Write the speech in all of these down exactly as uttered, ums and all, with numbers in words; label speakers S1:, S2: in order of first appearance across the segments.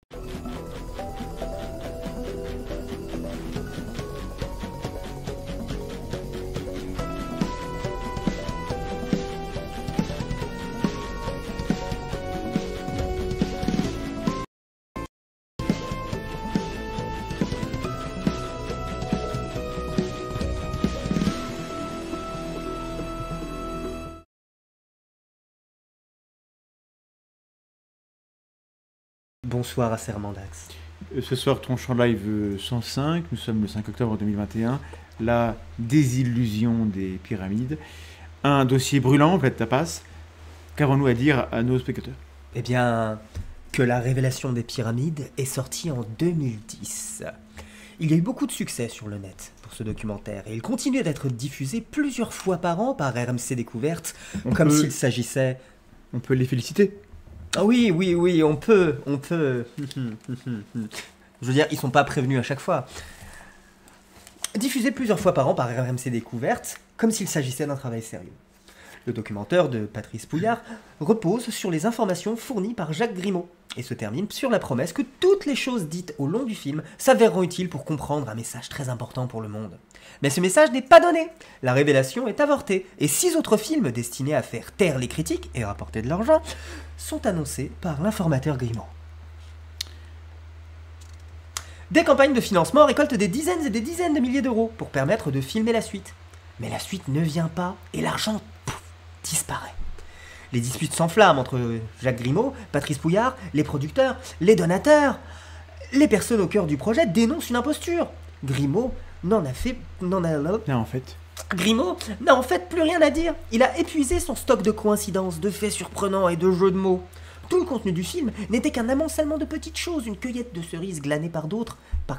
S1: Bonsoir à Sermandax.
S2: Ce soir, Tronchant Live cent cinq, nous sommes le cinq octobre deux mille vingt et un, la désillusion des pyramides. Un dossier brûlant, Vlad Tapas. Qu'avons-nous à dire à nos spectateurs?
S1: Eh bien, que la révélation des pyramides est sortie en deux mille dix. Il y a eu beaucoup de succès sur le net pour ce documentaire et il continue d'être diffusé plusieurs fois par an par R M C Découverte,
S2: On
S1: comme
S2: peut-
S1: s'il s'agissait...
S2: On peut les féliciter.
S1: Ah oui, oui, oui, on peut, on peut. Je veux dire, ils sont pas prévenus à chaque fois. Diffusé plusieurs fois par an par R M C Découverte, comme s'il s'agissait d'un travail sérieux. Le documentaire de Patrice Pouillard repose sur les informations fournies par Jacques Grimaud et se termine sur la promesse que toutes les choses dites au long du film s'avéreront utiles pour comprendre un message très important pour le monde. Mais ce message n'est pas donné. La révélation est avortée et six autres films destinés à faire taire les critiques et rapporter de l'argent sont annoncés par l'informateur Grimaud. Des campagnes de financement récoltent des dizaines et des dizaines de milliers d'euros pour permettre de filmer la suite. Mais la suite ne vient pas et l'argent pouf, disparaît. Les disputes s'enflamment entre Jacques Grimaud, Patrice Pouillard, les producteurs, les donateurs. Les personnes au cœur du projet dénoncent une imposture. Grimaud n'en a fait... n'en a...
S2: Non, en fait.
S1: Grimaud n'a en fait plus rien à dire. Il a épuisé son stock de coïncidences, de faits surprenants et de jeux de mots. Tout le contenu du film n'était qu'un amoncellement de petites choses, une cueillette de cerises glanée par d'autres, par,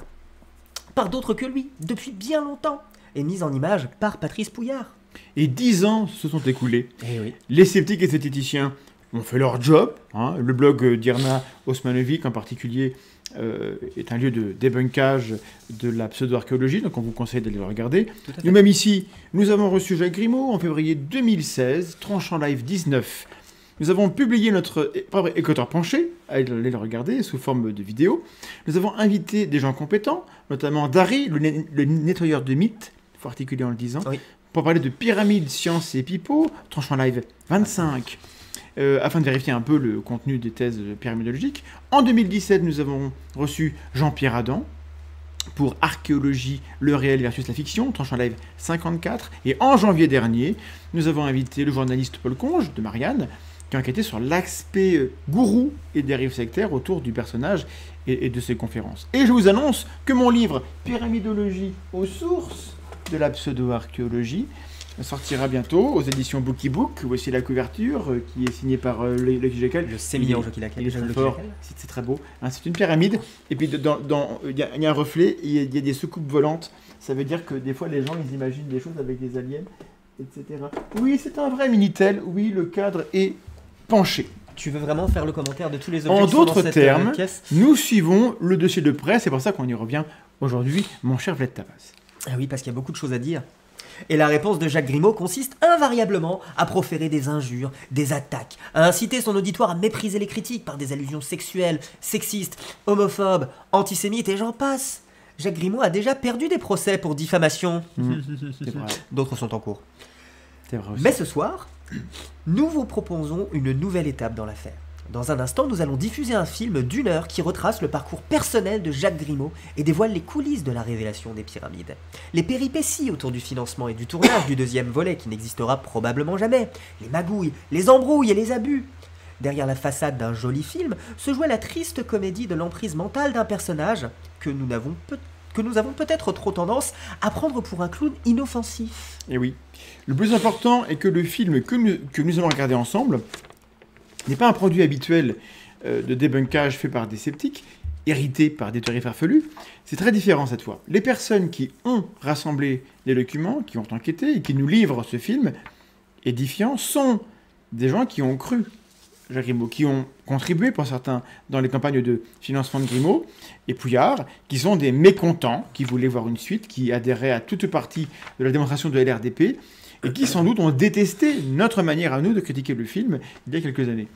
S1: par d'autres que lui, depuis bien longtemps, et mise en image par Patrice Pouillard.
S2: Et dix ans se sont écoulés.
S1: Eh oui.
S2: Les sceptiques et zététiciens ont fait leur job. hein. Le blog d'Irna Osmanovic, en particulier, euh, est un lieu de débunkage de la pseudo-archéologie, donc on vous conseille d'aller le regarder.
S1: Tout à fait.
S2: Nous-mêmes ici, nous avons reçu Jacques Grimaud en février deux mille seize, Tranchant Live dix-neuf. Nous avons publié notre é- propre écouteur penché, allez le regarder, sous forme de vidéo. Nous avons invité des gens compétents, notamment Dari, le, ne- le nettoyeur de mythes, il faut articuler en le disant,
S1: Oui.
S2: pour parler de pyramides, sciences et pipeaux, Tranchant Live vingt-cinq, euh, afin de vérifier un peu le contenu des thèses pyramidologiques. En deux mille dix-sept, nous avons reçu Jean-Pierre Adam pour Archéologie, le réel versus la fiction, Tranchant Live cinquante-quatre. Et en janvier dernier, nous avons invité le journaliste Paul Conge, de Marianne, qui a enquêté sur l'aspect euh, gourou et dérive sectaire autour du personnage et, et de ses conférences. Et je vous annonce que mon livre Pyramidologie aux sources de la pseudo-archéologie sortira bientôt aux éditions Bookie Book. Voici la couverture euh, qui est signée par euh, le, le J K L.
S1: Je sais mignon, je qui la
S2: Il est très fort, c'est c'est très beau. Hein, c'est une pyramide, et puis dans- dans- il y, a- il y a un reflet, il y, a- il y a des soucoupes volantes. Ça veut dire que des fois les gens ils imaginent des choses avec des aliens, et cetera. Oui, c'est un vrai Minitel, oui, le cadre est penché.
S1: Tu veux vraiment faire le commentaire de tous les objets
S2: En
S1: qui sont dans
S2: d'autres
S1: cette,
S2: termes,
S1: euh, pièce?
S2: nous suivons le dossier de près, c'est pour ça qu'on y revient aujourd'hui, mon cher Vlad Tapas.
S1: Ah oui, parce qu'il y a beaucoup de choses à dire. Et la réponse de Jacques Grimaud consiste invariablement à proférer des injures, des attaques, à inciter son auditoire à mépriser les critiques par des allusions sexuelles, sexistes, homophobes, antisémites et j'en passe. Jacques Grimaud a déjà perdu des procès pour diffamation.
S2: C'est vrai,
S1: D'autres sont en cours.
S2: c'est vrai aussi.
S1: Mais ce soir, nous vous proposons une nouvelle étape dans l'affaire. Dans un instant, nous allons diffuser un film d'une heure qui retrace le parcours personnel de Jacques Grimaud et dévoile les coulisses de la révélation des pyramides. Les péripéties autour du financement et du tournage du deuxième volet qui n'existera probablement jamais, les magouilles, les embrouilles et les abus. Derrière la façade d'un joli film se jouait la triste comédie de l'emprise mentale d'un personnage que nous n'avons peut- que nous avons peut-être trop tendance à prendre pour un clown inoffensif.
S2: Et oui. Le plus important est que le film que nous, que nous allons regarder ensemble n'est pas un produit habituel euh, de débunkage fait par des sceptiques, hérité par des théories farfelues. C'est très différent cette fois. Les personnes qui ont rassemblé les documents, qui ont enquêté et qui nous livrent ce film édifiant sont des gens qui ont cru Jacques Grimaud, qui ont contribué pour certains dans les campagnes de financement de Grimaud et Pouillard, qui sont des mécontents, qui voulaient voir une suite, qui adhéraient à toute partie de la démonstration de L R D P et qui sans doute ont détesté notre manière à nous de critiquer le film il y a quelques années.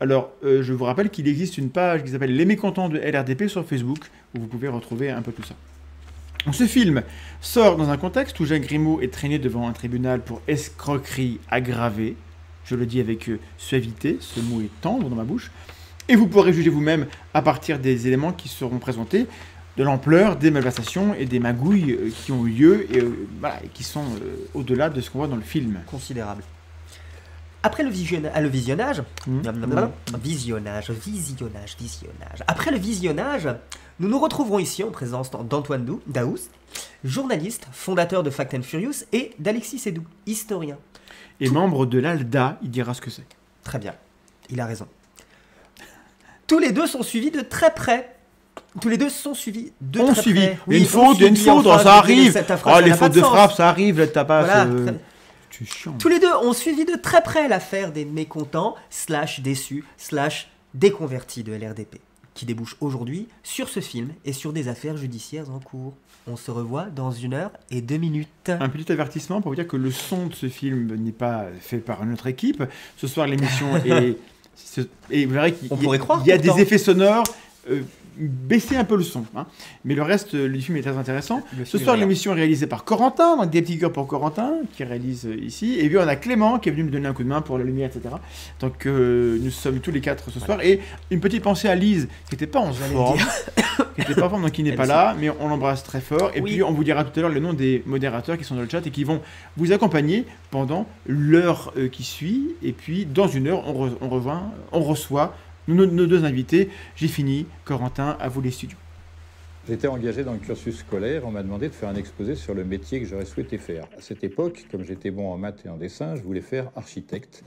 S2: Alors, euh, je vous rappelle qu'il existe une page qui s'appelle Les Mécontents de L R D P sur Facebook, où vous pouvez retrouver un peu tout ça. Donc, ce film sort dans un contexte où Jacques Grimaud est traîné devant un tribunal pour escroquerie aggravée. Je le dis avec euh, suavité, ce mot est tendre dans ma bouche. Et vous pourrez juger vous-même à partir des éléments qui seront présentés, de l'ampleur des malversations et des magouilles euh, qui ont eu lieu et, euh, voilà, et qui sont euh, au-delà de ce qu'on voit dans le film.
S1: Considérable. Après le, visionna- ah, le visionnage,
S2: Mmh.
S1: blablabla, visionnage, visionnage, visionnage. Après le visionnage, nous nous retrouverons ici en présence d'Antoine Dou- Daoust, journaliste, fondateur de Fact and Furious, et d'Alexis Sédou, historien.
S2: Et membre de l'A L D A, il dira ce que c'est.
S1: Très bien, il a raison. Tous les deux sont suivis de très près. Tous les deux sont suivis de
S2: On
S1: très
S2: suivi.
S1: près.
S2: Il y a une
S1: on
S2: faute, il y a une
S1: subit,
S2: faute,
S1: enfin,
S2: ça
S1: je veux
S2: arrive.
S1: dire, ta phrase,
S2: Oh,
S1: elle
S2: les
S1: n'a pas
S2: fautes de
S1: sens.
S2: frappe, ça arrive, là, t'as pas.
S1: Voilà,
S2: euh,
S1: très-
S2: Tu es chiant.
S1: Tous les deux ont suivi de très près l'affaire des mécontents, slash déçus, slash déconvertis de L R D P, qui débouche aujourd'hui sur ce film et sur des affaires judiciaires en cours. On se revoit dans une heure et deux minutes.
S2: Un petit avertissement pour vous dire que le son de ce film n'est pas fait par notre équipe. Ce soir, l'émission est. ce- Et vous verrez qu'il
S1: On
S2: y a-
S1: pourrait croire,
S2: il y a
S1: pourtant.
S2: des effets sonores. euh, baissez un peu le son. Hein. Mais le reste euh, du film est très intéressant.
S1: Le
S2: Ce
S1: film
S2: soir,
S1: est bien.
S2: l'émission est réalisée par Corentin, donc des petits cœurs pour Corentin, qui réalise euh, ici. Et puis, on a Clément qui est venu me donner un coup de main pour la lumière, et cetera. Donc, euh, nous sommes tous les quatre ce soir. Et une petite pensée à Lise, qui n'était pas en
S1: J'allais le
S2: forme.
S1: dire.
S2: qui n'était pas en forme, donc qui n'est
S1: Elle
S2: pas
S1: aussi.
S2: là. Mais on l'embrasse très fort. Et
S1: Oui.
S2: puis, on vous dira tout à l'heure le nom des modérateurs qui sont dans le chat et qui vont vous accompagner pendant l'heure euh, qui suit. Et puis, dans une heure, on, re- on, revient, on reçoit nos, nos deux invités. J'ai fini. Corentin, à vous les studios.
S3: J'étais engagé dans le cursus scolaire, on m'a demandé de faire un exposé sur le métier que j'aurais souhaité faire. À cette époque, comme j'étais bon en maths et en dessin, je voulais faire architecte.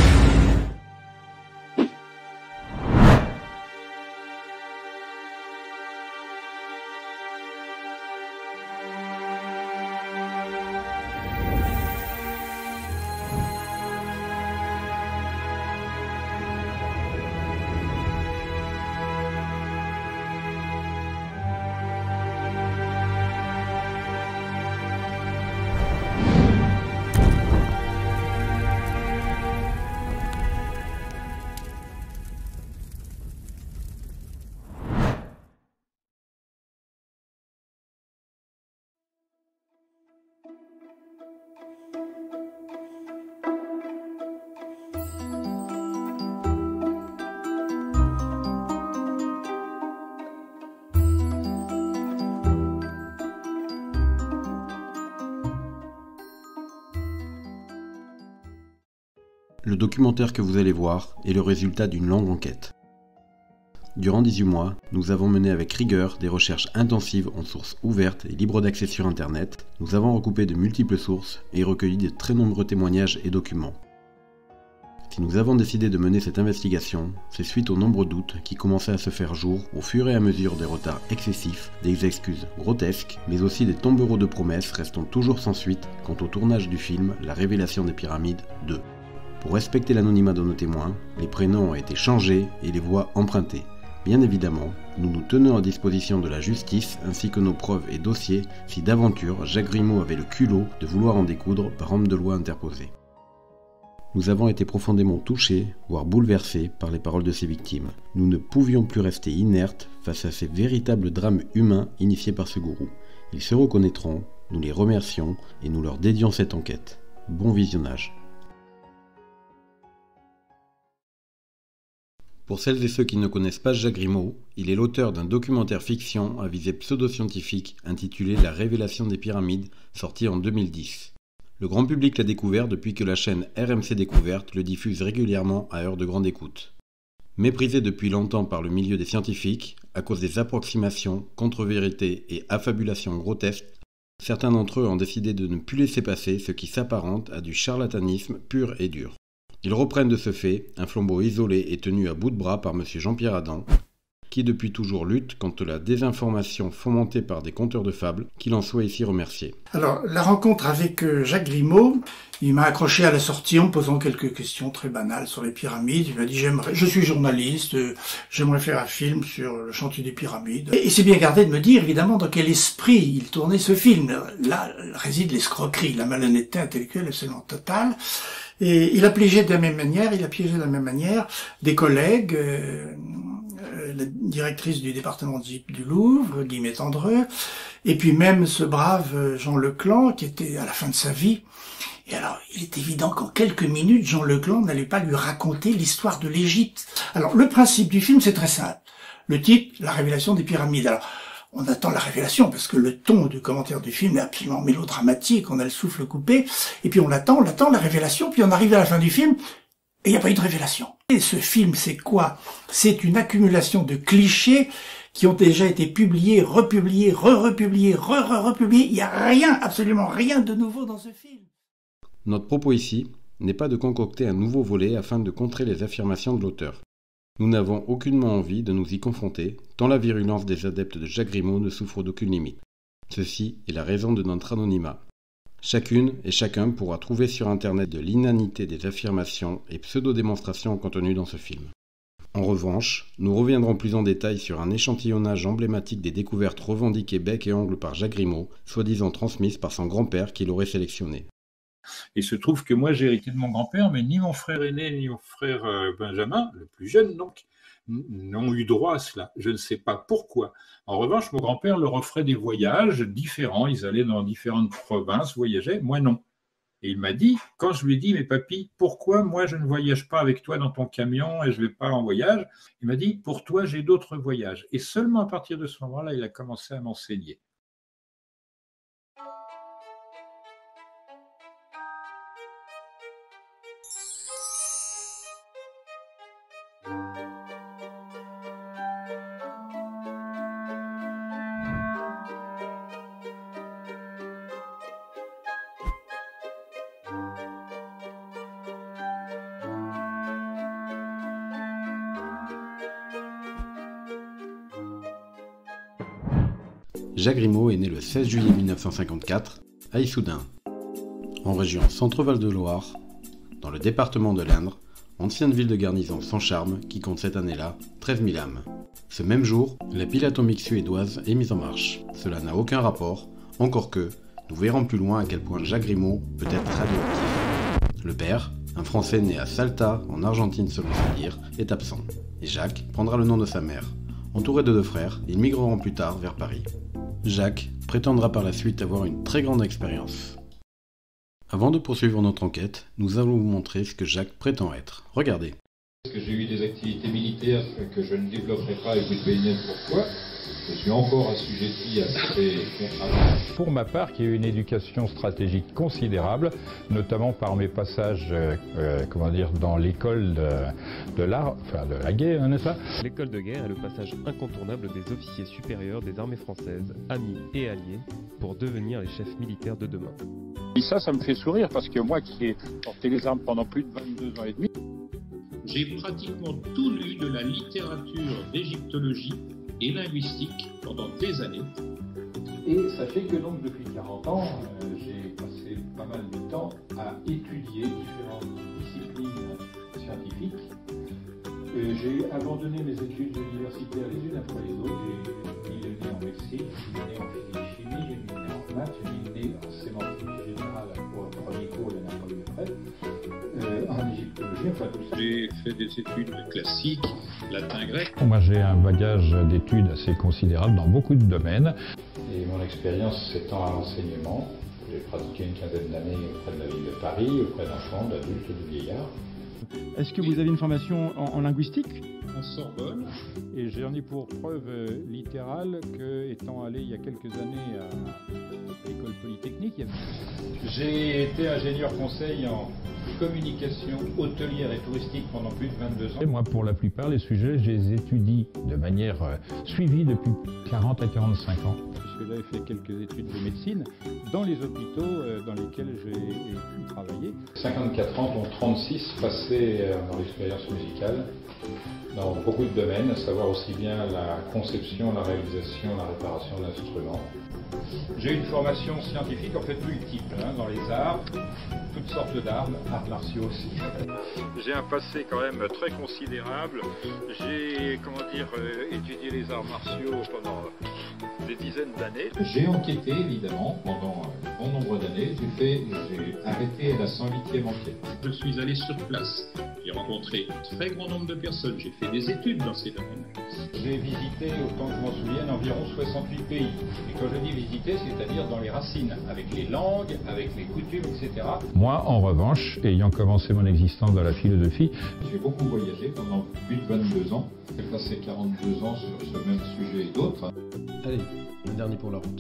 S4: Le documentaire que vous allez voir est le résultat d'une longue enquête. Durant dix-huit mois, nous avons mené avec rigueur des recherches intensives en sources ouvertes et libres d'accès sur Internet. Nous avons recoupé de multiples sources et recueilli de très nombreux témoignages et documents. Si nous avons décidé de mener cette investigation, c'est suite aux nombreux doutes qui commençaient à se faire jour au fur et à mesure des retards excessifs, des excuses grotesques, mais aussi des tombereaux de promesses restant toujours sans suite quant au tournage du film La Révélation des Pyramides deux. Pour respecter l'anonymat de nos témoins, les prénoms ont été changés et les voix empruntées. Bien évidemment, nous nous tenons à disposition de la justice ainsi que nos preuves et dossiers si d'aventure Jacques Grimaud avait le culot de vouloir en découdre par homme de loi interposé. Nous avons été profondément touchés, voire bouleversés par les paroles de ces victimes. Nous ne pouvions plus rester inertes face à ces véritables drames humains initiés par ce gourou. Ils se reconnaîtront, nous les remercions et nous leur dédions cette enquête. Bon visionnage. Pour celles et ceux qui ne connaissent pas Jacques Grimaud, il est l'auteur d'un documentaire fiction à visée pseudo-scientifique intitulé La Révélation des Pyramides, sorti en deux mille dix. Le grand public l'a découvert depuis que la chaîne R M C Découverte le diffuse régulièrement à heure de grande écoute. Méprisé depuis longtemps par le milieu des scientifiques, à cause des approximations, contre-vérités et affabulations grotesques, certains d'entre eux ont décidé de ne plus laisser passer ce qui s'apparente à du charlatanisme pur et dur. Ils reprennent de ce fait un flambeau isolé et tenu à bout de bras par M. Jean-Pierre Adam, qui depuis toujours lutte contre la désinformation fomentée par des conteurs de fables, qu'il en soit ici remercié.
S5: Alors, la rencontre avec euh, Jacques Grimaud, il m'a accroché à la sortie en me posant quelques questions très banales sur les pyramides. Il m'a dit, j'aimerais, je suis journaliste, euh, j'aimerais faire un film sur le chantier des pyramides. Et il s'est bien gardé de me dire, évidemment, dans quel esprit il tournait ce film. Là réside l'escroquerie, la malhonnêteté intellectuelle absolument totale. Et il a piégé de la même manière, il a piégé de la même manière des collègues, euh, la directrice du département du Louvre, Guillemette Andreu, et puis même ce brave Jean Leclan, qui était à la fin de sa vie. Et alors, il est évident qu'en quelques minutes, Jean Leclan n'allait pas lui raconter l'histoire de l'Égypte. Alors, le principe du film, c'est très simple. Le titre, la révélation des pyramides. Alors, on attend la révélation, parce que le ton du commentaire du film est absolument mélodramatique, on a le souffle coupé, et puis on l'attend, on l'attend, la révélation, puis on arrive à la fin du film, et il n'y a pas eu de révélation. Et ce film, c'est quoi? C'est une accumulation de clichés qui ont déjà été publiés, republiés, re-republiés, re-re-republiés. Il n'y a rien, absolument rien de nouveau dans ce film.
S4: Notre propos ici n'est pas de concocter un nouveau volet afin de contrer les affirmations de l'auteur. Nous n'avons aucunement envie de nous y confronter, tant la virulence des adeptes de Jacques Grimaud ne souffre d'aucune limite. Ceci est la raison de notre anonymat. Chacune et chacun pourra trouver sur Internet de l'inanité des affirmations et pseudo-démonstrations contenues dans ce film. En revanche, nous reviendrons plus en détail sur un échantillonnage emblématique des découvertes revendiquées bec et ongle par Jacques Grimaud, soi-disant transmises par son grand-père qui l'aurait sélectionné.
S6: Il se trouve que moi j'ai hérité de mon grand-père, mais ni mon frère aîné, ni mon frère euh, Benjamin, le plus jeune donc, n'ont eu droit à cela. Je ne sais pas pourquoi. En revanche, mon grand-père leur offrait des voyages différents. Ils allaient dans différentes provinces, voyageaient. Moi, non. Et il m'a dit, quand je lui ai dit, mais papy, pourquoi moi je ne voyage pas avec toi dans ton camion et je ne vais pas en voyage? Il m'a dit, pour toi, j'ai d'autres voyages. Et seulement à partir de ce moment-là, il a commencé à m'enseigner.
S4: Jacques Grimaud est né le seize juillet mille neuf cent cinquante-quatre à Issoudun, en région Centre-Val de Loire, dans le département de l'Indre, ancienne ville de garnison sans charme qui compte cette année-là treize mille âmes. Ce même jour, la pile atomique suédoise est mise en marche. Cela n'a aucun rapport, encore que nous verrons plus loin à quel point Jacques Grimaud peut être radioactif. Le père, un Français né à Salta, en Argentine selon ses dires, est absent, et Jacques prendra le nom de sa mère. Entouré de deux frères, ils migreront plus tard vers Paris. Jacques prétendra par la suite avoir une très grande expérience. Avant de poursuivre notre enquête, nous allons vous montrer ce que Jacques prétend être. Regardez.
S3: Parce que j'ai eu des activités militaires que je ne développerai pas et vous devinez pourquoi. Je suis encore assujetti à ces contrats.
S7: Pour ma part, qui ai eu une éducation stratégique considérable, notamment par mes passages, euh, euh, comment dire, dans l'école de, de l'art, enfin de la guerre, n'est-ce pas?
S8: L'école de guerre est le passage incontournable des officiers supérieurs des armées françaises, amis et alliés, pour devenir les chefs militaires de demain.
S9: Et ça, ça me fait sourire parce que moi qui ai porté les armes pendant plus de vingt-deux ans et demi,
S10: j'ai pratiquement tout lu de la littérature d'égyptologie et linguistique pendant des années.
S3: Et sachez que donc depuis quarante ans, euh, j'ai passé pas mal de temps à étudier différentes disciplines scientifiques. Euh, j'ai abandonné mes études universitaires les unes après les autres. J'ai mis le nez en médecine, j'ai mis le nez en physique-chimie, j'ai mis le nez en maths, j'ai mis le nez en sémantique générale pour le premier cours de Napoléon Fred, euh, en égyptologie, enfin tout ça.
S10: J'ai fait des études classiques, latin, grec.
S7: Moi, j'ai un bagage d'études assez considérable dans beaucoup de domaines.
S3: Et mon expérience s'étend à l'enseignement. J'ai pratiqué une quinzaine d'années auprès de la ville de Paris, auprès d'enfants, d'adultes, de vieillards.
S2: Est-ce que vous avez une formation en, en linguistique?
S10: En Sorbonne.
S7: Et j'en ai pour preuve euh, littérale que, étant allé il y a quelques années à l'école polytechnique, il y a...
S3: J'ai été ingénieur conseil en communication hôtelière et touristique pendant plus de vingt-deux ans.
S7: Et moi, pour la plupart, les sujets, je les étudie de manière euh, suivie depuis quarante à quarante-cinq ans. Puisque j'avais fait quelques études de médecine dans les hôpitaux euh, dans lesquels j'ai pu travailler.
S3: cinquante-quatre ans, dont trente-six passés dans l'expérience musicale.
S7: dans beaucoup de domaines, à savoir aussi bien la conception, la réalisation, la réparation d'instruments. J'ai une formation scientifique en fait multiple, hein, dans les arts, toutes sortes d'armes, arts martiaux aussi. J'ai un passé quand même très considérable. J'ai, comment dire, euh, étudié les arts martiaux pendant des dizaines d'années.
S3: J'ai enquêté évidemment pendant un bon nombre d'années. J'ai fait, j'ai arrêté la cent huitième enquête.
S10: Je suis allé sur place. J'ai rencontré un très grand nombre de personnes. J'ai fait des études dans ces domaines.
S7: J'ai visité, autant que je m'en souvienne, environ soixante-huit pays. Et quand je dis visiter, c'est-à-dire dans les racines, avec les langues, avec les coutumes, et cetera. Moi, en revanche, ayant commencé mon existence dans la philosophie,
S3: j'ai beaucoup voyagé pendant plus de vingt-deux ans. J'ai passé quarante-deux ans sur ce même sujet et d'autres.
S4: Allez, un dernier pour la route.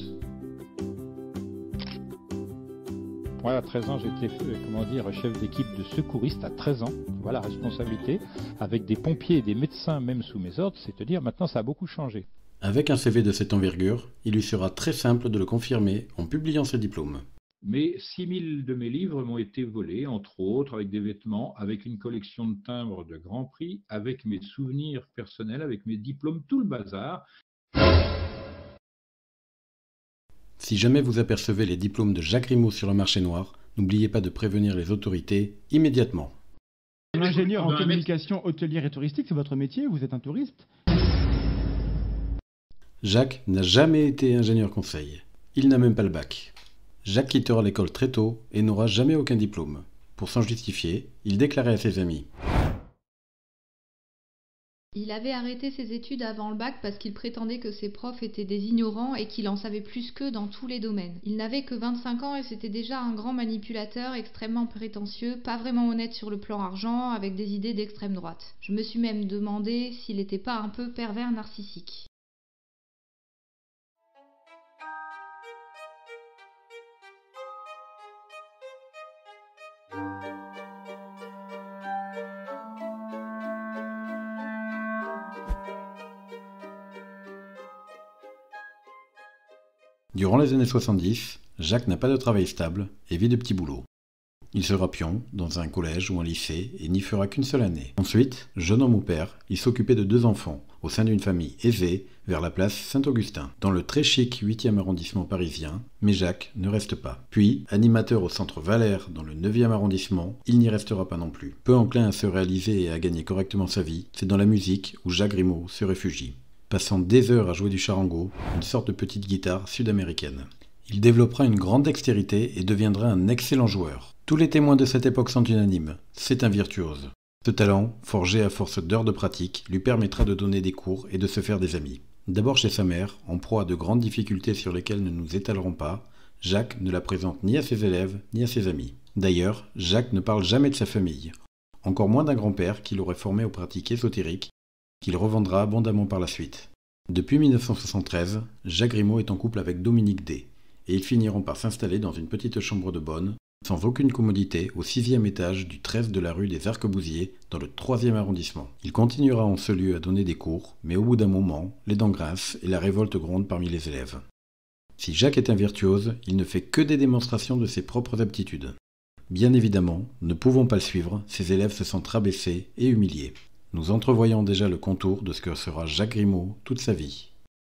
S7: Moi, à treize ans, j'étais, comment dire, chef d'équipe de secouriste à treize ans. Voilà, responsabilité, avec des pompiers et des médecins même sous mes ordres, c'est-à-dire maintenant ça a beaucoup changé.
S4: Avec un C V de cette envergure, il lui sera très simple de le confirmer en publiant ses diplômes.
S7: Mais six mille de mes livres m'ont été volés, entre autres, avec des vêtements, avec une collection de timbres de grand prix, avec mes souvenirs personnels, avec mes diplômes, tout le bazar.
S4: Si jamais vous apercevez les diplômes de Jacques Grimaud sur le marché noir, n'oubliez pas de prévenir les autorités immédiatement.
S2: Ingénieur en communication hôtelière et touristique, c'est votre métier, vous êtes un touriste?
S4: Jacques n'a jamais été ingénieur conseil. Il n'a même pas le bac. Jacques quittera l'école très tôt et n'aura jamais aucun diplôme. Pour s'en justifier, il déclarait à ses amis.
S11: Il avait arrêté ses études avant le bac parce qu'il prétendait que ses profs étaient des ignorants et qu'il en savait plus qu'eux dans tous les domaines. Il n'avait que vingt-cinq ans et c'était déjà un grand manipulateur, extrêmement prétentieux, pas vraiment honnête sur le plan argent, avec des idées d'extrême droite. Je me suis même demandé s'il n'était pas un peu pervers narcissique.
S4: Durant les années soixante-dix, Jacques n'a pas de travail stable et vit de petits boulots. Il sera pion dans un collège ou un lycée et n'y fera qu'une seule année. Ensuite, jeune homme au père, il s'occupait de deux enfants, au sein d'une famille aisée, vers la place Saint-Augustin, dans le très chic huitième arrondissement parisien, mais Jacques ne reste pas. Puis, animateur au centre Valère dans le neuvième arrondissement, il n'y restera pas non plus. Peu enclin à se réaliser et à gagner correctement sa vie, c'est dans la musique où Jacques Grimaud se réfugie, passant des heures à jouer du charango, une sorte de petite guitare sud-américaine. Il développera une grande dextérité et deviendra un excellent joueur. Tous les témoins de cette époque sont unanimes, c'est un virtuose. Ce talent, forgé à force d'heures de pratique, lui permettra de donner des cours et de se faire des amis. D'abord chez sa mère, en proie à de grandes difficultés sur lesquelles nous ne nous étalerons pas, Jacques ne la présente ni à ses élèves ni à ses amis. D'ailleurs, Jacques ne parle jamais de sa famille, encore moins d'un grand-père qu'il aurait formé aux pratiques ésotériques, qu'il revendra abondamment par la suite. Depuis mille neuf cent soixante-treize, Jacques Grimaud est en couple avec Dominique D, et ils finiront par s'installer dans une petite chambre de bonne, sans aucune commodité, au sixième étage du treize de la rue des Arquebusiers, dans le troisième arrondissement. Il continuera en ce lieu à donner des cours, mais au bout d'un moment, les dents grincent et la révolte gronde parmi les élèves. Si Jacques est un virtuose, il ne fait que des démonstrations de ses propres aptitudes. Bien évidemment, ne pouvant pas le suivre, ses élèves se sentent rabaissés et humiliés. Nous entrevoyons déjà le contour de ce que sera Jacques Grimaud toute sa vie.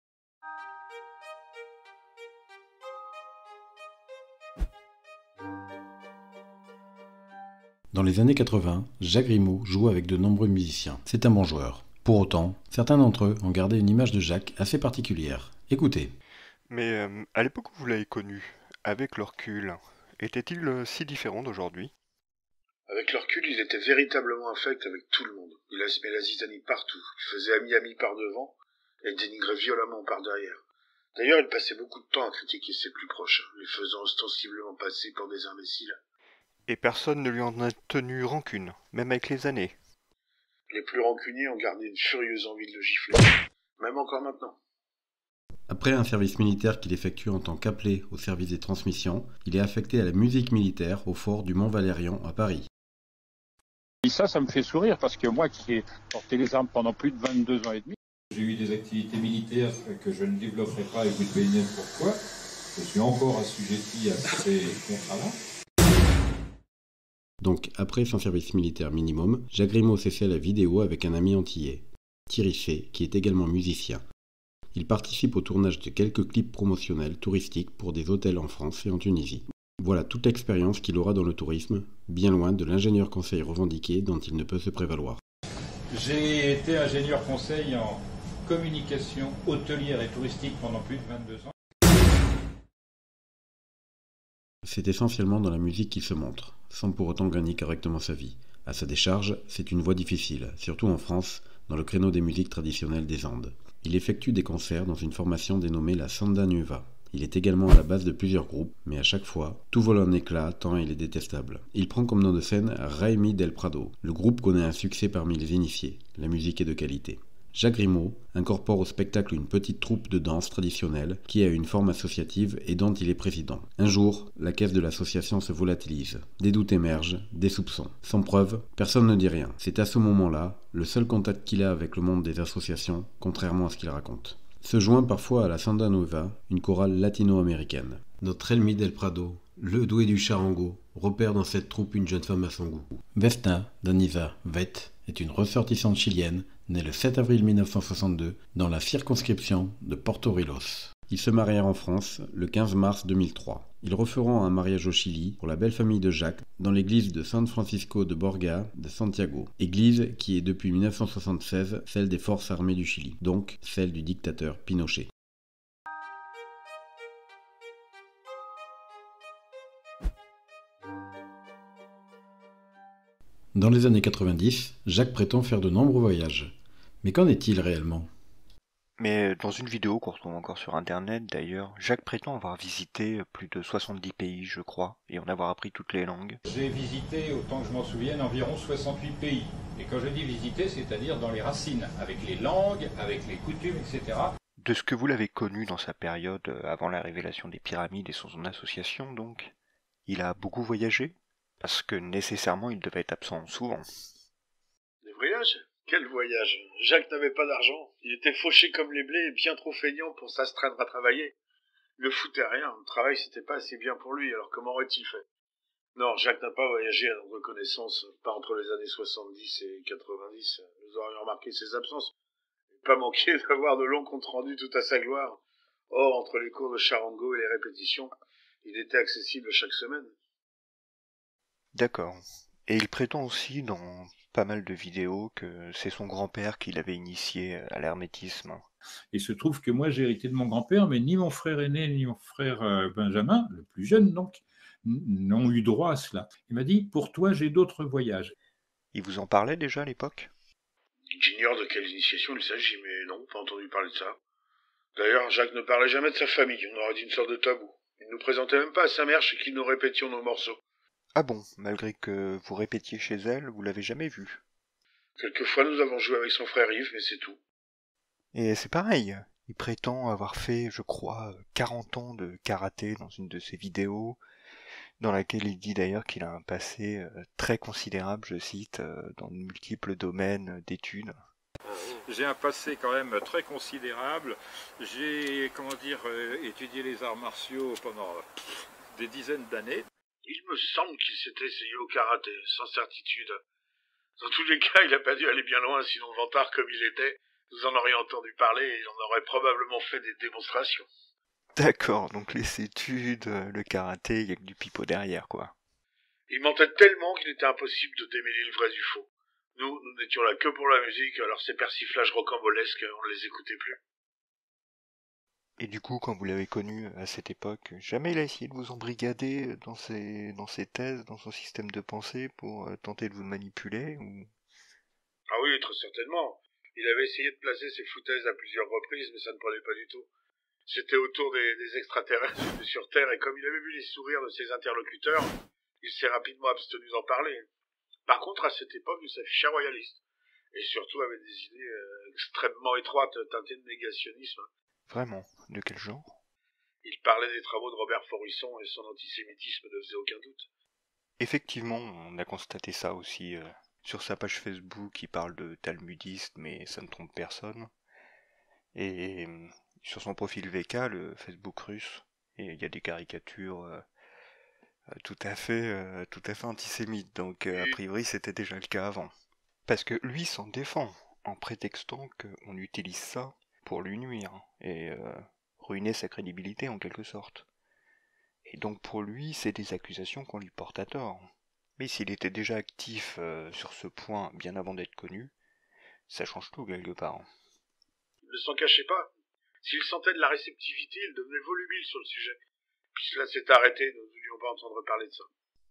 S4: Dans les années quatre-vingts, Jacques Grimaud joue avec de nombreux musiciens. C'est un bon joueur. Pour autant, certains d'entre eux ont gardé une image de Jacques assez particulière. Écoutez.
S12: Mais euh, à l'époque où vous l'avez connu, avec le recul, était-il euh, si différent d'aujourd'hui ?
S13: Avec le recul, il était véritablement infect avec tout le monde. Il assumait la zizanie partout. Il faisait ami-ami par devant et dénigrait violemment par derrière. D'ailleurs, il passait beaucoup de temps à critiquer ses plus proches, les faisant ostensiblement passer pour des imbéciles.
S12: Et personne ne lui en a tenu rancune, même avec les années.
S13: Les plus rancuniers ont gardé une furieuse envie de le gifler, même encore maintenant.
S4: Après un service militaire qu'il effectue en tant qu'appelé au service des transmissions, il est affecté à la musique militaire au fort du Mont-Valérien à Paris.
S9: Et ça, ça me fait sourire parce que moi qui ai porté les armes pendant plus de vingt-deux ans et demi,
S3: j'ai eu des activités militaires que je ne développerai pas et vous devinez pourquoi. Je suis encore assujetti à ces contrats-là.
S4: Donc, après son service militaire minimum, Jacques Grimaud s'est fait la vidéo avec un ami antillais. Thierry Fay, qui est également musicien. Il participe au tournage de quelques clips promotionnels touristiques pour des hôtels en France et en Tunisie. Voilà toute l'expérience qu'il aura dans le tourisme, bien loin de l'ingénieur conseil revendiqué dont il ne peut se prévaloir.
S7: J'ai été ingénieur conseil en communication hôtelière et touristique pendant plus de vingt-deux ans.
S4: C'est essentiellement dans la musique qu'il se montre, sans pour autant gagner correctement sa vie. À sa décharge, c'est une voie difficile, surtout en France, dans le créneau des musiques traditionnelles des Andes. Il effectue des concerts dans une formation dénommée la Samba Nueva. Il est également à la base de plusieurs groupes, mais à chaque fois, tout vole en éclats tant il est détestable. Il prend comme nom de scène Raimi del Prado. Le groupe connaît un succès parmi les initiés. La musique est de qualité. Jacques Grimaud incorpore au spectacle une petite troupe de danse traditionnelle qui a une forme associative et dont il est président. Un jour, la caisse de l'association se volatilise. Des doutes émergent, des soupçons. Sans preuve, personne ne dit rien. C'est à ce moment-là le seul contact qu'il a avec le monde des associations, contrairement à ce qu'il raconte. Se joint parfois à la Samba Nueva, une chorale latino-américaine. Notre Elmi del Prado, le doué du charango, repère dans cette troupe une jeune femme à son goût. Vesna Daniza Vett est une ressortissante chilienne, née le sept avril mille neuf cent soixante-deux dans la circonscription de Porto Rilos. Ils se marièrent en France le quinze mars deux mille trois. Ils referont un mariage au Chili pour la belle famille de Jacques dans l'église de San Francisco de Borja de Santiago, église qui est depuis mille neuf cent soixante-seize celle des forces armées du Chili, donc celle du dictateur Pinochet. Dans les années quatre-vingt-dix, Jacques prétend faire de nombreux voyages. Mais qu'en est-il réellement ?
S12: Mais dans une vidéo qu'on retrouve encore sur internet d'ailleurs, Jacques prétend avoir visité plus de soixante-dix pays, je crois, et en avoir appris toutes les langues.
S7: J'ai visité, autant que je m'en souvienne, environ soixante-huit pays. Et quand je dis visiter, c'est-à-dire dans les racines, avec les langues, avec les coutumes, et cetera.
S12: De ce que vous l'avez connu dans sa période avant la révélation des pyramides et son association, donc, il a beaucoup voyagé ? Parce que nécessairement il devait être absent souvent.
S13: Des voyages ? Quel voyage ? Jacques n'avait pas d'argent. Il était fauché comme les blés et bien trop feignant pour s'astreindre à travailler. Il ne foutait rien. Le travail, c'était pas assez bien pour lui, alors comment aurait-il fait ? Non, Jacques n'a pas voyagé à notre connaissance, pas entre les années soixante-dix et quatre-vingt-dix. Nous aurions remarqué ses absences. Et pas manqué d'avoir de longs comptes rendus tout à sa gloire. Or, entre les cours de charango et les répétitions, il était accessible chaque semaine.
S12: D'accord. Et il prétend aussi dans pas mal de vidéos que c'est son grand-père qui l'avait initié à l'hermétisme.
S6: Il se trouve que moi j'ai hérité de mon grand-père, mais ni mon frère aîné ni mon frère euh, Benjamin, le plus jeune donc, n'ont eu droit à cela. Il m'a dit, pour toi j'ai d'autres voyages.
S12: Il vous en parlait déjà à l'époque ?
S13: J'ignore de quelle initiation il s'agit, mais non, pas entendu parler de ça. D'ailleurs, Jacques ne parlait jamais de sa famille, on aurait dit une sorte de tabou. Il ne nous présentait même pas à sa mère chez qui nous répétions nos morceaux.
S12: Ah bon, malgré que vous répétiez chez elle, vous l'avez jamais vue ?
S13: Quelquefois nous avons joué avec son frère Yves, mais c'est tout.
S12: Et c'est pareil, il prétend avoir fait, je crois, quarante ans de karaté dans une de ses vidéos, dans laquelle il dit d'ailleurs qu'il a un passé très considérable, je cite, dans de multiples domaines d'études.
S9: J'ai un passé quand même très considérable. J'ai, comment dire, étudié les arts martiaux pendant des dizaines d'années.
S13: Il me semble qu'il s'était essayé au karaté, sans certitude. Dans tous les cas, il n'a pas dû aller bien loin, sinon vantard comme il était, nous en aurions entendu parler et il en aurait probablement fait des démonstrations.
S12: D'accord, donc les études, le karaté, il y a que du pipeau derrière, quoi.
S13: Il mentait tellement qu'il était impossible de démêler le vrai du faux. Nous, nous n'étions là que pour la musique, alors ces persiflages rocambolesques, on ne les écoutait plus.
S12: Et du coup, quand vous l'avez connu à cette époque, jamais il a essayé de vous embrigader dans ses, dans ses thèses, dans son système de pensée pour tenter de vous manipuler ou...
S13: Ah oui, très certainement. Il avait essayé de placer ses foutaises à plusieurs reprises, mais ça ne prenait pas du tout. C'était autour des, des extraterrestres venus sur Terre, et comme il avait vu les sourires de ses interlocuteurs, il s'est rapidement abstenu d'en parler. Par contre, à cette époque, il s'affichait royaliste, et surtout avait des idées euh, extrêmement étroites, teintées de négationnisme.
S12: Vraiment ? De quel genre ?
S13: Il parlait des travaux de Robert Forisson et son antisémitisme ne faisait aucun doute.
S12: Effectivement, on a constaté ça aussi. Euh, sur sa page Facebook, il parle de talmudiste, mais ça ne trompe personne. Et euh, sur son profil V K, le Facebook russe, et il y a des caricatures euh, tout à fait, euh, tout à fait antisémites. Donc euh, a priori, c'était déjà le cas avant. Parce que lui s'en défend. en prétextant qu'on utilise ça pour lui nuire et euh, ruiner sa crédibilité en quelque sorte. Et donc pour lui, c'est des accusations qu'on lui porte à tort. Mais s'il était déjà actif euh, sur ce point bien avant d'être connu, ça change tout quelque part.
S13: Il ne s'en cachait pas. S'il sentait de la réceptivité, il devenait volubile sur le sujet. Puis cela s'est arrêté, nous ne voulions pas entendre parler de ça.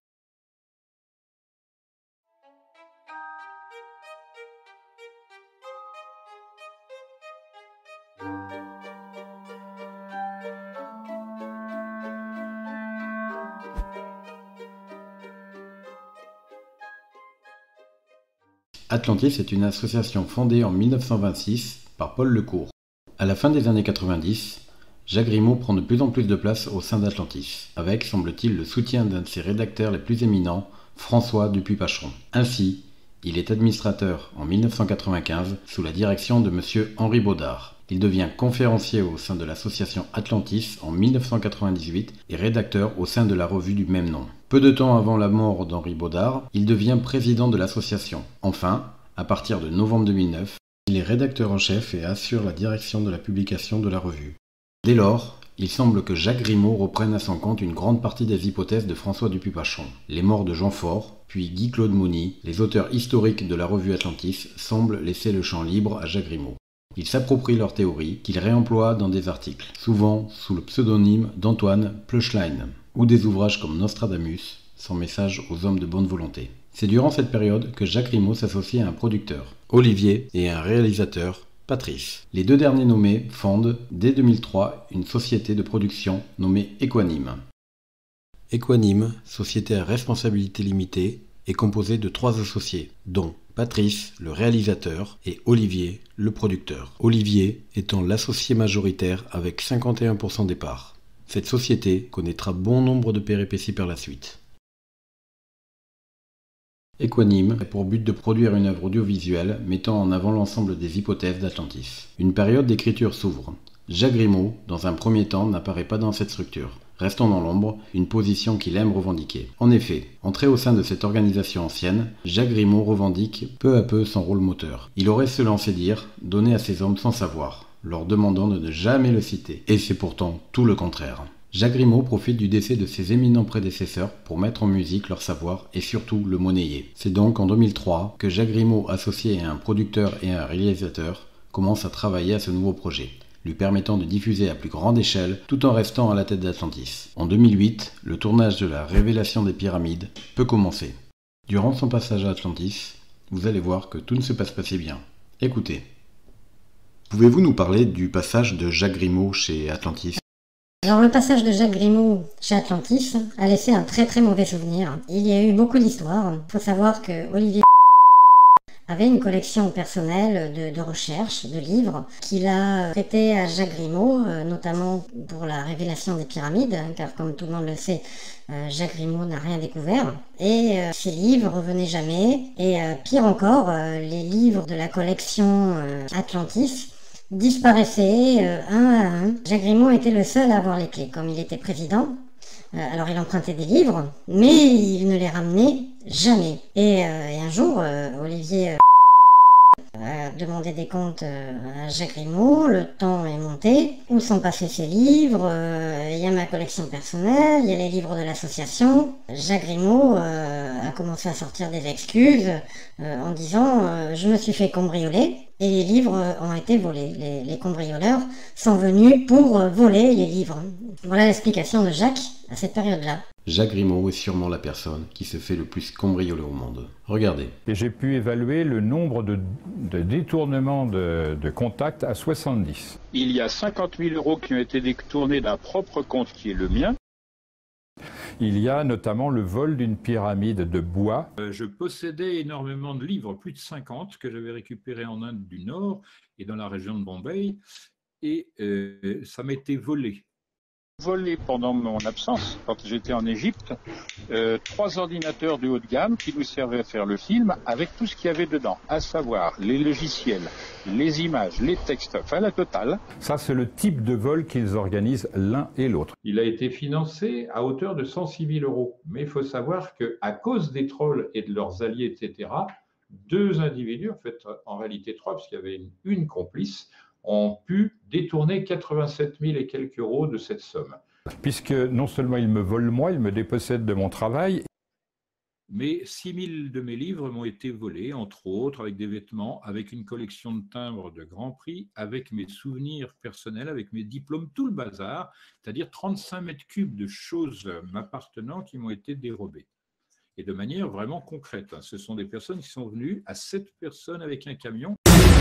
S4: Atlantis est une association fondée en mille neuf cent vingt-six par Paul Lecourt. À la fin des années quatre-vingt-dix, Jacques Grimaud prend de plus en plus de place au sein d'Atlantis, avec, semble-t-il, le soutien d'un de ses rédacteurs les plus éminents, François Dupuy-Pacheron. Ainsi, il est administrateur en mille neuf cent quatre-vingt-quinze sous la direction de M. Henri Baudard. Il devient conférencier au sein de l'association Atlantis en mille neuf cent quatre-vingt-dix-huit et rédacteur au sein de la revue du même nom. Peu de temps avant la mort d'Henri Baudard, il devient président de l'association. Enfin, à partir de novembre deux mille neuf, il est rédacteur en chef et assure la direction de la publication de la revue. Dès lors, il semble que Jacques Grimaud reprenne à son compte une grande partie des hypothèses de François Dupuy-Pacheron. Les morts de Jean Faure, puis Guy-Claude Mauny, les auteurs historiques de la revue Atlantis, semblent laisser le champ libre à Jacques Grimaud. Il s'approprie leurs théories, qu'il réemploie dans des articles, souvent sous le pseudonyme d'Antoine Pleuchlein, ou des ouvrages comme Nostradamus, son message aux hommes de bonne volonté. C'est durant cette période que Jacques Grimaud s'associe à un producteur, Olivier, et à un réalisateur, Patrice. Les deux derniers nommés fondent, dès deux mille trois, une société de production nommée Equanime. Equanime, société à responsabilité limitée, est composée de trois associés, dont Patrice, le réalisateur, et Olivier, le producteur. Olivier étant l'associé majoritaire avec cinquante et un pour cent des parts. Cette société connaîtra bon nombre de péripéties par la suite. Equanime a pour but de produire une œuvre audiovisuelle mettant en avant l'ensemble des hypothèses d'Atlantis. Une période d'écriture s'ouvre. Jacques Grimaud, dans un premier temps, n'apparaît pas dans cette structure, restant dans l'ombre, une position qu'il aime revendiquer. En effet, entré au sein de cette organisation ancienne, Jacques Grimaud revendique peu à peu son rôle moteur. Il aurait, selon ses dires, donné à ses hommes sans savoir, leur demandant de ne jamais le citer. Et c'est pourtant tout le contraire. Jacques Grimaud profite du décès de ses éminents prédécesseurs pour mettre en musique leur savoir et surtout le monnayer. C'est donc en deux mille trois que Jacques Grimaud, associé à un producteur et à un réalisateur, commence à travailler à ce nouveau projet, lui permettant de diffuser à plus grande échelle tout en restant à la tête d'Atlantis. En deux mille huit, le tournage de la Révélation des pyramides peut commencer. Durant son passage à Atlantis, vous allez voir que tout ne se passe pas si bien. Écoutez. Pouvez-vous nous parler du passage de Jacques Grimaud chez Atlantis ?
S14: Alors le passage de Jacques Grimaud chez Atlantis a laissé un très très mauvais souvenir. Il y a eu beaucoup d'histoires. Il faut savoir que Olivier avait une collection personnelle de, de recherches, de livres, qu'il a prêté à Jacques Grimaud, euh, notamment pour la révélation des pyramides, hein, car comme tout le monde le sait, euh, Jacques Grimaud n'a rien découvert. Et euh, ces livres revenaient jamais. Et euh, pire encore, euh, les livres de la collection euh, Atlantis disparaissaient euh, un à un. Jacques Grimaud était le seul à avoir les clés, comme il était président. Euh, alors il empruntait des livres, mais il ne les ramenait jamais. Et, euh, et un jour, euh, Olivier euh, a demandé des comptes euh, à Jacques Grimaud, le temps est monté. Où sont passés ces livres? euh, Il y a ma collection personnelle, il y a les livres de l'association. Jacques Grimaud euh, a commencé à sortir des excuses euh, en disant euh, « je me suis fait cambrioler ». Et les livres ont été volés. Les, les cambrioleurs sont venus pour voler les livres. Voilà l'explication de Jacques à cette période-là.
S4: Jacques Grimaud est sûrement la personne qui se fait le plus cambrioler au monde. Regardez.
S7: Et j'ai pu évaluer le nombre de, de détournements de, de contacts à soixante-dix.
S9: Il y a cinquante mille euros qui ont été détournés d'un propre compte qui est le mien.
S7: Il y a notamment le vol d'une pyramide de bois.
S6: Euh, je possédais énormément de livres, plus de cinquante, que j'avais récupérés en Inde du Nord et dans la région de Bombay, et euh, ça m'était volé.
S9: Volé pendant mon absence, quand j'étais en Égypte, euh, trois ordinateurs de haut de gamme qui nous servaient à faire le film avec tout ce qu'il y avait dedans, à savoir les logiciels, les images, les textes, enfin la totale.
S7: Ça, c'est le type de vol qu'ils organisent l'un et l'autre.
S6: Il a été financé à hauteur de cent six mille euros. Mais il faut savoir qu'à cause des trolls et de leurs alliés, et cetera,
S3: deux individus, en fait, en réalité trois, parce qu'il y avait une, une complice, ont pu détourner quatre-vingt-sept mille et quelques euros de cette somme.
S7: Puisque non seulement il me vole moi, il me dépossède de mon travail.
S3: Mais six mille de mes livres m'ont été volés, entre autres, avec des vêtements, avec une collection de timbres de grand prix, avec mes souvenirs personnels, avec mes diplômes, tout le bazar, c'est-à-dire trente-cinq mètres cubes de choses m'appartenant qui m'ont été dérobées. Et de manière vraiment concrète. Ce sont des personnes qui sont venues à sept personnes avec un camion.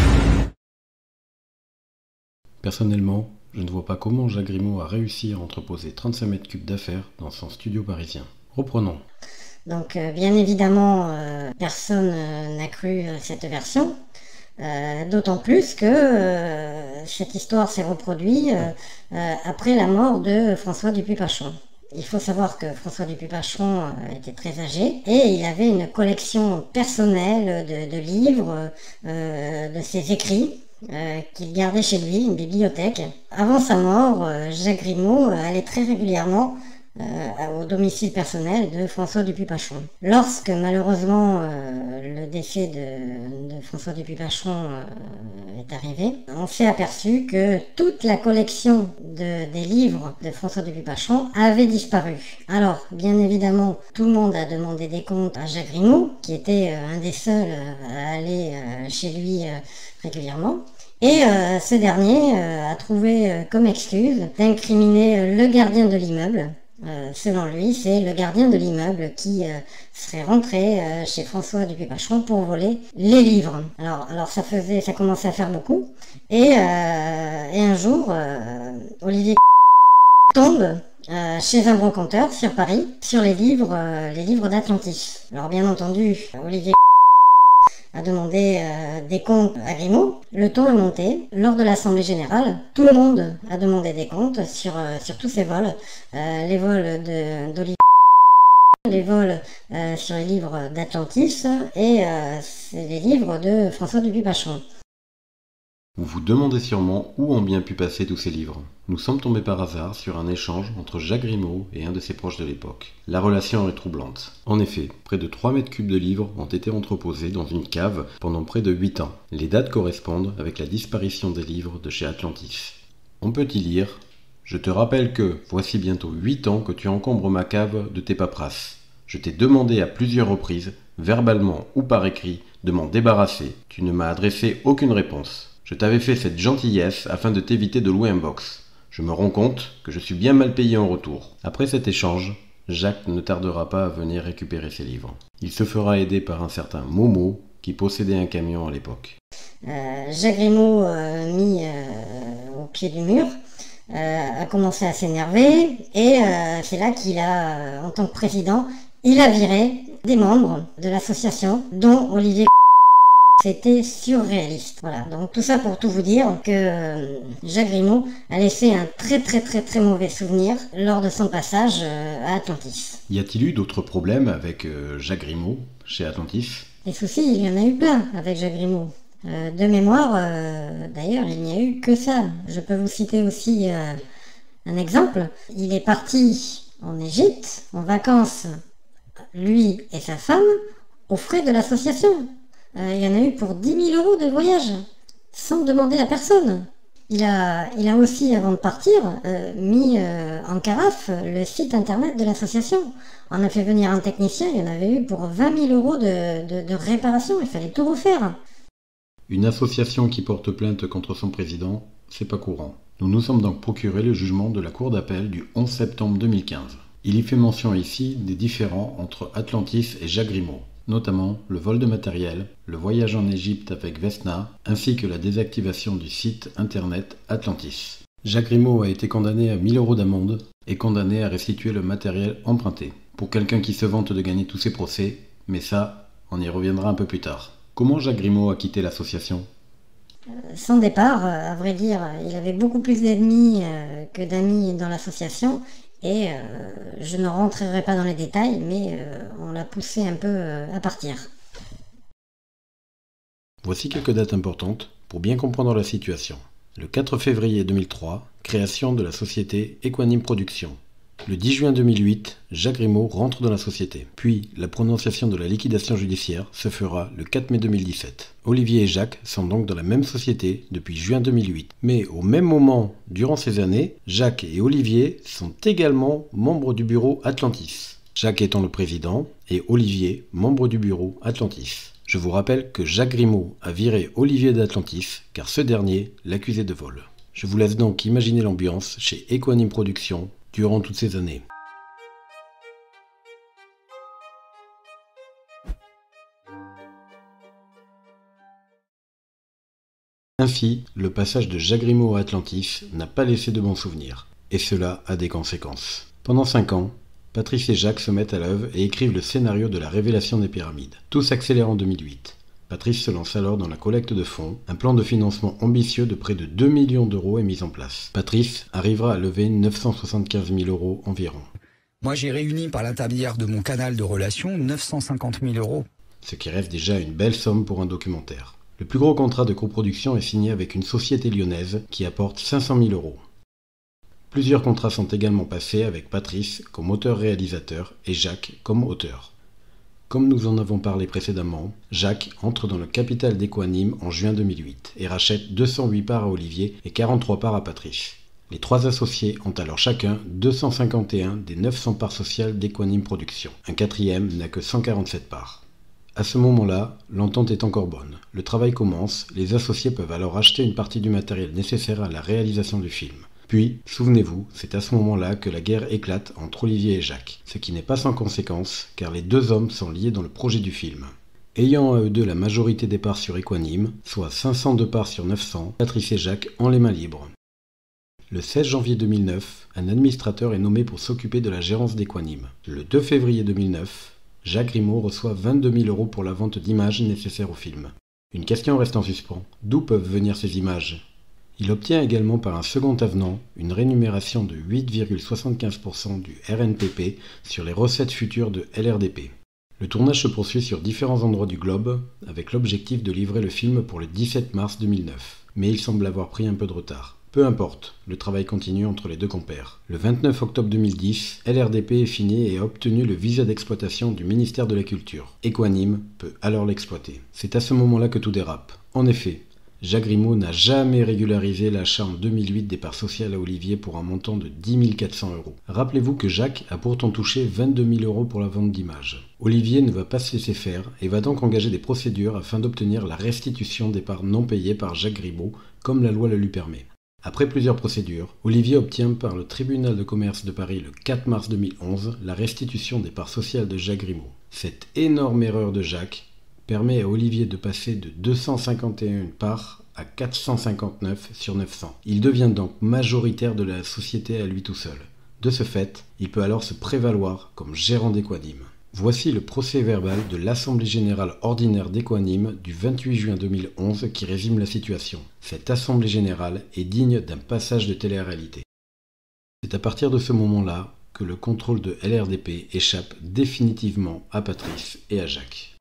S4: Personnellement, je ne vois pas comment Jacques Grimaud a réussi à entreposer trente-cinq mètres cubes d'affaires dans son studio parisien. Reprenons.
S14: Donc euh, bien évidemment, euh, personne euh, n'a cru euh, cette version, euh, d'autant plus que euh, cette histoire s'est reproduite euh, euh, après la mort de François Dupuy-Pachon. Il faut savoir que François Dupuy-Pachon euh, était très âgé et il avait une collection personnelle de, de livres, euh, de ses écrits, euh, qu'il gardait chez lui, une bibliothèque. Avant sa mort, euh, Jacques Grimaud euh, allait très régulièrement Euh, au domicile personnel de François Dupuy-Pachon. Lorsque malheureusement euh, le décès de, de François Dupuy-Pachon euh, est arrivé, on s'est aperçu que toute la collection de, des livres de François Dupuy-Pachon avait disparu. Alors, bien évidemment, tout le monde a demandé des comptes à Jacques Grimaud, qui était euh, un des seuls à aller euh, chez lui euh, régulièrement. Et euh, ce dernier euh, a trouvé euh, comme excuse d'incriminer euh, le gardien de l'immeuble. Euh, selon lui, c'est le gardien de l'immeuble qui euh, serait rentré euh, chez François Dupuy-Pachon pour voler les livres. Alors, alors ça faisait, ça commençait à faire beaucoup. Et, euh, et un jour, euh, Olivier tombe euh, chez un brocanteur sur Paris sur les livres, euh, les livres d'Atlantis. Alors bien entendu, Olivier a demandé euh, des comptes à Grimaud. Le ton est monté. Lors de l'Assemblée Générale, tout le monde a demandé des comptes sur, euh, sur tous ces vols. Euh, les vols d'Olivier, les vols euh, sur les livres d'Atlantis et euh, les livres de François Dupuy-Pachon.
S4: Vous vous demandez sûrement où ont bien pu passer tous ces livres. Nous sommes tombés par hasard sur un échange entre Jacques Grimaud et un de ses proches de l'époque. La relation est troublante. En effet, près de trois mètres cubes de livres ont été entreposés dans une cave pendant près de huit ans. Les dates correspondent avec la disparition des livres de chez Atlantis. On peut y lire « Je te rappelle que, voici bientôt huit ans que tu encombres ma cave de tes paperasses. Je t'ai demandé à plusieurs reprises, verbalement ou par écrit, de m'en débarrasser. Tu ne m'as adressé aucune réponse. Je t'avais fait cette gentillesse afin de t'éviter de louer un box. Je me rends compte que je suis bien mal payé en retour. » Après cet échange, Jacques ne tardera pas à venir récupérer ses livres. Il se fera aider par un certain Momo qui possédait un camion à l'époque.
S14: Euh, Jacques Grimaud, euh, mis euh, au pied du mur, euh, a commencé à s'énerver et euh, c'est là qu'il a, euh, en tant que président, il a viré des membres de l'association, dont Olivier. C'était surréaliste. Voilà, donc tout ça pour tout vous dire que euh, Jacques Grimaud a laissé un très très très très mauvais souvenir lors de son passage euh, à Atlantis.
S4: Y a-t-il eu d'autres problèmes avec euh, Jacques Grimaud chez Atlantis?
S14: Des soucis, il y en a eu plein avec Jacques Grimaud. Euh, de mémoire, euh, d'ailleurs, il n'y a eu que ça. Je peux vous citer aussi euh, un exemple. Il est parti en Égypte, en vacances, lui et sa femme, aux frais de l'association. Euh, il y en a eu pour dix mille euros de voyage, sans demander à personne. Il a, il a aussi, avant de partir, euh, mis euh, en carafe le site internet de l'association. On a fait venir un technicien, il y en avait eu pour vingt mille euros de, de, de réparation, il fallait tout refaire.
S4: Une association qui porte plainte contre son président, c'est pas courant. Nous nous sommes donc procuré le jugement de la Cour d'appel du onze septembre deux mille quinze. Il y fait mention ici des différends entre Atlantis et Jacques Grimaud, notamment le vol de matériel, le voyage en Égypte avec Vesna, ainsi que la désactivation du site internet Atlantis. Jacques Grimaud a été condamné à mille euros d'amende et condamné à restituer le matériel emprunté. Pour quelqu'un qui se vante de gagner tous ses procès, mais ça, on y reviendra un peu plus tard. Comment Jacques Grimaud a quitté l'association ?
S14: Son départ, à vrai dire, il avait beaucoup plus d'ennemis que d'amis dans l'association. Et euh, je ne rentrerai pas dans les détails, mais euh, on l'a poussé un peu euh, à partir.
S4: Voici quelques dates importantes pour bien comprendre la situation. Le quatre février deux mille trois, création de la société Equanime Productions. Le dix juin deux mille huit, Jacques Grimaud rentre dans la société. Puis, la prononciation de la liquidation judiciaire se fera le quatre mai deux mille dix-sept. Olivier et Jacques sont donc dans la même société depuis juin deux mille huit. Mais au même moment, durant ces années, Jacques et Olivier sont également membres du bureau Atlantis. Jacques étant le président et Olivier, membre du bureau Atlantis. Je vous rappelle que Jacques Grimaud a viré Olivier d'Atlantis car ce dernier l'accusait de vol. Je vous laisse donc imaginer l'ambiance chez Equanime Productions durant toutes ces années. Ainsi, le passage de Jacques Grimaud à Atlantis n'a pas laissé de bons souvenirs, et cela a des conséquences. Pendant cinq ans, Patrice et Jacques se mettent à l'œuvre et écrivent le scénario de la révélation des pyramides. Tout s'accélère en deux mille huit. Patrice se lance alors dans la collecte de fonds. Un plan de financement ambitieux de près de deux millions d'euros est mis en place. Patrice arrivera à lever neuf cent soixante-quinze mille euros environ.
S15: Moi, j'ai réuni par l'intermédiaire de mon canal de relations neuf cent cinquante mille euros.
S4: Ce qui reste déjà une belle somme pour un documentaire. Le plus gros contrat de coproduction est signé avec une société lyonnaise qui apporte cinq cent mille euros. Plusieurs contrats sont également passés avec Patrice comme auteur-réalisateur et Jacques comme auteur. Comme nous en avons parlé précédemment, Jacques entre dans le capital d'Equanime en juin deux mille huit et rachète deux cent huit parts à Olivier et quarante-trois parts à Patrice. Les trois associés ont alors chacun deux cent cinquante et un des neuf cents parts sociales d'Equanime Productions. Un quatrième n'a que cent quarante-sept parts. À ce moment-là, l'entente est encore bonne. Le travail commence, les associés peuvent alors acheter une partie du matériel nécessaire à la réalisation du film. Puis, souvenez-vous, c'est à ce moment-là que la guerre éclate entre Olivier et Jacques, ce qui n'est pas sans conséquence, car les deux hommes sont liés dans le projet du film. Ayant à eux deux la majorité des parts sur Equanime, soit cinq cent deux parts sur neuf cents, Patrice et Jacques ont les mains libres. Le seize janvier deux mille neuf, un administrateur est nommé pour s'occuper de la gérance d'Equanime. Le deux février deux mille neuf, Jacques Grimaud reçoit vingt-deux mille euros pour la vente d'images nécessaires au film. Une question reste en suspens. D'où peuvent venir ces images ? Il obtient également par un second avenant une rémunération de huit virgule soixante-quinze pour cent du R N P P sur les recettes futures de L R D P. Le tournage se poursuit sur différents endroits du globe avec l'objectif de livrer le film pour le dix-sept mars deux mille neuf, mais il semble avoir pris un peu de retard. Peu importe, le travail continue entre les deux compères. Le vingt-neuf octobre deux mille dix, L R D P est fini et a obtenu le visa d'exploitation du ministère de la Culture. Equanime peut alors l'exploiter. C'est à ce moment-là que tout dérape. En effet, Jacques Grimaud n'a jamais régularisé l'achat en deux mille huit des parts sociales à Olivier pour un montant de dix mille quatre cents euros. Rappelez-vous que Jacques a pourtant touché vingt-deux mille euros pour la vente d'images. Olivier ne va pas se laisser faire et va donc engager des procédures afin d'obtenir la restitution des parts non payées par Jacques Grimaud, comme la loi le lui permet. Après plusieurs procédures, Olivier obtient par le tribunal de commerce de Paris le quatre mars deux mille onze la restitution des parts sociales de Jacques Grimaud. Cette énorme erreur de Jacques permet à Olivier de passer de deux cent cinquante et un parts à quatre cent cinquante-neuf sur neuf cents. Il devient donc majoritaire de la société à lui tout seul. De ce fait, il peut alors se prévaloir comme gérant d'Equanime. Voici le procès-verbal de l'Assemblée Générale Ordinaire d'Equanime du vingt-huit juin deux mille onze qui résume la situation. Cette Assemblée Générale est digne d'un passage de télé-réalité. C'est à partir de ce moment-là que le contrôle de L R D P échappe définitivement à Patrice et à Jacques.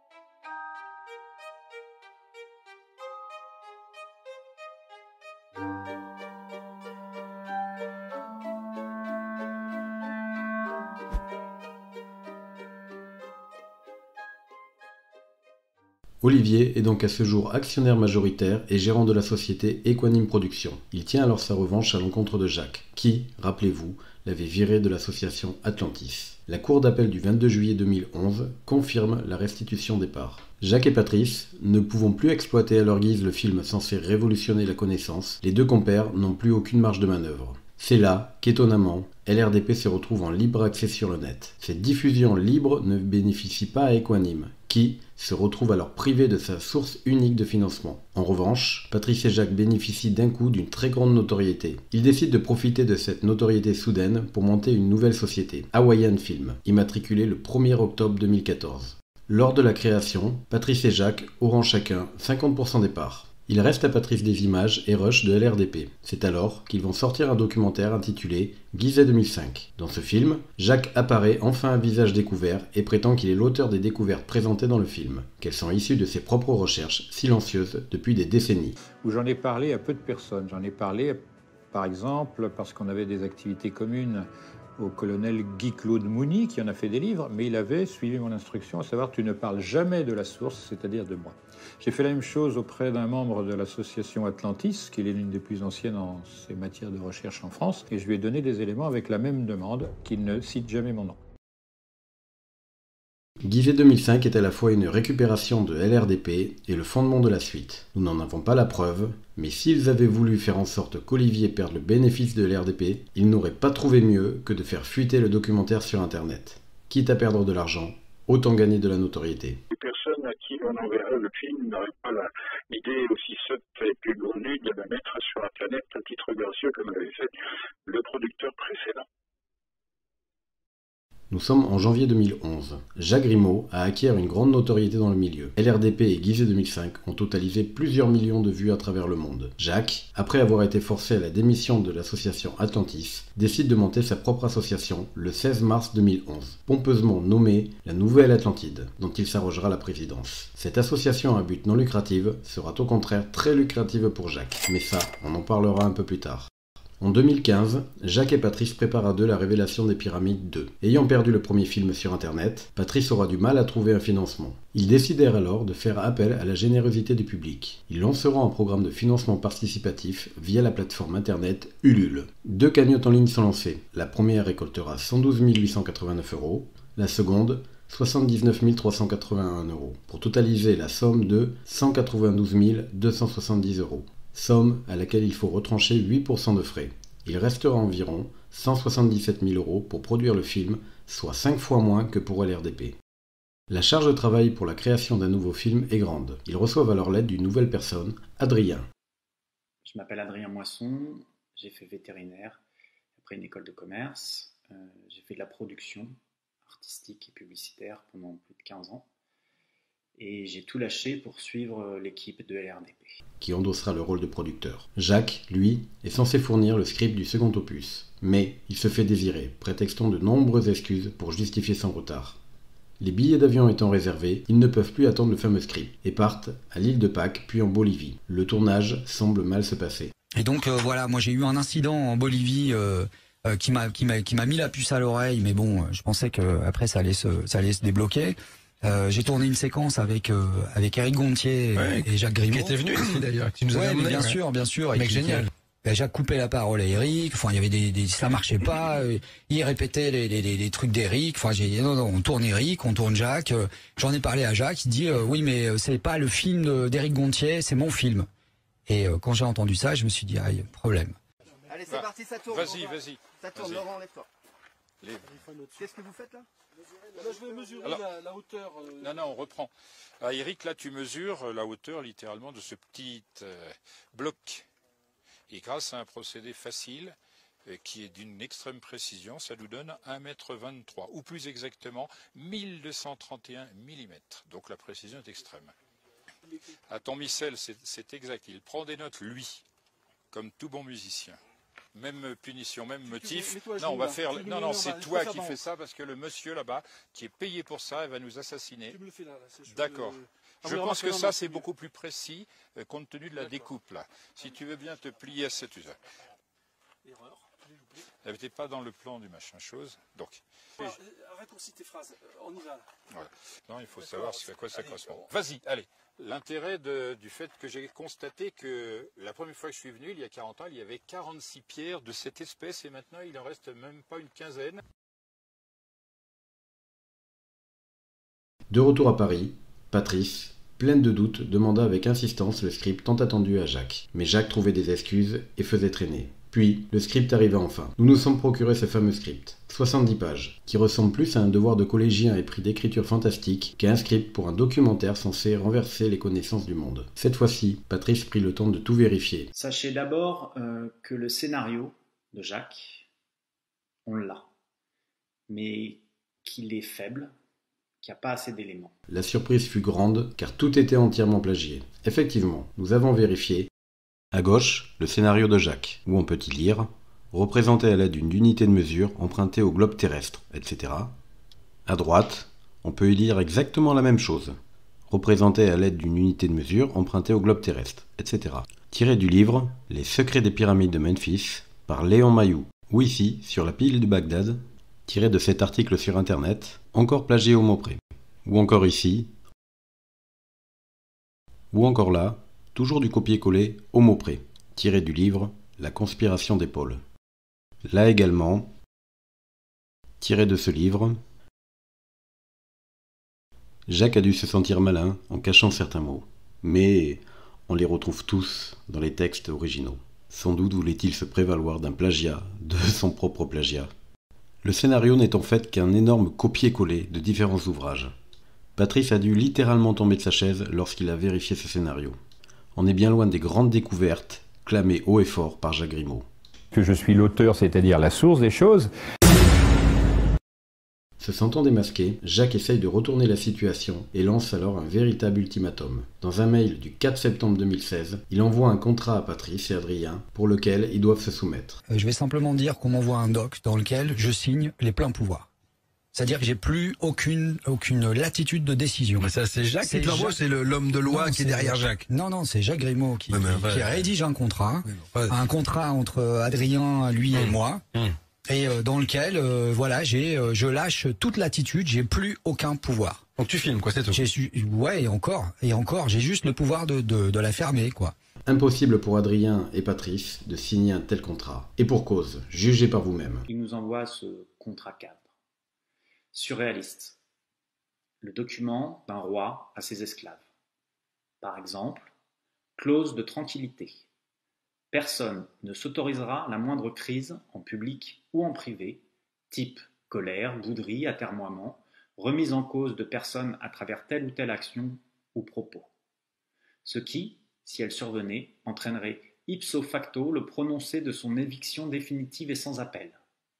S4: Olivier est donc à ce jour actionnaire majoritaire et gérant de la société Equanime Productions. Il tient alors sa revanche à l'encontre de Jacques, qui, rappelez-vous, l'avait viré de l'association Atlantis. La cour d'appel du vingt-deux juillet deux mille onze confirme la restitution des parts. Jacques et Patrice, ne pouvant plus exploiter à leur guise le film censé révolutionner la connaissance, les deux compères n'ont plus aucune marge de manœuvre. C'est là qu'étonnamment, L R D P se retrouve en libre accès sur le net. Cette diffusion libre ne bénéficie pas à Equanime, qui se retrouve alors privé de sa source unique de financement. En revanche, Patrice et Jacques bénéficient d'un coup d'une très grande notoriété. Ils décident de profiter de cette notoriété soudaine pour monter une nouvelle société, Hawaiian Film, immatriculée le premier octobre deux mille quatorze. Lors de la création, Patrice et Jacques auront chacun cinquante pour cent des parts. Il reste à Patrice des images et rushs de L R D P. C'est alors qu'ils vont sortir un documentaire intitulé Gizeh deux mille cinq. Dans ce film, Jacques apparaît enfin à visage découvert et prétend qu'il est l'auteur des découvertes présentées dans le film, qu'elles sont issues de ses propres recherches silencieuses depuis des décennies.
S3: Où j'en ai parlé à peu de personnes. J'en ai parlé, par exemple, parce qu'on avait des activités communes au colonel Guy-Claude Mouny, qui en a fait des livres, mais il avait suivi mon instruction, à savoir tu ne parles jamais de la source, c'est-à-dire de moi. J'ai fait la même chose auprès d'un membre de l'association Atlantis, qui est l'une des plus anciennes en ces matières de recherche en France, et je lui ai donné des éléments avec la même demande, qu'il ne cite jamais mon nom.
S4: Gizeh deux mille cinq est à la fois une récupération de L R D P et le fondement de la suite. Nous n'en avons pas la preuve, mais s'ils avaient voulu faire en sorte qu'Olivier perde le bénéfice de L R D P, ils n'auraient pas trouvé mieux que de faire fuiter le documentaire sur Internet. Quitte à perdre de l'argent, autant gagner de la notoriété.
S9: Les personnes à qui on enverrait le film n'auraient pas l'idée aussi sotte et plus gournue de le mettre sur Internet à titre gracieux comme l'avait fait le producteur précédent.
S4: Nous sommes en janvier deux mille onze. Jacques Grimaud a acquis une grande notoriété dans le milieu. L R D P et Gizeh deux mille cinq ont totalisé plusieurs millions de vues à travers le monde. Jacques, après avoir été forcé à la démission de l'association Atlantis, décide de monter sa propre association le seize mars deux mille onze, pompeusement nommée la Nouvelle Atlantide, dont il s'arrogera la présidence. Cette association à but non lucratif sera au contraire très lucrative pour Jacques, mais ça, on en parlera un peu plus tard. En deux mille quinze, Jacques et Patrice préparent à deux la révélation des Pyramides deux. Ayant perdu le premier film sur Internet, Patrice aura du mal à trouver un financement. Ils décidèrent alors de faire appel à la générosité du public. Ils lanceront un programme de financement participatif via la plateforme Internet Ulule. Deux cagnottes en ligne sont lancées. La première récoltera cent douze mille huit cent quatre-vingt-neuf euros, la seconde soixante-dix-neuf mille trois cent quatre-vingt-un euros, pour totaliser la somme de cent quatre-vingt-douze mille deux cent soixante-dix euros. Somme à laquelle il faut retrancher huit pour cent de frais. Il restera environ cent soixante-dix-sept mille euros pour produire le film, soit cinq fois moins que pour L R D P. La charge de travail pour la création d'un nouveau film est grande. Ils reçoivent alors l'aide d'une nouvelle personne, Adrien.
S16: Je m'appelle Adrien Moisson, j'ai fait vétérinaire, après une école de commerce. Euh, j'ai fait de la production artistique et publicitaire pendant plus de quinze ans. Et j'ai tout lâché pour suivre l'équipe de L R D P.
S4: Qui endossera le rôle de producteur. Jacques, lui, est censé fournir le script du second opus. Mais il se fait désirer, prétextant de nombreuses excuses pour justifier son retard. Les billets d'avion étant réservés, ils ne peuvent plus attendre le fameux script, et partent à l'île de Pâques, puis en Bolivie. Le tournage semble mal se passer.
S15: Et donc euh, voilà, moi j'ai eu un incident en Bolivie euh, euh, qui m'a qui m'a qui m'a mis la puce à l'oreille, mais bon, je pensais que après ça allait se ça allait se débloquer. Euh, j'ai tourné une séquence avec euh, avec Éric Gontier et, ouais, et Jacques Grimaud.
S17: Qui était venu ici d'ailleurs, qui nous
S15: ouais,
S17: avait amené.
S15: Bien
S17: ouais.
S15: sûr, bien sûr.
S17: Mec génial.
S15: Ben, Jacques coupait la parole à Eric. Enfin, il y avait des, des ça marchait pas. Il répétait les, les, les, les trucs d'Eric. Enfin, j'ai dit non, non, on tourne Eric, on tourne Jacques. J'en ai parlé à Jacques. Il dit euh, oui, mais c'est pas le film d'Éric Gontier, c'est mon film. Et euh, quand j'ai entendu ça, je me suis dit aïe, problème.
S1: Allez, c'est parti, ça tourne.
S6: Vas-y, vas-y.
S1: Ça tourne,
S6: vas
S1: Laurent, lève-toi.
S6: Les...
S1: Qu'est-ce que vous faites là?
S17: Là, je vais mesurer Alors, la, la hauteur. Euh...
S6: Non, non, on reprend. Ah, Eric, là, tu mesures la hauteur littéralement de ce petit euh, bloc. Et grâce à un procédé facile, euh, qui est d'une extrême précision, ça nous donne un mètre vingt-trois, ou plus exactement mille deux cent trente et un millimètres. Donc la précision est extrême. À ton micelle, c'est exact. Il prend des notes, lui, comme tout bon musicien. Même punition, même motif. Non, on va faire. Non, non, c'est toi qui fais ça parce que le monsieur là-bas, qui est payé pour ça, il va nous assaisiner. D'accord. Je pense que ça, c'est beaucoup plus précis euh, compte tenu de la découpe là. Si tu veux bien te plier à cet usage.
S17: Erreur.
S6: Elle n'était pas dans le plan du machin chose. Donc.
S17: Alors, raccourcis tes phrases. On y va.
S6: Voilà. Non, il faut savoir à quoi ça correspond. Vas-y, allez. L'intérêt du fait que j'ai constaté que la première fois que je suis venu, il y a quarante ans, il y avait quarante-six pierres de cette espèce et maintenant il en reste même pas une quinzaine.
S4: De retour à Paris, Patrice, pleine de doutes, demanda avec insistance le script tant attendu à Jacques. Mais Jacques trouvait des excuses et faisait traîner. Puis, le script arriva enfin. Nous nous sommes procuré ce fameux script, soixante-dix pages, qui ressemble plus à un devoir de collégien épris d'écriture fantastique qu'à un script pour un documentaire censé renverser les connaissances du monde. Cette fois-ci, Patrice prit le temps de tout vérifier.
S16: Sachez d'abord euh, que le scénario de Jacques, on l'a, mais qu'il est faible, qu'il n'y a pas assez d'éléments.
S4: La surprise fut grande, car tout était entièrement plagié. Effectivement, nous avons vérifié. À gauche, le scénario de Jacques, où on peut y lire « représenté à l'aide d'une unité de mesure empruntée au globe terrestre, et cetera » À droite, on peut y lire exactement la même chose « représenté à l'aide d'une unité de mesure empruntée au globe terrestre, et cetera » Tiré du livre « Les secrets des pyramides de Memphis » par Léon Mayou, ou ici, sur la pile de Bagdad, tiré de cet article sur internet, encore plagié au mot près. Ou encore ici, ou encore là, toujours du copier-coller au mot près, tiré du livre La conspiration des pôles. Là également, tiré de ce livre, Jacques a dû se sentir malin en cachant certains mots, mais on les retrouve tous dans les textes originaux. Sans doute voulait-il se prévaloir d'un plagiat, de son propre plagiat. Le scénario n'est en fait qu'un énorme copier-coller de différents ouvrages. Patrice a dû littéralement tomber de sa chaise lorsqu'il a vérifié ce scénario. On est bien loin des grandes découvertes clamées haut et fort par Jacques Grimaud.
S18: Que je suis l'auteur, c'est-à-dire la source des choses.
S4: Se sentant démasqué, Jacques essaye de retourner la situation et lance alors un véritable ultimatum. Dans un mail du quatre septembre deux mille seize, il envoie un contrat à Patrice et Adrien pour lequel ils doivent se soumettre.
S15: Je vais simplement dire qu'on m'envoie un doc dans lequel je signe les pleins pouvoirs. C'est-à-dire que j'ai plus aucune, aucune latitude de décision.
S19: Mais ça, c'est Jacques qui te l'envoie, c'est l'homme de loi
S15: non,
S19: qui est derrière Jacques.
S15: Non, non, c'est Jacques Grimaud qui,
S19: ouais,
S15: qui,
S19: ouais,
S15: qui rédige un contrat.
S19: Ouais,
S15: un contrat entre Adrien, lui et moi. Mmh. Et euh, dans lequel, euh, voilà, j'ai, euh, je lâche toute latitude, j'ai plus aucun pouvoir.
S19: Donc tu filmes, quoi, c'est tout.
S15: J'ai su, ouais, et encore, et encore, j'ai juste le pouvoir de, de, de la fermer, quoi.
S4: Impossible pour Adrien et Patrice de signer un tel contrat. Et pour cause, jugez par vous-même.
S16: Il nous envoie ce contrat cadre. Surréaliste. Le document d'un roi à ses esclaves. Par exemple, clause de tranquillité. Personne ne s'autorisera la moindre crise en public ou en privé, type colère, bouderie, atermoiement, remise en cause de personnes à travers telle ou telle action ou propos. Ce qui, si elle survenait, entraînerait ipso facto le prononcé de son éviction définitive et sans appel.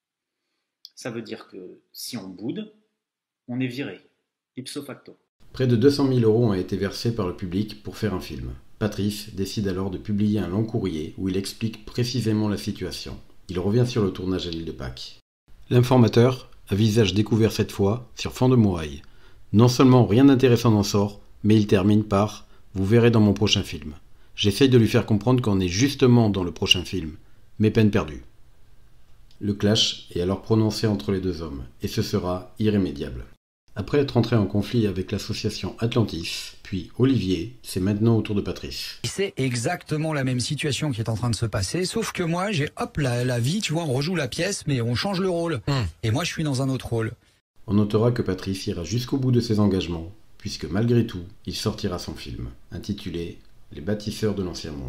S16: Ça veut dire que si on boude, on est viré, ipso facto.
S4: Près de deux cent mille euros ont été versés par le public pour faire un film. Patrice décide alors de publier un long courrier où il explique précisément la situation. Il revient sur le tournage à l'île de Pâques. L'informateur, à visage découvert cette fois, sur fond de mouaille. Non seulement rien d'intéressant n'en sort, mais il termine par « Vous verrez dans mon prochain film ». J'essaye de lui faire comprendre qu'on est justement dans le prochain film, mais peine perdue. Le clash est alors prononcé entre les deux hommes, et ce sera irrémédiable. Après être entré en conflit avec l'association Atlantis, puis Olivier, c'est maintenant au tour de Patrice.
S15: C'est exactement la même situation qui est en train de se passer, sauf que moi, j'ai hop, la, la vie, tu vois, on rejoue la pièce, mais on change le rôle. Mmh. Et moi, je suis dans un autre rôle.
S4: On notera que Patrice ira jusqu'au bout de ses engagements, puisque malgré tout, il sortira son film, intitulé « Les bâtisseurs de l'ancien monde ».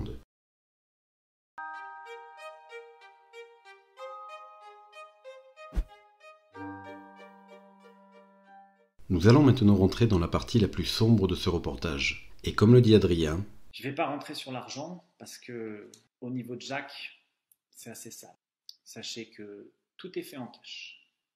S4: Nous allons maintenant rentrer dans la partie la plus sombre de ce reportage. Et comme le dit Adrien...
S16: Je ne vais pas rentrer sur l'argent parce que, au niveau de Jacques, c'est assez sale. Sachez que tout est fait en cash.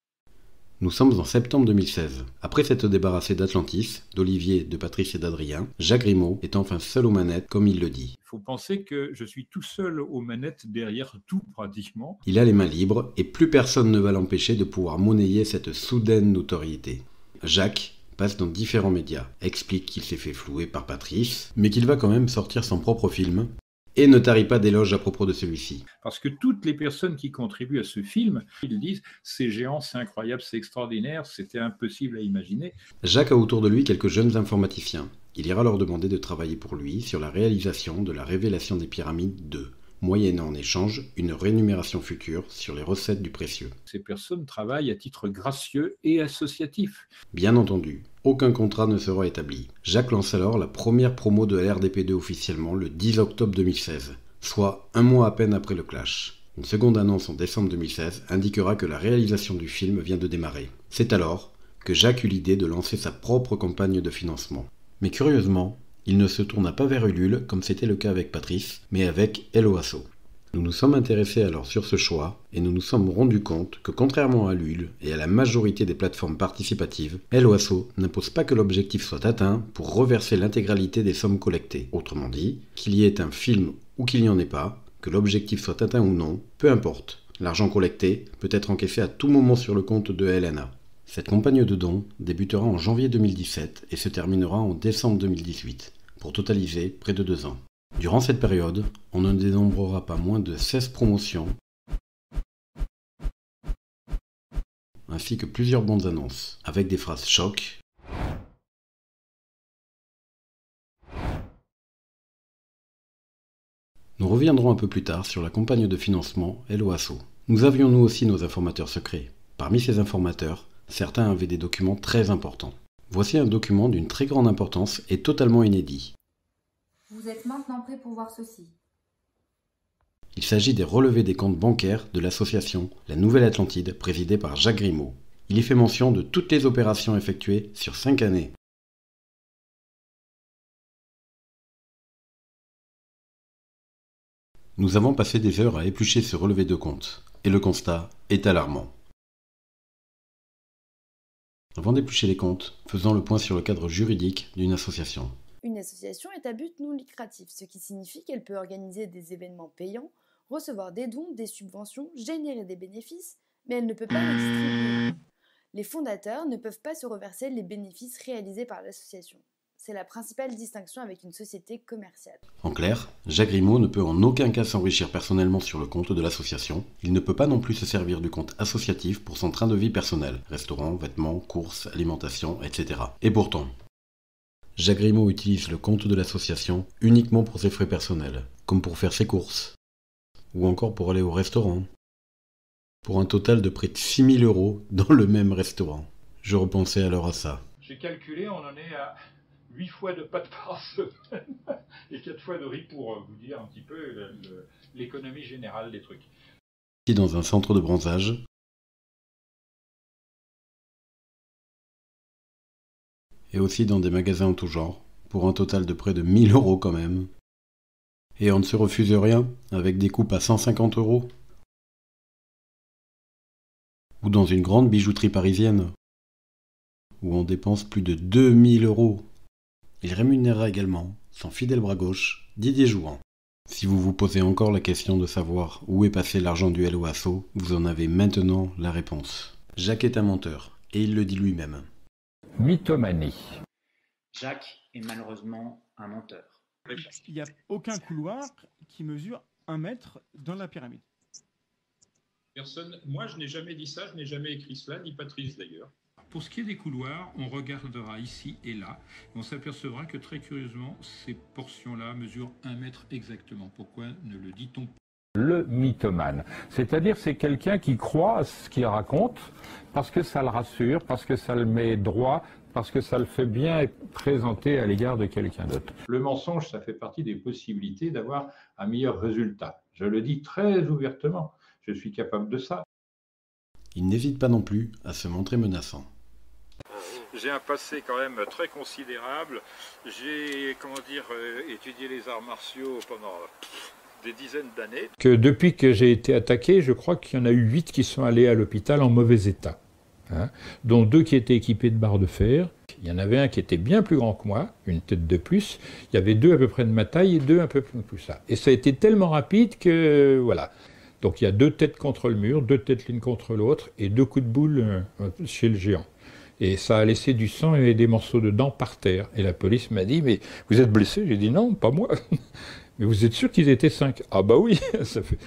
S4: Nous sommes en septembre deux mille seize. Après s'être débarrassé d'Atlantis, d'Olivier, de Patrice et d'Adrien, Jacques Grimaud est enfin seul aux manettes, comme il le dit.
S6: Il faut penser que je suis tout seul aux manettes derrière tout pratiquement.
S4: Il a les mains libres et plus personne ne va l'empêcher de pouvoir monnayer cette soudaine notoriété. Jacques passe dans différents médias, explique qu'il s'est fait flouer par Patrice, mais qu'il va quand même sortir son propre film, et ne tarit pas d'éloges à propos de celui-ci.
S6: Parce que toutes les personnes qui contribuent à ce film, ils disent « c'est géant, c'est incroyable, c'est extraordinaire, c'était impossible à imaginer ».
S4: Jacques a autour de lui quelques jeunes informaticiens. Il ira leur demander de travailler pour lui sur la réalisation de la Révélation des Pyramides deux, moyennant en échange une rémunération future sur les recettes du précieux.
S6: Ces personnes travaillent à titre gracieux et associatif.
S4: Bien entendu, aucun contrat ne sera établi. Jacques lance alors la première promo de L R D P deux officiellement le dix octobre deux mille seize, soit un mois à peine après le clash. Une seconde annonce en décembre deux mille seize indiquera que la réalisation du film vient de démarrer. C'est alors que Jacques eut l'idée de lancer sa propre campagne de financement. Mais curieusement, il ne se tourna pas vers Ulule, comme c'était le cas avec Patrice, mais avec Helloasso. Nous nous sommes intéressés alors sur ce choix, et nous nous sommes rendus compte que contrairement à Ulule et à la majorité des plateformes participatives, Helloasso n'impose pas que l'objectif soit atteint pour reverser l'intégralité des sommes collectées. Autrement dit, qu'il y ait un film ou qu'il n'y en ait pas, que l'objectif soit atteint ou non, peu importe. L'argent collecté peut être encaissé à tout moment sur le compte de L N A. Cette campagne de dons débutera en janvier deux mille dix-sept et se terminera en décembre deux mille dix-huit, pour totaliser près de deux ans. Durant cette période, on ne dénombrera pas moins de seize promotions, ainsi que plusieurs bandes annonces, avec des phrases choc. Nous reviendrons un peu plus tard sur la campagne de financement Hello Asso. Nous avions nous aussi nos informateurs secrets. Parmi ces informateurs, certains avaient des documents très importants. Voici un document d'une très grande importance et totalement inédit.
S20: Vous êtes maintenant prêt pour voir ceci.
S4: Il s'agit des relevés des comptes bancaires de l'association La Nouvelle Atlantide, présidée par Jacques Grimaud. Il y fait mention de toutes les opérations effectuées sur cinq années. Nous avons passé des heures à éplucher ce relevé de comptes, et le constat est alarmant. Avant d'éplucher les comptes, faisons le point sur le cadre juridique d'une association.
S21: Une association est à but non lucratif, ce qui signifie qu'elle peut organiser des événements payants, recevoir des dons, des subventions, générer des bénéfices, mais elle ne peut pas les distribuer. Les fondateurs ne peuvent pas se reverser les bénéfices réalisés par l'association. C'est la principale distinction avec une société commerciale.
S4: En clair, Jacques Grimaud ne peut en aucun cas s'enrichir personnellement sur le compte de l'association. Il ne peut pas non plus se servir du compte associatif pour son train de vie personnel, restaurants, vêtements, courses, alimentation, et cetera. Et pourtant, Jacques Grimaud utilise le compte de l'association uniquement pour ses frais personnels, comme pour faire ses courses, ou encore pour aller au restaurant, pour un total de près de six mille euros dans le même restaurant. Je repensais alors à ça.
S7: J'ai calculé, on en est à huit fois de pâtes par semaine et quatre fois de riz pour vous dire un petit peu l'économie générale des trucs.
S4: Ici dans un centre de bronzage, et aussi dans des magasins en tout genre, pour un total de près de mille euros quand même. Et on ne se refuse rien, avec des coupes à cent cinquante euros. Ou dans une grande bijouterie parisienne, où on dépense plus de deux mille euros. Il rémunérera également son fidèle bras gauche, Didier Jouan. Si vous vous posez encore la question de savoir où est passé l'argent du Hello Asso, vous en avez maintenant la réponse. Jacques est un menteur, et il le dit lui-même.
S10: Mythomanie.
S16: Jacques est malheureusement un menteur.
S2: Il n'y a aucun couloir qui mesure un mètre dans la pyramide.
S10: Personne, moi je n'ai jamais dit ça, je n'ai jamais écrit cela, ni Patrice d'ailleurs. Pour ce qui est des couloirs, on regardera ici et là, et on s'apercevra que très curieusement, ces portions-là mesurent un mètre exactement. Pourquoi ne le dit-on pas ?
S18: Le mythomane, c'est-à-dire c'est quelqu'un qui croit à ce qu'il raconte parce que ça le rassure, parce que ça le met droit, parce que ça le fait bien être présenté à l'égard de quelqu'un d'autre.
S7: Le mensonge, ça fait partie des possibilités d'avoir un meilleur résultat. Je le dis très ouvertement, je suis capable de ça.
S4: Il n'hésite pas non plus à se montrer menaçant.
S6: J'ai un passé quand même très considérable. J'ai, comment dire, euh, étudié les arts martiaux pendant pff, des dizaines d'années.
S10: Que depuis que j'ai été attaqué, je crois qu'il y en a eu huit qui sont allés à l'hôpital en mauvais état. Hein, dont deux qui étaient équipés de barres de fer. Il y en avait un qui était bien plus grand que moi, une tête de plus. Il y avait deux à peu près de ma taille et deux un peu plus que ça. Et ça a été tellement rapide que, voilà. Donc il y a deux têtes contre le mur, deux têtes l'une contre l'autre et deux coups de boule euh, chez le géant. Et ça a laissé du sang et des morceaux de dents par terre. Et la police m'a dit, mais vous êtes blessé? J'ai dit non, pas moi. Mais vous êtes sûr qu'ils étaient cinq? Ah bah oui, ça fait...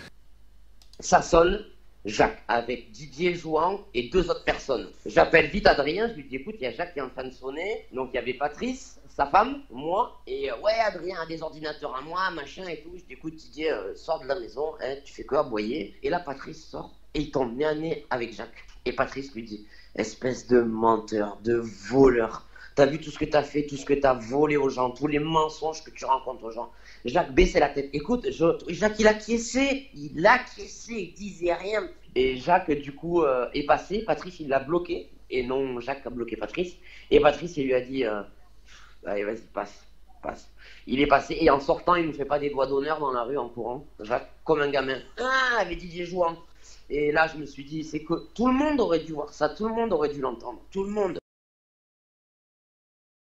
S22: Ça sonne, Jacques, avec Didier Jouan et deux autres personnes. J'appelle vite Adrien, je lui dis, écoute, il y a Jacques qui est en train de sonner. Donc il y avait Patrice, sa femme, moi, et euh, ouais, Adrien a des ordinateurs à moi, machin et tout. Je dis, écoute, Didier, euh, sors de la maison, hein, tu fais que aboyer. Et là, Patrice sort et il tombe nez à nez avec Jacques. Et Patrice lui dit, espèce de menteur, de voleur. T'as vu tout ce que t'as fait, tout ce que t'as volé aux gens, tous les mensonges que tu rencontres aux gens. Jacques baissait la tête. Écoute, je... Jacques, il acquiesçait, il acquiesçait, il disait rien. Et Jacques, du coup, euh, est passé. Patrice, il l'a bloqué. Et non, Jacques a bloqué Patrice. Et Patrice, il lui a dit, euh, allez, vas-y, passe, passe. Il est passé. Et en sortant, il ne fait pas des doigts d'honneur dans la rue en courant. Jacques, comme un gamin. Ah, avec Didier Jouan. Et là, je me suis dit, c'est que tout le monde aurait dû voir ça. Tout le monde aurait dû l'entendre. Tout le monde.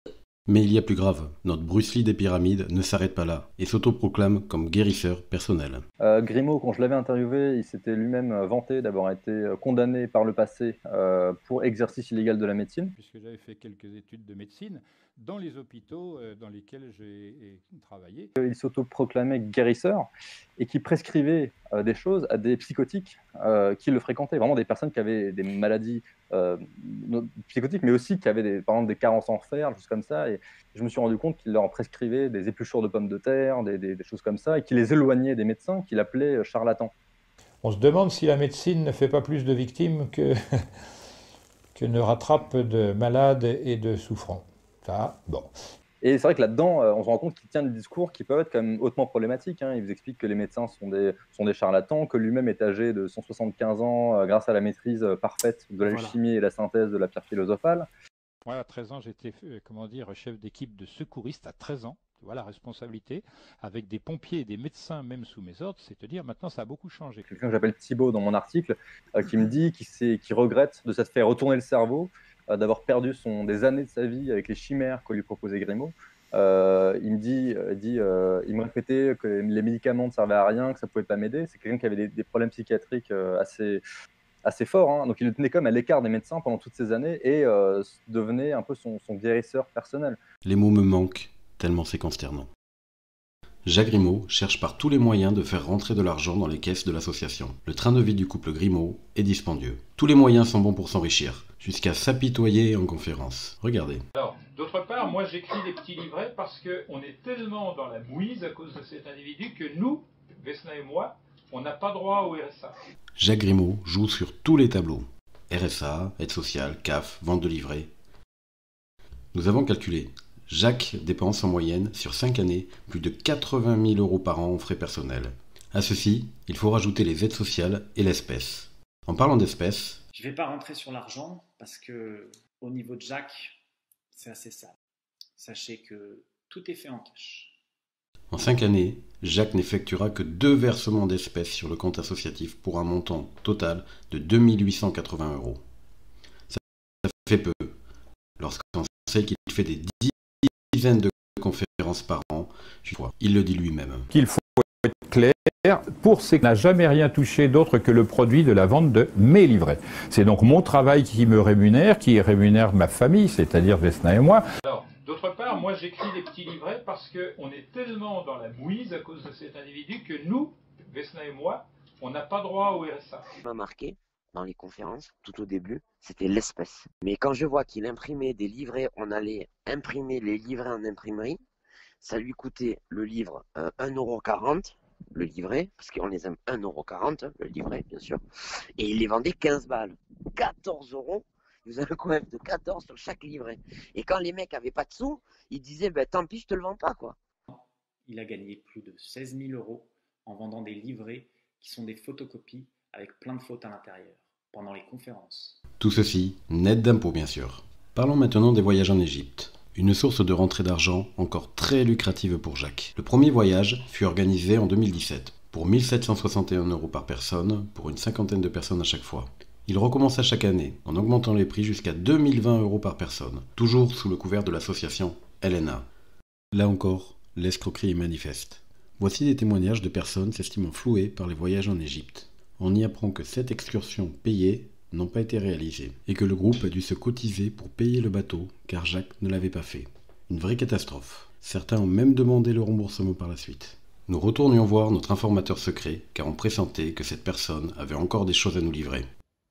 S4: Mais il y a plus grave, notre Bruce Lee des pyramides ne s'arrête pas là et s'autoproclame comme guérisseur personnel.
S5: Euh, Grimaud, quand je l'avais interviewé, il s'était lui-même vanté d'avoir été condamné par le passé euh, pour exercice illégal de la médecine.
S10: Puisque j'avais fait quelques études de médecine dans les hôpitaux euh, dans lesquels j'ai travaillé.
S5: Il s'autoproclamait guérisseur et qui prescrivait euh, des choses à des psychotiques euh, qui le fréquentaient, vraiment des personnes qui avaient des maladies euh, psychotiques, mais aussi qui avaient des, par exemple des carences en fer, des choses comme ça. Et je me suis rendu compte qu'il leur prescrivait des épluchures de pommes de terre, des, des, des choses comme ça, et qu'il les éloignait des médecins, qu'il appelait charlatans.
S10: On se demande si la médecine ne fait pas plus de victimes que, que ne rattrape de malades et de souffrants. Ça, bon.
S5: Et c'est vrai que là-dedans, on se rend compte qu'il tient des discours qui peuvent être quand même hautement problématiques. Hein. Il vous explique que les médecins sont des, sont des charlatans, que lui-même est âgé de cent soixante-quinze ans euh, grâce à la maîtrise parfaite de l'alchimie voilà. et la synthèse de la pierre philosophale.
S10: Moi, à treize ans, j'étais euh, comment dire, chef d'équipe de secouriste à treize ans. Tu vois la responsabilité, avec des pompiers et des médecins même sous mes ordres, c'est te dire maintenant ça a beaucoup changé.
S5: Quelqu'un que j'appelle Thibaut dans mon article, euh, qui me dit qu'il qu'il regrette de s'être fait retourner le cerveau, euh, d'avoir perdu son, des années de sa vie avec les chimères que lui proposait Grimaud. Euh, il me dit, euh, dit euh, il me répétait que les médicaments ne servaient à rien, que ça ne pouvait pas m'aider. C'est quelqu'un qui avait des, des problèmes psychiatriques euh, assez, assez forts. Hein. Donc il le tenait comme à l'écart des médecins pendant toutes ces années et euh, devenait un peu son, son guérisseur personnel.
S4: Les mots me manquent, tellement c'est consternant. Jacques Grimaud cherche par tous les moyens de faire rentrer de l'argent dans les caisses de l'association. Le train de vie du couple Grimaud est dispendieux. Tous les moyens sont bons pour s'enrichir, jusqu'à s'apitoyer en conférence. Regardez.
S9: Alors, d'autre part, moi j'écris des petits livrets parce qu'on est tellement dans la mouise à cause de cet individu que nous, Vesna et moi, on n'a pas droit au R S A.
S4: Jacques Grimaud joue sur tous les tableaux. R S A, aide sociale, C A F, vente de livrets. Nous avons calculé. Jacques dépense en moyenne, sur cinq années, plus de quatre-vingt mille euros par an en frais personnels. À ceci, il faut rajouter les aides sociales et l'espèce. En parlant d'espèces...
S16: Je ne vais pas rentrer sur l'argent parce que, au niveau de Jacques, c'est assez sale. Sachez que tout est fait en cash.
S4: En cinq années, Jacques n'effectuera que deux versements d'espèces sur le compte associatif pour un montant total de deux mille huit cent quatre-vingts euros. Ça fait peu, lorsqu'on sait qu'il fait des dizaines de conférences par an, je crois. Il le dit lui-même.
S18: Qu'il faut être clair, pour c'est qu'il n'a jamais rien touché d'autre que le produit de la vente de mes livrets. C'est donc mon travail qui me rémunère, qui rémunère ma famille, c'est-à-dire Vesna et moi.
S9: Alors, d'autre part, moi j'écris des petits livrets parce qu'on est tellement dans la mouise à cause de cet individu que nous, Vesna et moi, on n'a pas droit au R S A.
S22: Ce qui m'a marqué dans les conférences, tout au début, c'était l'espèce. Mais quand je vois qu'il imprimait des livrets, on allait imprimer les livrets en imprimerie, ça lui coûtait le livre euh, un euro quarante, le livret, parce qu'on les aime un euro quarante, le livret, bien sûr, et il les vendait quinze balles. quatorze euros, vous avez un coin de quatorze sur chaque livret. Et quand les mecs n'avaient pas de sous, ils disaient, ben, tant pis, je te le vends pas, quoi.
S16: Il a gagné plus de seize mille euros en vendant des livrets qui sont des photocopies avec plein de fautes à l'intérieur, pendant les conférences.
S4: Tout ceci, net d'impôts bien sûr. Parlons maintenant des voyages en Égypte. Une source de rentrée d'argent encore très lucrative pour Jacques. Le premier voyage fut organisé en deux mille dix-sept, pour mille sept cent soixante et un euros par personne, pour une cinquantaine de personnes à chaque fois. Il recommença chaque année, en augmentant les prix jusqu'à deux mille vingt euros par personne, toujours sous le couvert de l'association L N A. Là encore, l'escroquerie est manifeste. Voici des témoignages de personnes s'estimant flouées par les voyages en Égypte. On y apprend que cette excursion payée n'ont pas été réalisées et que le groupe a dû se cotiser pour payer le bateau car Jacques ne l'avait pas fait. Une vraie catastrophe. Certains ont même demandé le remboursement par la suite. Nous retournions voir notre informateur secret car on pressentait que cette personne avait encore des choses à nous livrer.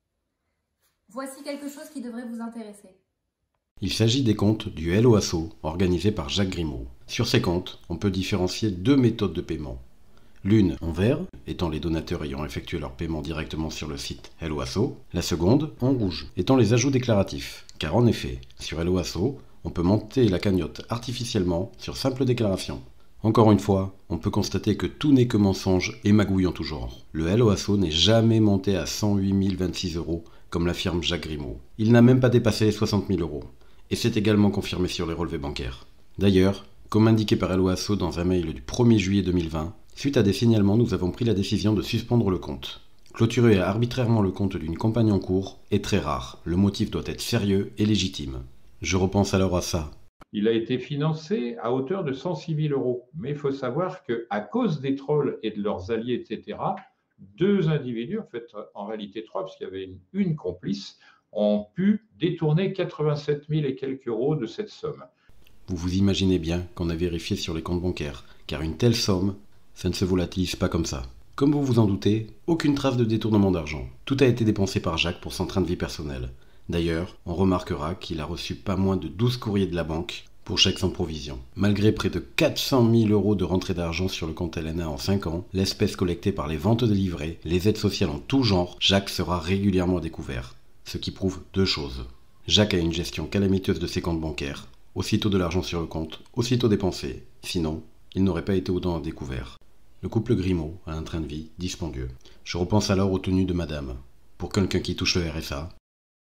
S20: Voici quelque chose qui devrait vous intéresser.
S4: Il s'agit des comptes du Hello Asso organisés par Jacques Grimaud. Sur ces comptes, on peut différencier deux méthodes de paiement. L'une en vert, étant les donateurs ayant effectué leur paiement directement sur le site Hello Asso. La seconde en rouge, étant les ajouts déclaratifs. Car en effet, sur Hello Asso, on peut monter la cagnotte artificiellement sur simple déclaration. Encore une fois, on peut constater que tout n'est que mensonge et magouille en tout genre. Le Hello Asso n'est jamais monté à cent huit mille vingt-six euros, comme l'affirme Jacques Grimaud. Il n'a même pas dépassé les soixante mille euros. Et c'est également confirmé sur les relevés bancaires. D'ailleurs, comme indiqué par Hello Asso dans un mail du premier juillet deux mille vingt, suite à des signalements, nous avons pris la décision de suspendre le compte. Clôturer arbitrairement le compte d'une campagne en cours est très rare. Le motif doit être sérieux et légitime. Je repense alors à ça,
S6: Il a été financé à hauteur de cent six mille euros. Mais il faut savoir qu'à cause des trolls et de leurs alliés, et cetera, deux individus, en fait, en réalité trois, parce qu'il y avait une, une complice, ont pu détourner quatre-vingt-sept mille et quelques euros de cette somme.
S4: Vous vous imaginez bien qu'on a vérifié sur les comptes bancaires, car une telle somme, ça ne se volatilise pas comme ça. Comme vous vous en doutez, aucune trace de détournement d'argent. Tout a été dépensé par Jacques pour son train de vie personnel. D'ailleurs, on remarquera qu'il a reçu pas moins de douze courriers de la banque pour chèque sans provision. Malgré près de quatre cent mille euros de rentrée d'argent sur le compte L N A en cinq ans, l'espèce collectée par les ventes de livrets, les aides sociales en tout genre, Jacques sera régulièrement découvert. Ce qui prouve deux choses. Jacques a une gestion calamiteuse de ses comptes bancaires. Aussitôt de l'argent sur le compte, aussitôt dépensé. Sinon, il n'aurait pas été autant découvert. Le couple Grimaud a un train de vie dispendieux. Je repense alors aux tenues de madame. Pour quelqu'un qui touche le R S A.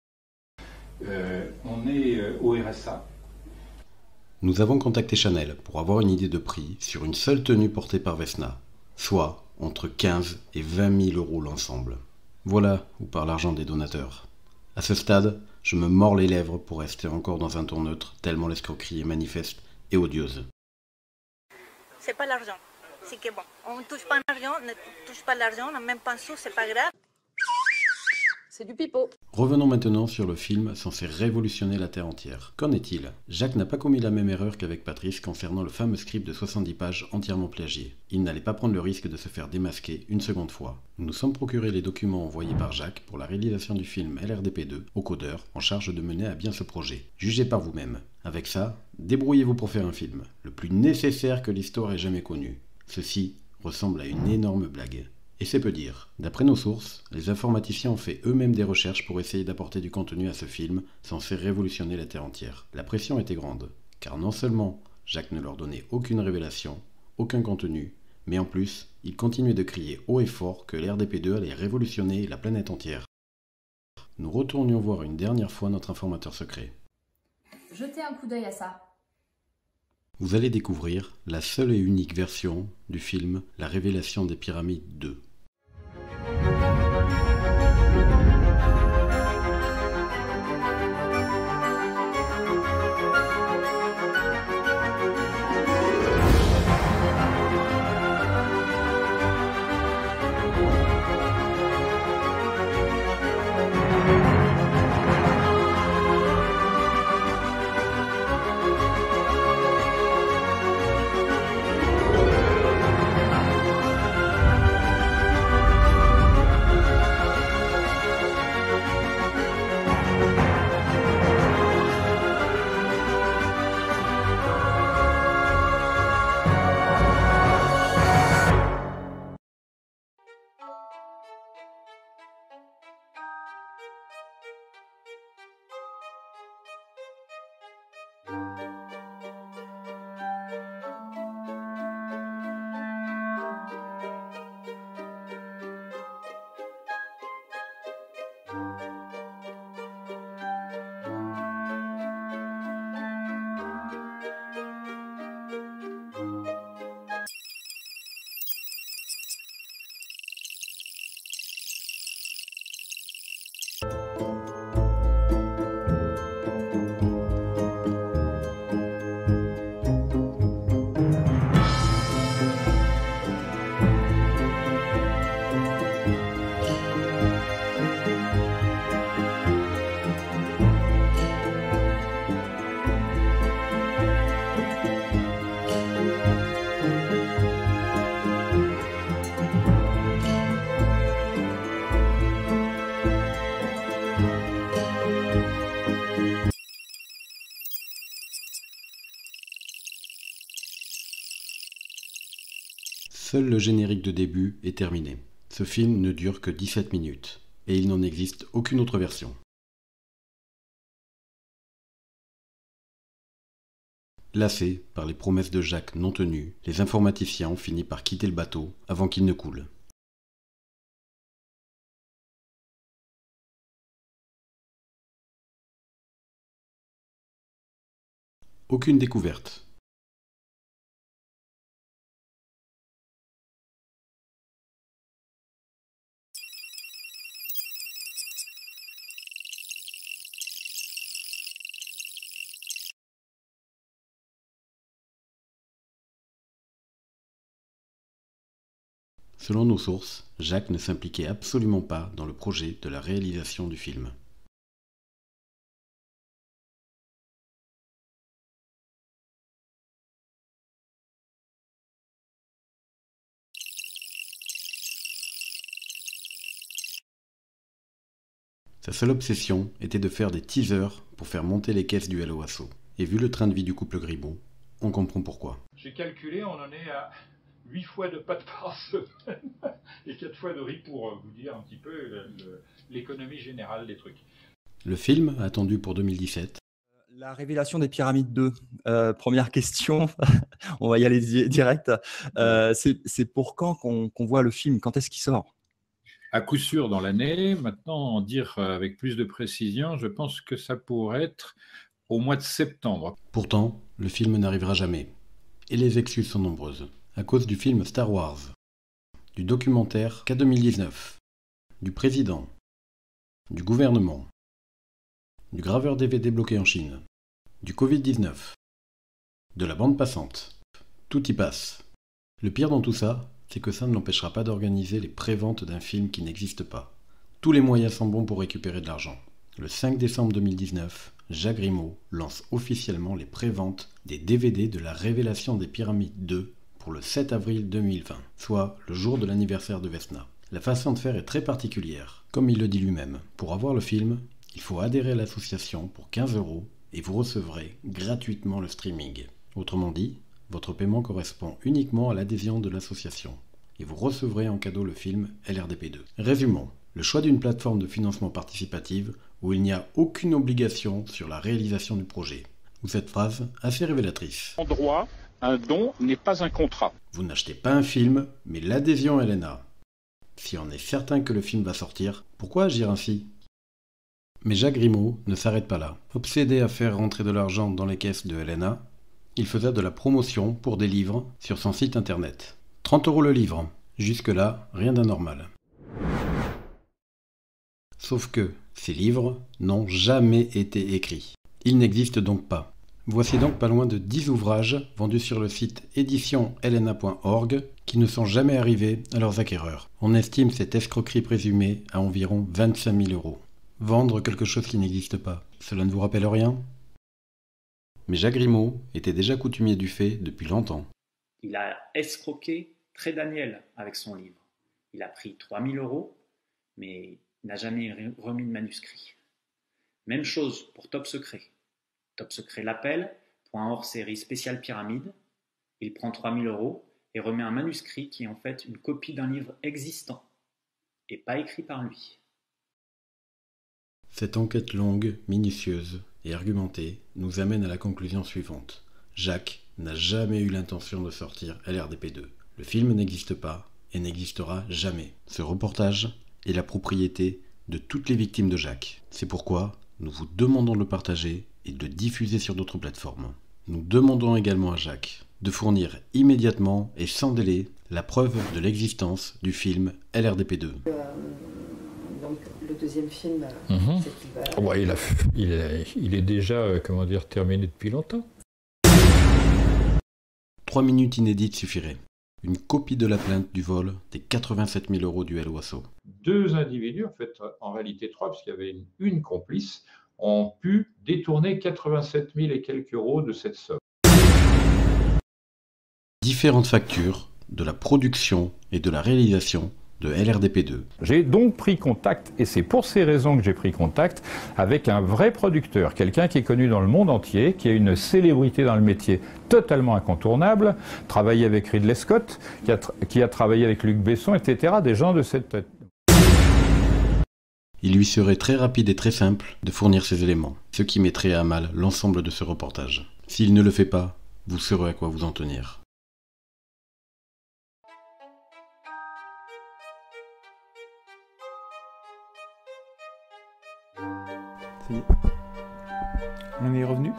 S6: Euh, on est euh, au R S A.
S4: Nous avons contacté Chanel pour avoir une idée de prix sur une seule tenue portée par Vesna, soit entre quinze et vingt mille euros l'ensemble. Voilà où part l'argent des donateurs. À ce stade, je me mords les lèvres pour rester encore dans un ton neutre, tellement l'escroquerie est manifeste et odieuse.
S8: C'est pas l'argent. C'est que bon, on ne touche pas l'argent, ne touche pas l'argent, on n'a même pas un sou, c'est pas grave. C'est du pipeau.
S4: Revenons maintenant sur le film censé révolutionner la Terre entière. Qu'en est-il? Jacques n'a pas commis la même erreur qu'avec Patrice concernant le fameux script de soixante-dix pages entièrement plagié. Il n'allait pas prendre le risque de se faire démasquer une seconde fois. Nous nous sommes procurés les documents envoyés par Jacques pour la réalisation du film L R D P deux au codeur en charge de mener à bien ce projet. Jugez par vous-même. Avec ça, débrouillez-vous pour faire un film, le plus nécessaire que l'histoire ait jamais connu. Ceci ressemble à une énorme blague. Et c'est peu dire. D'après nos sources, les informaticiens ont fait eux-mêmes des recherches pour essayer d'apporter du contenu à ce film censé révolutionner la Terre entière. La pression était grande, car non seulement Jacques ne leur donnait aucune révélation, aucun contenu, mais en plus, il continuait de crier haut et fort que l'R D P deux allait révolutionner la planète entière. Nous retournions voir une dernière fois notre informateur secret.
S20: Jetez un coup d'œil à ça.
S4: Vous allez découvrir la seule et unique version du film La Révélation des Pyramides deux. Seul le générique de début est terminé. Ce film ne dure que dix-sept minutes, et il n'en existe aucune autre version. Lassés par les promesses de Jacques non tenues, les informaticiens ont fini par quitter le bateau avant qu'il ne coule. Aucune découverte. Selon nos sources, Jacques ne s'impliquait absolument pas dans le projet de la réalisation du film. Sa seule obsession était de faire des teasers pour faire monter les caisses du Hello Asso. Et vu le train de vie du couple Grimaud, on comprend pourquoi.
S6: J'ai calculé, on en est à huit fois de pâtes par semaine et quatre fois de riz pour vous dire un petit peu l'économie générale des trucs.
S4: Le film, attendu pour deux mille dix-sept.
S11: La révélation des pyramides deux. Euh, première question, on va y aller di- direct. Euh, c'est, c'est pour quand qu'on, qu'on voit le film? Quand est-ce qu'il sort?
S6: À coup sûr dans l'année. Maintenant, en dire avec plus de précision, je pense que ça pourrait être au mois de septembre.
S4: Pourtant, le film n'arrivera jamais. Et les excuses sont nombreuses. À cause du film Star Wars, du documentaire K deux mille dix-neuf, du président, du gouvernement, du graveur D V D bloqué en Chine, du covid dix-neuf, de la bande passante. Tout y passe. Le pire dans tout ça, c'est que ça ne l'empêchera pas d'organiser les préventes d'un film qui n'existe pas. Tous les moyens sont bons pour récupérer de l'argent. Le cinq décembre deux mille dix-neuf, Jacques Grimaud lance officiellement les préventes des D V D de la Révélation des Pyramides deux pour le sept avril deux mille vingt, soit le jour de l'anniversaire de Vesna. La façon de faire est très particulière. Comme il le dit lui-même, pour avoir le film, il faut adhérer à l'association pour quinze euros et vous recevrez gratuitement le streaming. Autrement dit, votre paiement correspond uniquement à l'adhésion de l'association et vous recevrez en cadeau le film L R D P deux. Résumons, le choix d'une plateforme de financement participative où il n'y a aucune obligation sur la réalisation du projet. Ou cette phrase assez révélatrice.
S9: En droit, un don n'est pas un contrat.
S4: Vous n'achetez pas un film, mais l'adhésion L N A. Si on est certain que le film va sortir, pourquoi agir ainsi? Mais Jacques Grimaud ne s'arrête pas là. Obsédé à faire rentrer de l'argent dans les caisses de L N A, il faisait de la promotion pour des livres sur son site internet. trente euros le livre. Jusque-là, rien d'anormal. Sauf que ces livres n'ont jamais été écrits. Ils n'existent donc pas. Voici donc pas loin de dix ouvrages vendus sur le site édition L N A point org qui ne sont jamais arrivés à leurs acquéreurs. On estime cette escroquerie présumée à environ vingt-cinq mille euros. Vendre quelque chose qui n'existe pas, cela ne vous rappelle rien? Mais Jacques Grimaud était déjà coutumier du fait depuis longtemps.
S16: Il a escroqué Très Daniel avec son livre. Il a pris trois mille euros, mais n'a jamais remis de manuscrit. Même chose pour Top Secret. Top Secret l'appelle pour un hors-série spécial pyramide. Il prend trois mille euros et remet un manuscrit qui est en fait une copie d'un livre existant et pas écrit par lui.
S4: Cette enquête longue, minutieuse et argumentée nous amène à la conclusion suivante. Jacques n'a jamais eu l'intention de sortir L R D P deux. Le film n'existe pas et n'existera jamais. Ce reportage est la propriété de toutes les victimes de Jacques. C'est pourquoi nous vous demandons de le partager et de le diffuser sur d'autres plateformes. Nous demandons également à Jacques de fournir immédiatement et sans délai la preuve de l'existence du film L R D P deux.
S12: Euh, donc le deuxième film,
S10: Mmh.
S12: c'est qu'il va...
S10: Oh, bah, il, a, il, est, il est déjà, euh, comment dire, terminé depuis longtemps.
S4: Trois minutes inédites suffiraient. Une copie de la plainte du vol des quatre-vingt-sept mille euros du Hello Asso.
S6: Deux individus, en fait, en réalité trois, parce qu'il y avait une, une complice, ont pu détourner quatre-vingt-sept mille et quelques euros de cette somme.
S4: Différentes factures de la production et de la réalisation de L R D P deux.
S18: J'ai donc pris contact, et c'est pour ces raisons que j'ai pris contact, avec un vrai producteur, quelqu'un qui est connu dans le monde entier, qui a une célébrité dans le métier totalement incontournable, travaillé avec Ridley Scott, qui a, qui a travaillé avec Luc Besson, et cetera, des gens de cette...
S4: Il lui serait très rapide et très simple de fournir ces éléments, ce qui mettrait à mal l'ensemble de ce reportage. S'il ne le fait pas, vous saurez à quoi vous en tenir.
S2: Ça y est. On est revenu.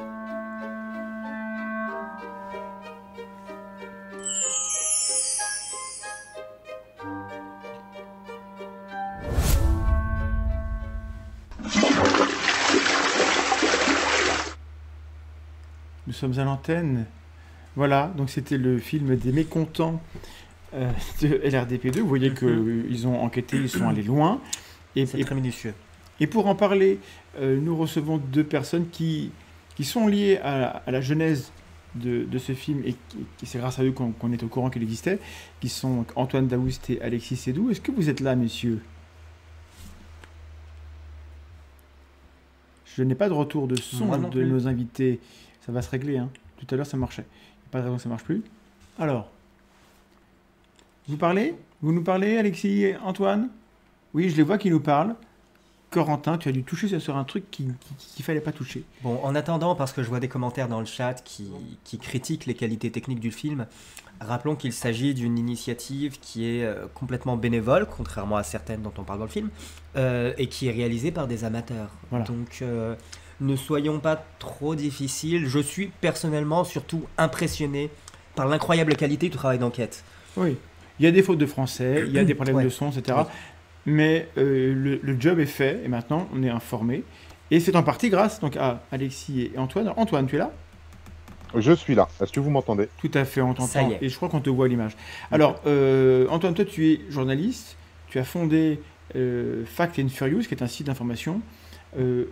S2: Nous sommes à l'antenne. Voilà, donc c'était le film des mécontents euh, de L R D P deux. Vous voyez qu'ils ont enquêté, ils sont allés loin. Et,
S1: C'est
S2: et,
S1: très minutieux.
S2: Et pour en parler, euh, nous recevons deux personnes qui, qui sont liées à, à la genèse de, de ce film, et qui, qui- c'est grâce à eux qu'on qu'on est au courant qu'il existait, qui sont Antoine Daoust et Alexis Sédou. Est-ce que vous êtes là, messieurs? Je n'ai pas de retour de son
S1: Moi non
S2: de
S1: plus.
S2: nos invités. Ça va se régler, hein. Tout à l'heure, ça marchait. Il n'y a pas de raison que ça ne marche plus. Alors, vous parlez? Vous nous parlez, Alexis et Antoine? Oui, je les vois qui nous parlent. Corentin, tu as dû toucher sur un truc qu'il ne fallait pas toucher.
S1: Bon, en attendant, parce que je vois des commentaires dans le chat qui, qui critiquent les qualités techniques du film, rappelons qu'il s'agit d'une initiative qui est euh, complètement bénévole, contrairement à certaines dont on parle dans le film, euh, et qui est réalisée par des amateurs.
S2: Voilà.
S1: Donc, euh, ne soyons pas trop difficiles. Je suis personnellement surtout impressionné par l'incroyable qualité du travail d'enquête.
S2: Oui, il y a des fautes de français, il y a des problèmes
S1: Ouais.
S2: de son, et cetera. Mais euh, le, le job est fait, et maintenant, on est informé. Et c'est en partie grâce donc, à Alexis et Antoine. Antoine, tu es là?
S13: Je suis là. Est-ce que vous m'entendez?
S2: Tout à fait, on
S1: Ça
S2: t'entend.
S1: y est.
S2: Et je crois qu'on te voit à l'image. Alors, euh, Antoine, toi, tu es journaliste. Tu as fondé euh, Fact and Furious, qui est un site d'information. Euh,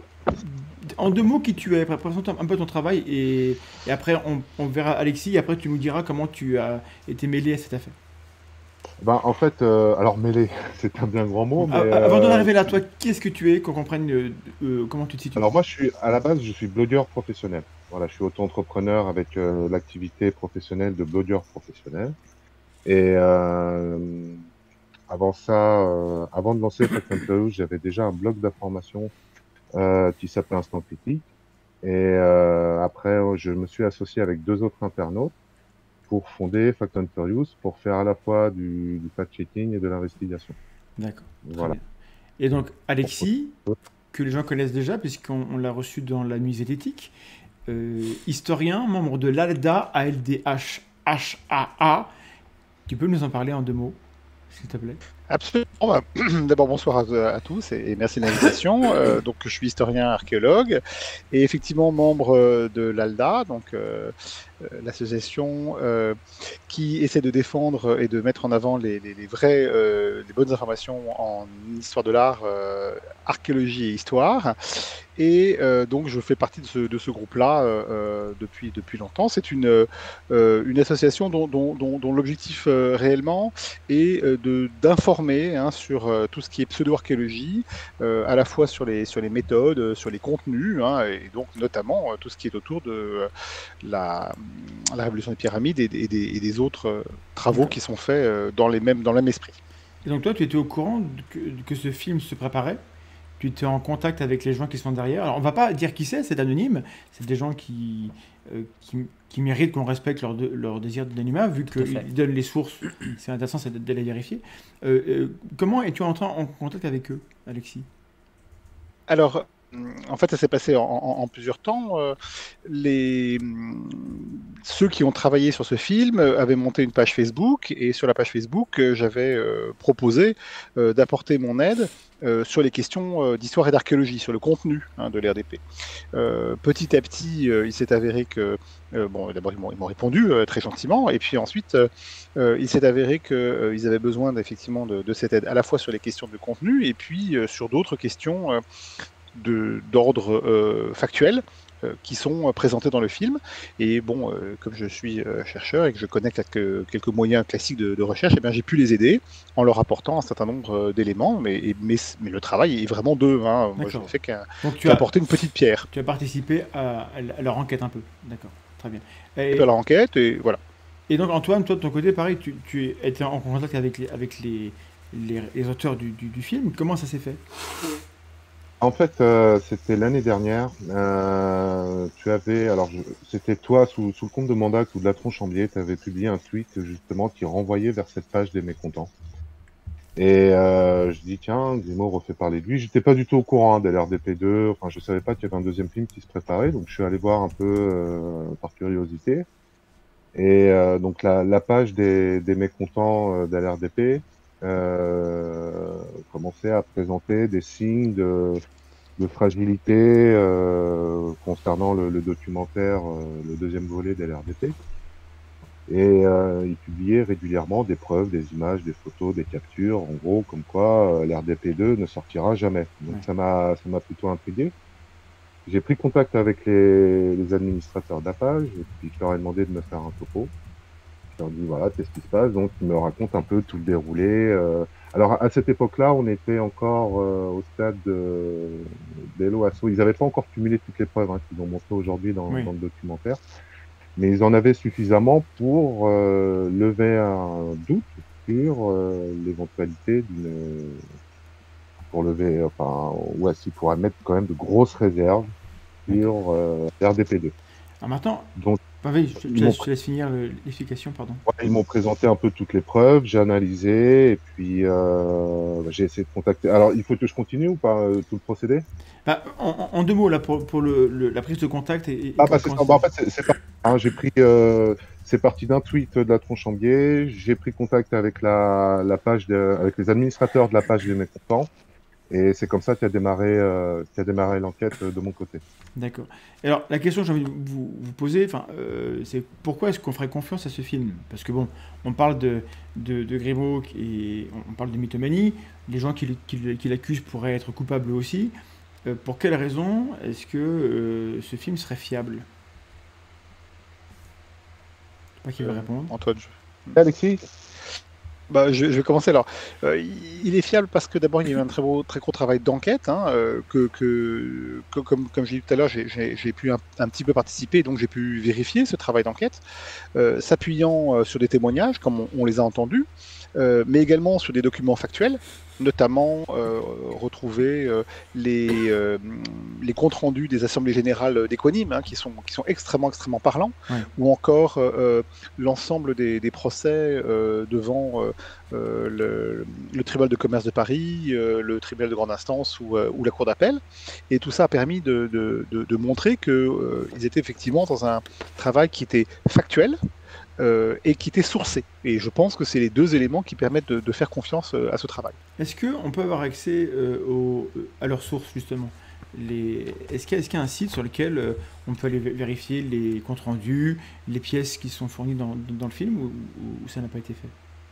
S2: en deux mots, qui tu es? Présente un peu ton travail. Et, et après, on, on verra Alexis. Et après, tu nous diras comment tu as été mêlé à cette affaire.
S13: Ben, en fait, euh, alors mêlé, c'est un bien grand mot, mais...
S2: Ah, Avant d'en
S13: euh,
S2: arriver là, toi, qui est-ce que tu es, qu'on comprenne euh, euh, comment tu te situes?
S13: Alors moi, je suis à la base, je suis blogueur professionnel. Voilà, je suis auto-entrepreneur avec euh, l'activité professionnelle de blogueur professionnel. Et euh, avant ça, euh, avant de lancer Fact and Furious, j'avais déjà un blog d'information euh, qui s'appelait Instant Critique. Et euh, après, je me suis associé avec deux autres internautes pour fonder Fact and Furious, pour faire à la fois du, du fact-checking et de l'investigation.
S2: D'accord. très
S13: Voilà.
S2: bien. Et donc, Alexis, que les gens connaissent déjà, puisqu'on on l'a reçu dans la nuit zététique, euh, historien, membre de l'A L D A, A L D H H A A. Tu peux nous en parler en deux mots, s'il te plaît?
S14: Absolument. Bah, D'abord, bonsoir à, à tous et, et merci de l'invitation. Euh, donc, je suis historien archéologue et effectivement membre euh, de l'A L D A, donc euh, euh, l'association euh, qui essaie de défendre et de mettre en avant les, les, les vraies, euh, les bonnes informations en histoire de l'art, euh, archéologie et histoire. Et euh, donc, je fais partie de ce, de ce groupe-là euh, depuis, depuis longtemps. C'est une, euh, une association dont, dont, dont, dont l'objectif euh, réellement est euh, de- d'informer hein, sur euh, tout ce qui est pseudo-archéologie, euh, à la fois sur les, sur les méthodes, euh, sur les contenus, hein, et donc notamment euh, tout ce qui est autour de euh, la, la révolution des pyramides et, des- et des, et des autres euh, travaux qui sont faits euh, dans, les mêmes, dans le même esprit.
S2: Et donc, toi, tu étais au courant que, que ce film se préparait? Tu étais en contact avec les gens qui sont derrière? Alors, on va pas dire qui c'est, c'est anonyme. C'est des gens qui, euh, qui, qui méritent qu'on respecte leur, de- leur désir d'anonymat, vu
S1: Tout à fait.
S2: qu'ils donnent les sources. C'est intéressant c'est de les vérifier. Euh, euh, comment es-tu entré en contact avec eux, Alexis?
S14: Alors, en fait, ça s'est passé en, en- en plusieurs temps. Euh, Les, ceux qui ont travaillé sur ce film euh, avaient monté une page Facebook, et sur la page Facebook, euh, j'avais euh, proposé euh, d'apporter mon aide euh, sur les questions euh, d'histoire et d'archéologie, sur le contenu hein, de l'R D P. Euh, petit à petit, euh, il s'est avéré que, euh, bon, d'abord ils m'ont ils m'ont répondu euh, très gentiment, et puis ensuite, euh, euh, il s'est avéré qu'ils avaient besoin effectivement de, de cette aide, à la fois sur les questions de contenu, et puis euh, sur d'autres questions euh, de- d'ordre euh, factuel euh, qui sont euh, présentées dans le film. Et bon, euh, comme je suis euh, chercheur et que je connais quelques, quelques moyens classiques de, de recherche, eh bien, j'ai pu les aider en leur apportant un certain nombre euh, d'éléments, mais, et- mais, mais le travail est vraiment d'eux. Hein. Moi, je
S2: D'accord.
S14: n'ai fait qu'un-
S2: Donc, tu as
S14: qu'apporter une petite pierre.
S2: Tu as participé à, à leur enquête un peu. D'accord, très bien. Et,
S14: À leur enquête, et voilà.
S2: et donc, Antoine, toi, de ton côté, pareil, tu, tu étais en contact avec les, avec les, les, les auteurs du, du, du film. Comment ça s'est fait?
S13: En fait, euh, c'était l'année dernière. Euh, tu avais, alors je- c'était toi sous, sous le compte de Mandax ou de la Tronchambier, tu avais publié un tweet justement qui renvoyait vers cette page des mécontents. Et euh, je dis tiens, Grimaud refait parler de lui. J'étais pas du tout au courant hein, de l'R D P deux. Enfin, je savais pas qu'il y avait un deuxième film qui se préparait, donc je suis allé voir un peu euh, par curiosité. Et euh, donc la, la page des, des mécontents euh, de l'R D P euh, commençait à présenter des signes de, de fragilité euh, concernant le, le documentaire, euh, le deuxième volet de l'R D P. Et euh, il publiait régulièrement des preuves, des images, des photos, des captures, en gros, comme quoi euh, l'R D P deux ne sortira jamais. Donc
S2: Ouais.
S13: ça m'a ça m'a plutôt intrigué. J'ai pris contact avec les, les administrateurs de la page, et puis je leur ai demandé de me faire un topo. Je leur ai dit, voilà, qu'est-ce qui se passe? Donc ils me racontent un peu tout le déroulé. euh. Alors à cette époque-là, on était encore euh, au stade de d'Hello Asso. Ils n'avaient pas encore cumulé toutes les preuves hein, qu'ils ont montrées aujourd'hui dans,
S2: Oui.
S13: dans le documentaire. Mais ils en avaient suffisamment pour euh, lever un doute sur euh, l'éventualité d'une... pour lever... Enfin, ouais, si, pour mettre quand même de grosses réserves sur euh, R D P deux.
S2: Alors maintenant,
S13: Donc,
S2: ah oui, je, je
S13: ils
S2: te
S13: m'ont
S2: laisse, je te laisse finir le- l'explication, pardon.
S13: ouais, ils m'ont présenté un peu toutes les preuves, j'ai analysé, et puis euh, j'ai essayé de contacter... Alors, il faut que je continue ou pas, euh, tout le procédé?
S2: Bah, en, en- en deux mots, là, pour, pour le, le- la prise de contact et... et
S13: Ah
S2: quand-
S13: bah c'est
S2: quand
S13: ça. Bah, en fait, c'est c'est parti, hein, j'ai pris, euh, c'est parti d'un tweet de la Tronchambier. J'ai pris contact avec la, la page, de, avec les administrateurs de la page des mécontents, et c'est comme ça qu'a démarré, euh, qu'a démarré l'enquête euh, de mon côté.
S2: D'accord. Alors, la question que j'ai envie de vous, vous poser, enfin, euh, c'est pourquoi est-ce qu'on ferait confiance à ce film? Parce que bon, on parle de, de, de Grimaud et on, on parle de mythomanie. Les gens qui, l- qui, l- qui l'accusent pourraient être coupables eux aussi. Euh, pour quelle raison est-ce que euh, ce film serait fiable? Je sais pas qui veut
S14: Euh,
S2: répondre.
S14: Antoine, je...
S13: Alexis?
S14: Bah, je, je vais commencer alors. Euh, il est fiable parce que d'abord il y a eu un très beau, très gros travail d'enquête, hein, euh, que, que, que- comme, comme j'ai dit tout à l'heure, j'ai- j'ai j'ai pu un, un petit peu participer, donc j'ai pu vérifier ce travail d'enquête, euh, s'appuyant euh, sur des témoignages, comme on, on les a entendus, euh, mais également sur des documents factuels, notamment euh, retrouver euh, les, euh, les comptes rendus des assemblées générales d'Equanime, hein, qui sont, qui sont extrêmement, extrêmement parlants,
S2: Ouais.
S14: ou encore euh, l'ensemble des, des procès euh, devant euh, euh, le, le tribunal de commerce de Paris, euh, le tribunal de grande instance ou, euh, ou la cour d'appel. Et tout ça a permis de, de, de, de montrer qu'ils euh, étaient effectivement dans un travail qui était factuel, euh, et qui était sourcé. Et je pense que c'est les deux éléments qui permettent de, de faire confiance euh, à ce travail.
S2: Est-ce qu'on peut avoir accès euh, au- à leurs sources, justement? Les... Est-ce qu'il y, a- est-ce qu'il y a un site sur lequel euh, on peut aller vé- vérifier les comptes rendus, les pièces qui sont fournies dans, dans le film, ou, ou ça n'a pas été fait?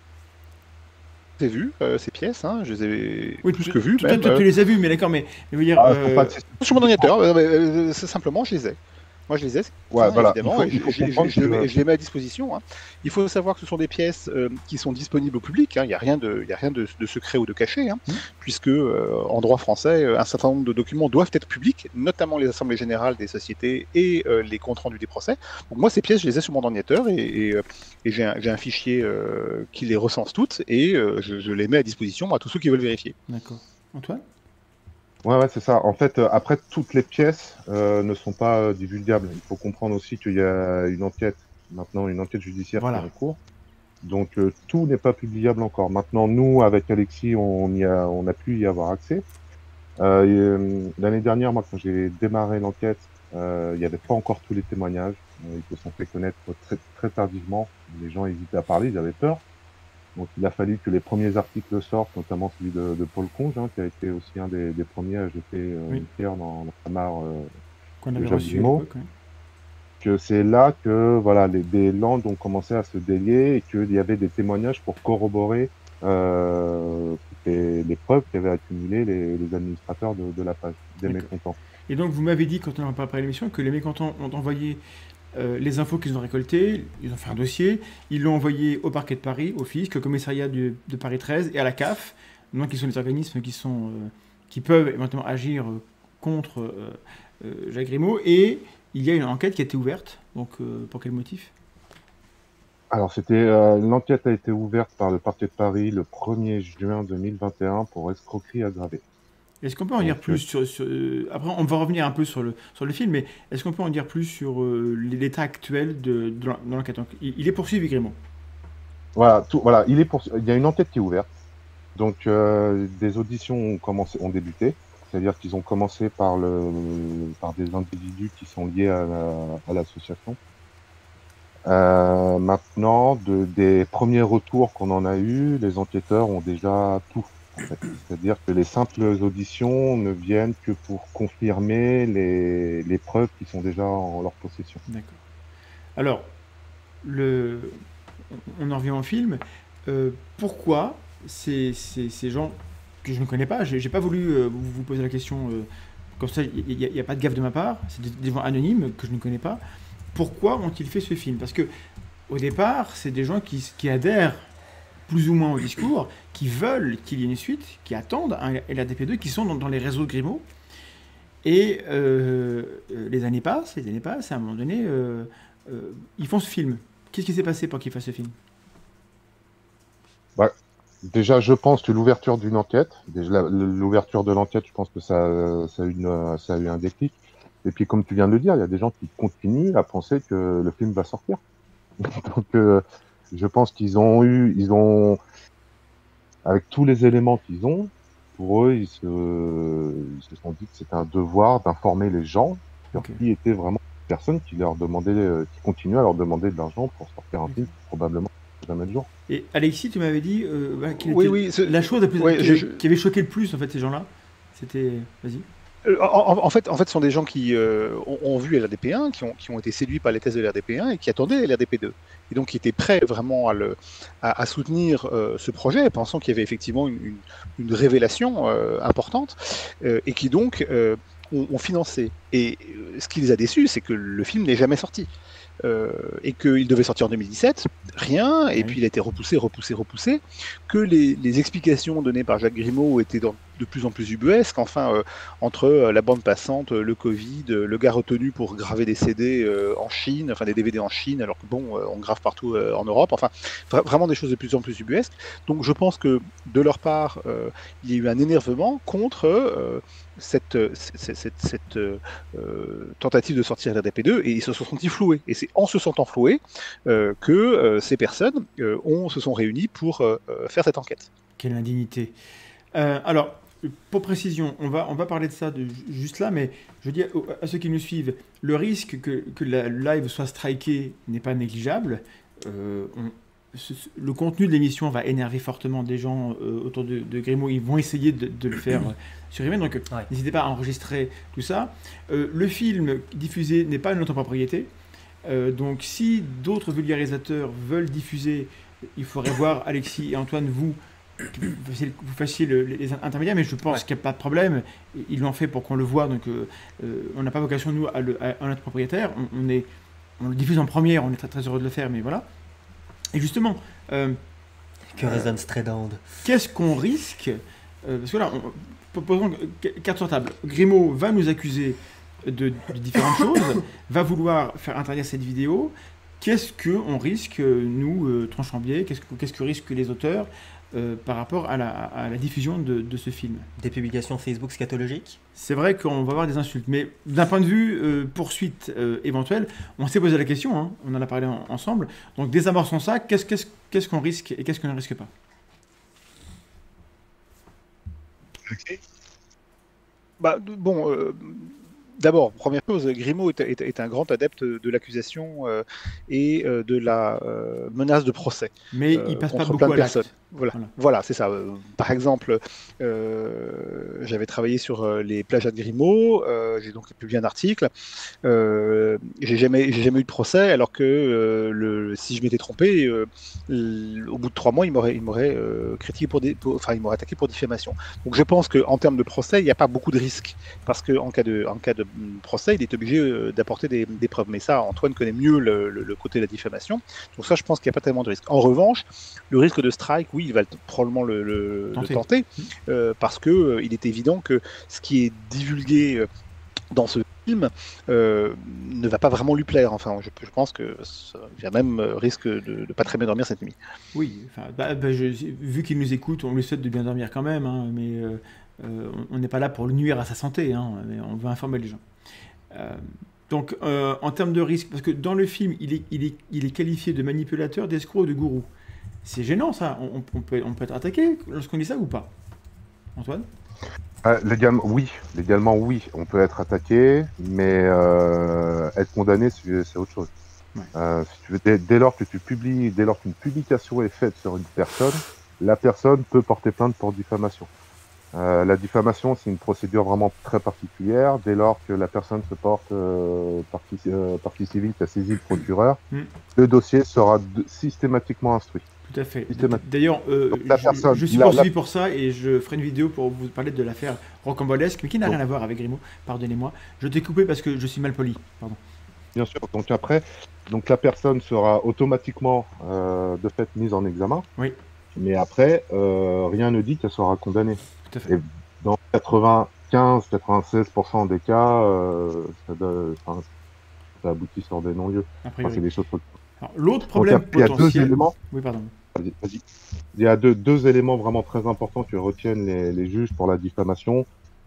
S14: J'ai vu euh, ces pièces, hein, je les ai
S2: Oui,
S14: plus
S2: tu-
S14: que vues.
S2: tu- toi,
S14: même,
S2: tu- tu
S14: euh,
S2: les as vus, mais d'accord, mais, mais je veux dire...
S14: Ah,
S2: euh,
S14: faut pas que c'est- Sur mon ordinateur, euh, euh, c'est simplement, je les ai. Moi, je les ai,
S13: Ouais,
S14: hein,
S13: voilà.
S14: évidemment,
S13: Il faut-
S14: et
S13: il faut
S14: je, je-
S13: comprendre
S14: je les mets,
S13: que-
S14: je les mets à disposition, hein. Il faut savoir que ce sont des pièces euh, qui sont disponibles au public, hein. Il n'y a rien, de, il y a rien de, de secret ou de caché, hein, puisque euh, en droit français, euh, un certain nombre de documents doivent être publics, notamment les assemblées générales des sociétés et euh, les comptes rendus des procès. Donc moi, ces pièces, je les ai sur mon ordinateur, et, et, euh, et j'ai un, j'ai un fichier euh, qui les recense toutes, et euh, je, je les mets à disposition à tous ceux qui veulent vérifier.
S2: D'accord. Antoine?
S13: Ouais, ouais, c'est ça. En fait, euh, après, toutes les pièces euh, ne sont pas euh, divulgables. Il faut comprendre aussi qu'il y a une enquête, maintenant une enquête judiciaire
S2: Voilà.
S13: qui est en cours. Donc, euh, tout n'est pas publiable encore. Maintenant, nous, avec Alexis, on, y a, on a pu y avoir accès. Euh, et, euh, l'année dernière, moi, quand j'ai démarré l'enquête, euh, il n'y avait pas encore tous les témoignages. Euh, ils se sont fait connaître très, très tardivement. Les gens hésitaient à parler, ils avaient peur. Donc il a fallu que les premiers articles sortent, notamment celui de, de Paul Conge, hein, qui a été aussi un des, des premiers à jeter euh,
S2: Oui.
S13: une pierre dans, dans la mare euh,
S2: Qu'on
S13: de
S2: avait
S13: Jacques
S2: reçu à
S13: Grimaud.
S2: l'époque, ouais.
S13: Que c'est là que voilà, les, des landes ont commencé à se délier et qu'il y avait des témoignages pour corroborer euh, les, les preuves qu'avaient accumulées les, les administrateurs de, de la page, des
S2: D'accord.
S13: mécontents.
S2: Et donc, vous m'avez dit, quand on a préparé l'émission, que les mécontents ont envoyé euh, les infos qu'ils ont récoltées, ils ont fait un dossier, ils l'ont envoyé au parquet de Paris, au fisc, au commissariat du- de Paris treize et à la C A F, donc qui sont les organismes qui, sont, euh, qui peuvent éventuellement agir euh, contre euh, euh, Jacques Grimaud. Et il y a une enquête qui a été ouverte. Donc, euh, pour quel motif?
S13: Alors c'était euh, l'enquête a été ouverte par le parquet de Paris le premier juin deux mille vingt et un pour escroquerie aggravée.
S2: Est-ce qu'on peut en dire
S13: Donc,
S2: plus sur, sur- euh, Après, on va revenir un peu sur le, sur le film, mais est-ce qu'on peut en dire plus sur euh, l'état actuel de, de l'en- de l'enquête? Donc, il, il est poursuivi, Grimaud.
S13: Voilà, tout, voilà, il est pour, il y a une enquête qui est ouverte. Donc, euh, des auditions ont commencé, ont débuté. C'est-à-dire qu'ils ont commencé par le, par des individus qui sont liés à, la- à l'association. Euh, maintenant, de, des premiers retours qu'on en a eu, les enquêteurs ont déjà tout. En fait. C'est-à-dire que les simples auditions ne viennent que pour confirmer les, les preuves qui sont déjà en leur possession.
S2: D'accord. Alors, le, on en revient au film. Euh, pourquoi ces, ces, ces gens que je ne connais pas, j'ai, j'ai pas voulu euh, vous, vous poser la question, euh, comme ça il n'y a, a pas de gaffe de ma part, c'est des, des gens anonymes que je ne connais pas. Pourquoi ont-ils fait ce film? Parce que au départ, c'est des gens qui, qui adhèrent plus ou moins au discours, qui veulent qu'il y ait une suite, qui attendent un L R D P deux, qui sont dans, dans les réseaux de Grimaud. Et euh, les années passent, les années passent, et à un moment donné, euh, euh, ils font ce film. Qu'est-ce qui s'est passé pour qu'ils fassent ce film?
S13: Ouais. Déjà, je pense que l'ouverture d'une enquête, déjà l'ouverture de l'enquête, je pense que ça, ça, a une, ça a eu un déclic. Et puis, comme tu viens de le dire, il y a des gens qui continuent à penser que le film va sortir. Donc, euh, je pense qu'ils ont eu, ils ont, avec tous les éléments qu'ils ont, pour eux, ils se, ils se sont dit que c'était un devoir d'informer les gens sur okay. qui étaient vraiment les personnes qui leur demandaient, qui continuaient à leur demander de l'argent pour sortir un okay. film, probablement jamais de jour.
S2: Et Alexis, tu m'avais dit euh, bah, quelle
S14: oui,
S2: était
S14: oui, ce...
S2: la chose la plus,
S14: oui,
S2: qui,
S14: je...
S2: qui avait choqué le plus en fait ces gens-là. C'était, vas-y.
S14: En, en, en, fait, en fait, ce sont des gens qui euh, ont, ont vu L R D P un, qui ont, qui ont été séduits par les thèses de L R D P un et qui attendaient L R D P deux. Et donc qui étaient prêts vraiment à, le, à, à soutenir euh, ce projet, pensant qu'il y avait effectivement une, une, une révélation euh, importante, euh, et qui donc euh, ont, ont financé. Et euh, ce qui les a déçus, c'est que le film n'est jamais sorti. Euh, et qu'il devait sortir en deux mille dix-sept, rien, et oui. puis il a été repoussé, repoussé, repoussé, que les, les explications données par Jacques Grimaud étaient dans, de plus en plus ubuesques, enfin, euh, entre euh, la bande passante, le Covid, euh, le gars retenu pour graver des C D euh, en Chine, enfin des D V D en Chine, alors que bon, euh, on grave partout euh, en Europe, enfin, vra- vraiment des choses de plus en plus ubuesques. Donc je pense que, de leur part, euh, il y a eu un énervement contre euh, cette, cette, cette, cette euh, tentative de sortir L R D P deux, et ils se sont sentis floués. Et c'est en se sentant floués euh, que euh, ces personnes euh, ont, se sont réunies pour euh, faire cette enquête.
S2: Quelle indignité. Euh, alors, pour précision, on va, on va parler de ça de, juste là, mais je dis à, à ceux qui nous suivent, le risque que, que la live soit striké n'est pas négligeable. Euh, on, ce, le contenu de l'émission va énerver fortement des gens euh, autour de, de Grimaud. Ils vont essayer de, de le faire euh, supprimer, donc ouais. n'hésitez pas à enregistrer tout ça. Euh, le film diffusé n'est pas de notre propriété. Euh, donc si d'autres vulgarisateurs veulent diffuser, il faudrait voir Alexis et Antoine, vous, vous fassiez, vous fassiez le, les intermédiaires, mais je pense ouais. qu'il n'y a pas de problème. Ils l'ont fait pour qu'on le voit, donc euh, euh, on n'a pas vocation, nous, à, le, à, à notre propriétaire. On, on, est, on le diffuse en première, on est très, très heureux de le faire, mais voilà. Et justement... Euh,
S1: que résonne Stradand.
S2: Qu'est-ce qu'on risque euh, Parce que là, on, posons carte sur table. Grimaud va nous accuser De, de différentes choses, va vouloir faire interdire cette vidéo. Qu'est-ce qu'on risque, nous, euh, Tronchambier, qu'est-ce que, qu'est-ce que risquent les auteurs euh, par rapport à la, à la diffusion de, de ce film?
S1: Des publications Facebook scatologiques?
S2: C'est vrai qu'on va avoir des insultes, mais d'un point de vue euh, poursuite euh, éventuelle, on s'est posé la question, hein, on en a parlé en, ensemble, donc désamorçons ça, qu'est-ce, qu'est-ce, qu'est-ce qu'on risque et qu'est-ce qu'on ne risque pas?
S14: Ok. Bah, bon... Euh... D'abord, première chose, Grimaud est, est, est un grand adepte de l'accusation euh, et euh, de la euh, menace de procès.
S2: Mais euh, il passe pas beaucoup à l'acte.
S14: Voilà, voilà. voilà c'est ça. Par exemple, euh, j'avais travaillé sur euh, les plagiats de Grimaud, euh, j'ai donc publié un article. Euh, j'ai jamais, j'ai jamais eu de procès, alors que euh, le, si je m'étais trompé, euh, au bout de trois mois, il m'aurait, il m'aurait euh, critiqué pour, des, pour, enfin, il m'aurait attaqué pour diffamation. Donc, je pense qu'en termes de procès, il n'y a pas beaucoup de risques, parce qu'en cas de, en cas de procès, il est obligé euh, d'apporter des, des preuves. Mais ça, Antoine connaît mieux le, le, le côté de la diffamation. Donc ça, je pense qu'il n'y a pas tellement de risque. En revanche, le risque de strike, oui, il va probablement le, le tenter, le tenter euh, parce que euh, il est évident que ce qui est divulgué euh, dans ce film euh, ne va pas vraiment lui plaire. Enfin, je, je pense que il y a même risque de ne pas très bien dormir cette nuit.
S2: Oui, enfin, bah, bah, je, vu qu'il nous écoute, on lui souhaite de bien dormir quand même, hein, mais euh, euh, on n'est pas là pour le nuire à sa santé, hein, mais on veut informer les gens. Euh, donc, euh, en termes de risque, parce que dans le film, il est, il est, il est qualifié de manipulateur, d'escroc, de gourou. C'est gênant, ça. On, on, peut, on peut être attaqué lorsqu'on dit ça ou pas, Antoine?
S13: euh, légalement, oui. Légalement, oui. On peut être attaqué, mais euh, être condamné, c'est, c'est autre chose. Ouais. Euh, si tu veux, dès, dès lors que tu publies, dès lors qu'une publication est faite sur une personne, la personne peut porter plainte pour diffamation. Euh, la diffamation, c'est une procédure vraiment très particulière. Dès lors que la personne se porte euh, partie, euh, partie civile, qui a saisi le procureur,
S2: Mm.
S13: le dossier sera de- systématiquement instruit.
S2: Tout à fait.
S13: Systématiquement.
S2: D'ailleurs, euh,
S13: Donc, la
S2: je,
S13: personne-
S2: je suis
S13: la-
S2: poursuivi
S13: la-
S2: pour ça et je ferai une vidéo pour vous parler de l'affaire rocambolesque, mais qui n'a
S13: Donc-
S2: rien à voir avec Grimaud. Pardonnez-moi. Je t'ai coupé parce que je suis mal poli. Pardon.
S13: Bien sûr. Donc après, donc la personne sera automatiquement euh, de fait mise en examen.
S2: Oui.
S13: Mais après, euh, rien ne dit qu'elle sera condamnée.
S2: Tout à fait.
S13: Et dans quatre-vingt-quinze à quatre-vingt-seize pour cent des cas, euh, ça, doit- enfin, ça aboutit sur des non-lieux.
S2: A
S13: Enfin,
S2: priori.
S13: c'est des choses.
S2: Alors, l'autre
S13: Donc,
S2: problème
S13: il y a- il y a deux
S2: potentiel.
S13: éléments.
S2: Oui, pardon.
S13: Vas-y, vas-y. Il y a deux, deux éléments vraiment très importants que retiennent les, les juges pour la diffamation.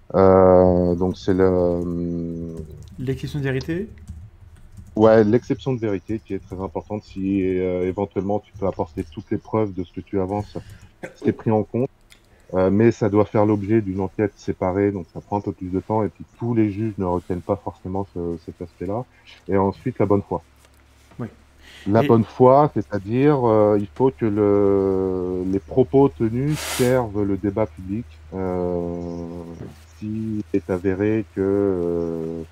S13: Euh, donc c'est le,
S2: L'exception de vérité.
S13: ouais, l'exception de vérité qui est très importante. Si euh, éventuellement tu peux apporter toutes les preuves de ce que tu avances, c'est pris en compte. Euh, mais ça doit faire l'objet d'une enquête séparée, donc ça prend un peu plus de temps. Et puis tous les juges ne retiennent pas forcément ce, cet aspect-là. Et ensuite la bonne foi.
S2: Oui.
S13: La
S2: Et-
S13: bonne foi, c'est-à-dire euh, il faut que le, les propos tenus servent le débat public. Euh, S'il est avéré que, euh,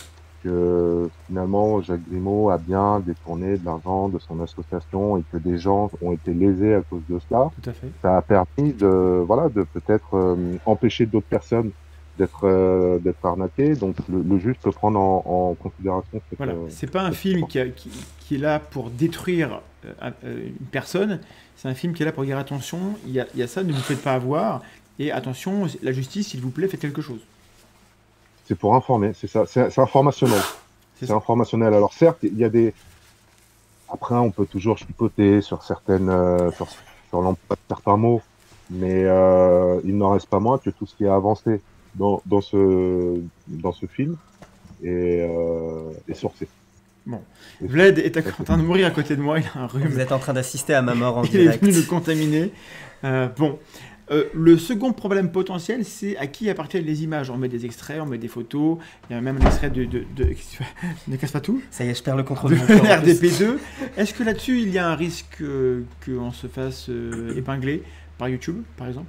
S13: que finalement Jacques Grimaud a bien détourné de l'argent de son association et que des gens ont été lésés à cause de cela,
S2: Tout à fait.
S13: ça a permis de, voilà, de peut-être euh, empêcher d'autres personnes d'être euh, d'être arnaquées. Donc le, le juge peut prendre en, en considération cette,
S2: Voilà,
S13: euh,
S2: c'est pas un film qui, a- qui, qui est là pour détruire euh, un- euh, une personne, c'est un film qui est là pour dire attention, il y a, il y a ça, ne vous faites pas avoir, et attention, la justice, s'il vous plaît, faites quelque chose.
S13: c'est pour informer, c'est ça, c'est c'est informationnel.
S2: C'est
S13: C'est informationnel. Alors certes, il y a des. Après, on peut toujours chipoter sur certaines, euh, sur, sur l'emploi de certains mots, mais euh, il n'en reste pas moins que tout ce qui est avancé dans, dans ce dans ce film est, euh, est sourcé.
S2: Bon,
S13: Et-
S2: Vlad est à- en train de mourir à côté de moi, il a un rhume.
S1: Vous êtes en train d'assister à ma mort en
S2: Il
S1: direct.
S2: est venu le contaminer. Euh, bon. Euh, le second problème potentiel, c'est à qui appartiennent les images. On met des extraits, on met des photos. Il y a même un extrait de. de, de... qu'est-ce que tu fais Ne casse pas tout.
S1: Ça y est, je perds le contrôle
S2: De
S1: de mon corps, en
S2: R D P
S1: plus.
S2: deux. Est-ce que là-dessus, il y a un risque euh, qu'on se fasse euh, épingler par YouTube, par exemple?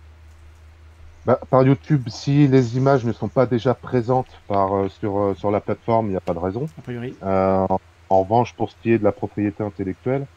S13: Bah, par YouTube, si les images ne sont pas déjà présentes par, euh, sur, euh, sur la plateforme, il n'y a pas de raison.
S2: A priori.
S13: Euh, en, en revanche, pour ce qui est de la propriété intellectuelle,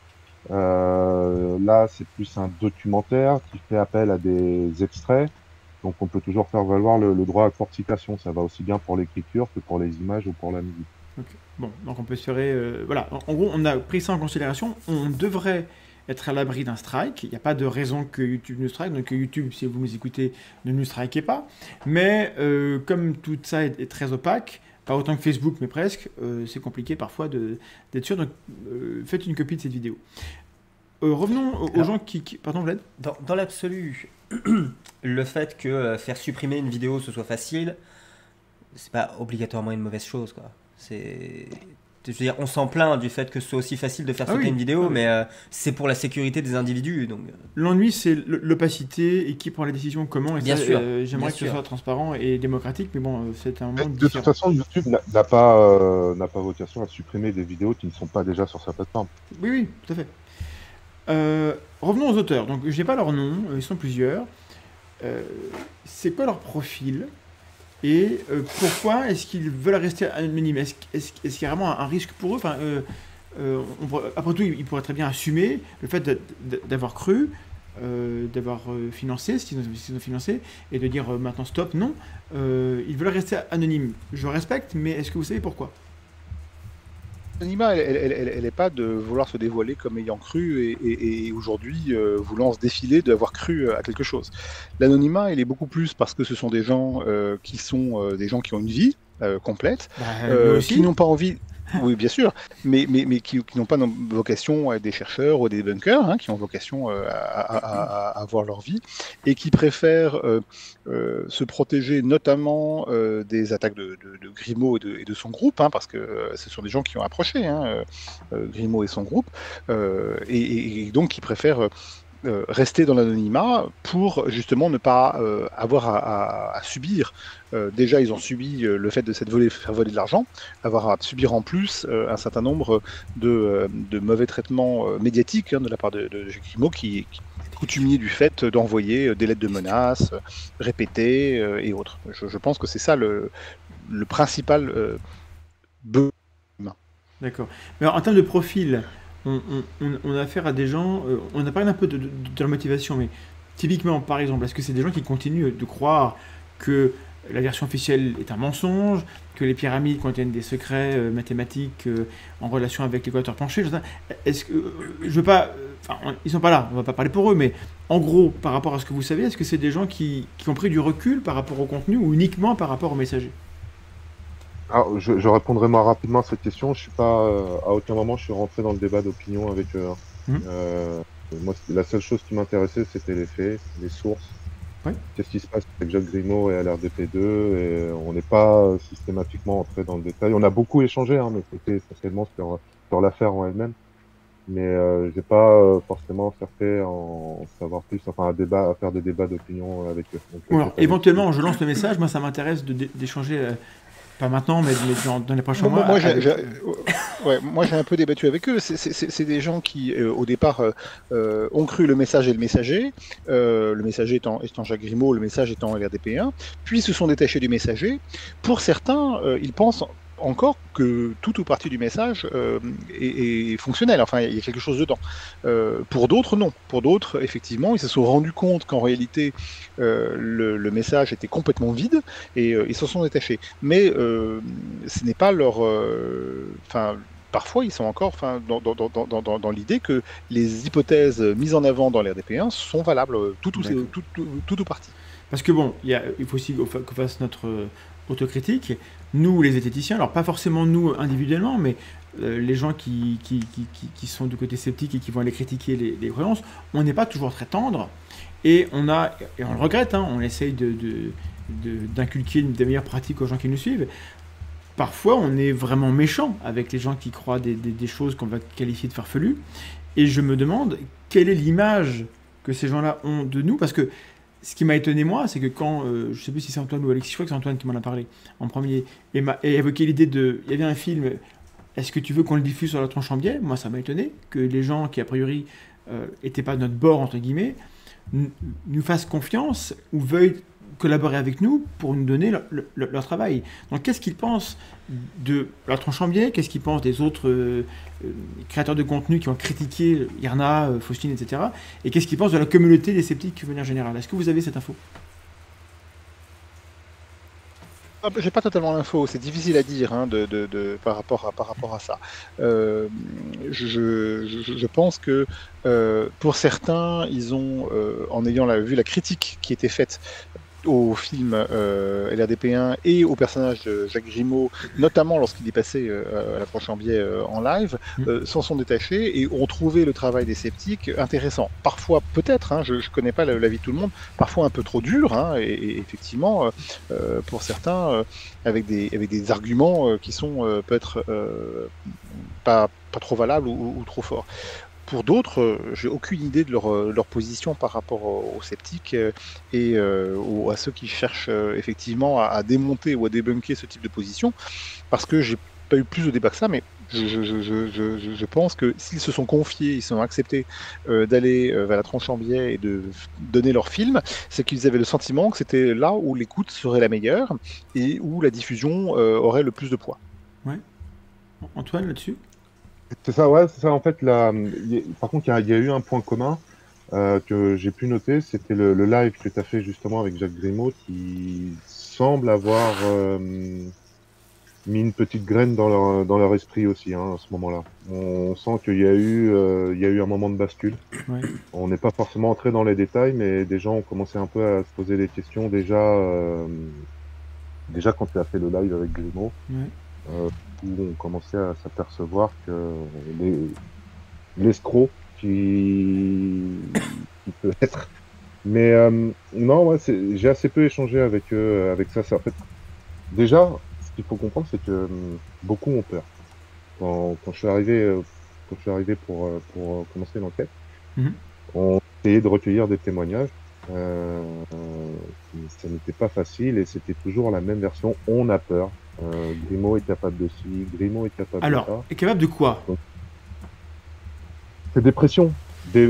S13: euh, là, c'est plus un documentaire qui fait appel à des extraits. Donc, on peut toujours faire valoir le, le droit à courte citation. Ça va aussi bien pour l'écriture que pour les images ou pour la musique.
S2: Ok. Bon, donc on peut se faire. euh, voilà, en, en gros, on a pris ça en considération. On devrait être à l'abri d'un strike. Il n'y a pas de raison que YouTube nous strike. Donc, YouTube, si vous nous écoutez, ne nous strikez pas. Mais euh, comme tout ça est, est très opaque, pas autant que Facebook, mais presque, euh, c'est compliqué parfois de- d'être sûr. Donc, euh, faites une copie de cette vidéo. Euh, revenons aux, aux
S1: Alors-
S2: gens qui, qui- Pardon, Vlad.
S1: Dans, dans l'absolu, le fait que euh, faire supprimer une vidéo ce soit facile, c'est pas obligatoirement une mauvaise chose, quoi. C'est, je veux dire, on s'en plaint du fait que ce soit aussi facile de faire
S2: Ah
S1: sauter
S2: oui.
S1: une vidéo,
S2: Ah oui.
S1: mais euh, c'est pour la sécurité des individus, donc. euh,
S2: L'ennui, c'est l- l'opacité et qui prend les décisions, comment. Et
S1: Bien
S2: ça,
S1: sûr,
S2: euh, j'aimerais
S1: bien
S2: que ce
S1: sûr.
S2: soit transparent et démocratique, mais bon, euh, c'est un monde
S13: De toute
S2: différent.
S13: façon, YouTube n'a n'a pas, euh, n'a pas vocation à supprimer des vidéos qui ne sont pas déjà sur sa plateforme.
S2: Oui, oui, tout à fait. Euh, revenons aux auteurs. Donc, je n'ai pas leur nom, euh, ils sont plusieurs. Euh, c'est quoi leur profil et euh, pourquoi est-ce qu'ils veulent rester anonymes? Est-ce est-ce- est-ce qu'il y a vraiment un, un risque pour eux? Enfin, euh, euh, on pourrait- après tout, ils ils pourraient très bien assumer le fait d'a- d'a- d'avoir cru, euh, d'avoir euh, financé ce qu'ils ont, ce qu'ils ont financé et de dire euh, maintenant stop. Non, Euh, ils veulent rester anonymes. Je respecte, mais est-ce que vous savez pourquoi?
S14: L'anima, elle, elle, elle, elle est pas de vouloir se dévoiler comme ayant cru et, et, et aujourd'hui euh, voulant se défiler d'avoir cru à quelque chose. L'anonymat, il est beaucoup plus parce que ce sont des gens euh, qui sont euh, des gens qui ont une vie euh, complète,
S2: Bah,
S14: euh,
S2: nous aussi.
S14: qui n'ont pas envie. Oui, bien sûr, mais, mais, mais qui, qui n'ont pas non- vocation à être des chercheurs ou des bunkers, hein, qui ont vocation euh, à, à, à- à avoir leur vie, et qui préfèrent euh, euh, se protéger notamment euh, des attaques de, de, de Grimaud et de, et de son groupe, hein, parce que euh, ce sont des gens qui ont approché hein, euh, euh, Grimaud et son groupe, euh, et, et- et donc qui préfèrent euh, euh, rester dans l'anonymat pour justement ne pas euh, avoir à, à- à subir. Euh, déjà, ils ont subi euh, le fait de s'être volé, faire voler de l'argent, avoir à subir en plus euh, un certain nombre de, euh, de mauvais traitements euh, médiatiques hein, de la part de, de Jacques Grimaud qui, qui, coutumier du fait d'envoyer des lettres de menaces répétées euh, et autres. Je, je pense que c'est ça le, le principal euh, besoin.
S2: D'accord. Mais alors, en termes de profil, on, on, on a affaire à des gens, euh, on a parlé un peu de, de, de leur motivation, mais typiquement, par exemple, est-ce que c'est des gens qui continuent de croire que la version officielle est un mensonge, que les pyramides contiennent des secrets euh, mathématiques euh, en relation avec l'équateur penché? Je, est-ce que, euh, je veux pas, enfin, on, ils sont pas là, on va pas parler pour eux, mais en gros, par rapport à ce que vous savez, est-ce que c'est des gens qui, qui ont pris du recul par rapport au contenu ou uniquement par rapport aux messagers?
S13: Alors, je, je répondrai moi rapidement à cette question. Je suis pas, euh, à aucun moment, je suis rentré dans le débat d'opinion avec eux. Mmh. Euh, moi, la seule chose qui m'intéressait, c'était les faits, les sources.
S2: Oui.
S13: Qu'est-ce qui se passe avec Jacques Grimaud et L R D P deux, et on n'est pas systématiquement entré dans le détail. On a beaucoup échangé, hein, mais c'était essentiellement sur, sur l'affaire en elle-même. Mais euh, j'ai pas euh, forcément cherché à en savoir plus, enfin à, débat, à faire des débats d'opinion avec eux. Donc,
S2: alors, éventuellement, je lance le message. Moi, ça m'intéresse de, d'échanger. Euh... Pas maintenant, mais dans, dans les prochains
S14: moi,
S2: mois.
S14: Moi, j'ai,
S2: avec...
S14: j'ai, ouais, moi, j'ai un peu débattu avec eux. C'est, c'est, c'est des gens qui, euh, au départ, euh, ont cru le message et le messager. Euh, le messager étant, étant Jacques Grimaud, le message étant L R D P un. Puis se sont détachés du messager. Pour certains, euh, ils pensent encore que tout ou partie du message euh, est, est fonctionnel. Enfin, il y a quelque chose dedans. Euh, pour d'autres, non. Pour d'autres, effectivement, ils se sont rendus compte qu'en réalité, euh, le, le message était complètement vide et euh, ils s'en sont détachés. Mais euh, ce n'est pas leur... Enfin, euh, parfois, ils sont encore enfin, dans, dans, dans, dans, dans, dans l'idée que les hypothèses mises en avant dans l'R D P un sont valables tout ou, tout, tout, tout, tout ou partie.
S2: Parce que bon, il, y a, il faut aussi qu'on fasse notre autocritique. Nous, les zététiciens, alors pas forcément nous individuellement, mais euh, les gens qui, qui, qui, qui, qui sont du côté sceptique et qui vont aller critiquer les, les croyances, on n'est pas toujours très tendre, et on a, et on le regrette, hein, on essaye de, de, de, d'inculquer des meilleures pratiques aux gens qui nous suivent. Parfois, on est vraiment méchant avec les gens qui croient des, des, des choses qu'on va qualifier de farfelues, et je me demande quelle est l'image que ces gens-là ont de nous, parce que ce qui m'a étonné, moi, c'est que quand, euh, je ne sais plus si c'est Antoine ou Alexis, je crois que c'est Antoine qui m'en a parlé en premier, et, m'a, et évoqué l'idée de... Il y avait un film, est-ce que tu veux qu'on le diffuse sur la tronche en biais? Moi, ça m'a étonné que les gens qui, a priori, n'étaient euh, pas de notre bord, entre guillemets, n- nous fassent confiance ou veuillent collaborer avec nous pour nous donner le, le, le, leur travail. Donc, qu'est-ce qu'ils pensent de la tronche en biais? Qu'est-ce qu'ils pensent des autres euh, euh, créateurs de contenu qui ont critiqué Irna, euh, Faustine, et cetera. Et qu'est-ce qu'ils pensent de la communauté des sceptiques de manière générale? Est-ce que vous avez cette info?
S14: Ah, j'ai pas totalement l'info, c'est difficile à dire hein, de, de, de, par, rapport à, par rapport à ça. Euh, je, je, je pense que euh, pour certains, ils ont, euh, en ayant la, vu la critique qui était faite au film euh, L R D P un et au personnage de Jacques Grimaud, notamment lorsqu'il est passé euh, à la tronche en biais euh, en live, euh, s'en sont détachés et ont trouvé le travail des sceptiques intéressant. Parfois, peut-être, hein, je ne connais pas l'avis de tout le monde, parfois un peu trop dur, hein, et, et effectivement, euh, pour certains, euh, avec, des, avec des arguments euh, qui sont euh, peut-être euh, pas, pas trop valables ou, ou trop forts. Pour d'autres, euh, j'ai aucune idée de leur, leur position par rapport aux, aux sceptiques euh, et euh, aux, à ceux qui cherchent euh, effectivement à, à démonter ou à débunker ce type de position, parce que j'ai pas eu plus de débat que ça, mais je, je, je, je, je, je pense que s'ils se sont confiés, ils ont accepté euh, d'aller euh, vers la tronche en biais et de donner leur film, c'est qu'ils avaient le sentiment que c'était là où l'écoute serait la meilleure et où la diffusion euh, aurait le plus de poids.
S2: Ouais. Antoine, là-dessus?
S13: C'est ça, ouais, c'est ça. En fait, là, y a, par contre, il y, y a eu un point commun euh, que j'ai pu noter, c'était le, le live que tu as fait justement avec Jacques Grimaud, qui semble avoir euh, mis une petite graine dans leur, dans leur esprit aussi, hein, à ce moment-là. On sent qu'il y a eu, euh, il y a eu un moment de bascule.
S2: Ouais. On
S13: n'est pas forcément entré dans les détails, mais des gens ont commencé un peu à se poser des questions déjà, euh, déjà quand tu as fait le live avec Grimaud.
S2: Ouais.
S13: Euh, où on commençait à s'apercevoir que les, l'escroc qui, qui peut être. Mais euh, non, ouais, c'est, j'ai assez peu échangé avec eux, avec ça. C'est en fait, déjà, ce qu'il faut comprendre, c'est que euh, beaucoup ont peur. Quand, quand je suis arrivé, euh, quand je suis arrivé pour, pour commencer l'enquête, mm-hmm. on essayait de recueillir des témoignages. Euh, euh, ça n'était pas facile et c'était toujours la même version. On a peur. Euh, Grimaud est capable de ci, Grimaud est capable
S2: Alors,
S13: de ça.
S2: Alors, est capable de quoi?
S13: Donc, c'est des pressions. Des...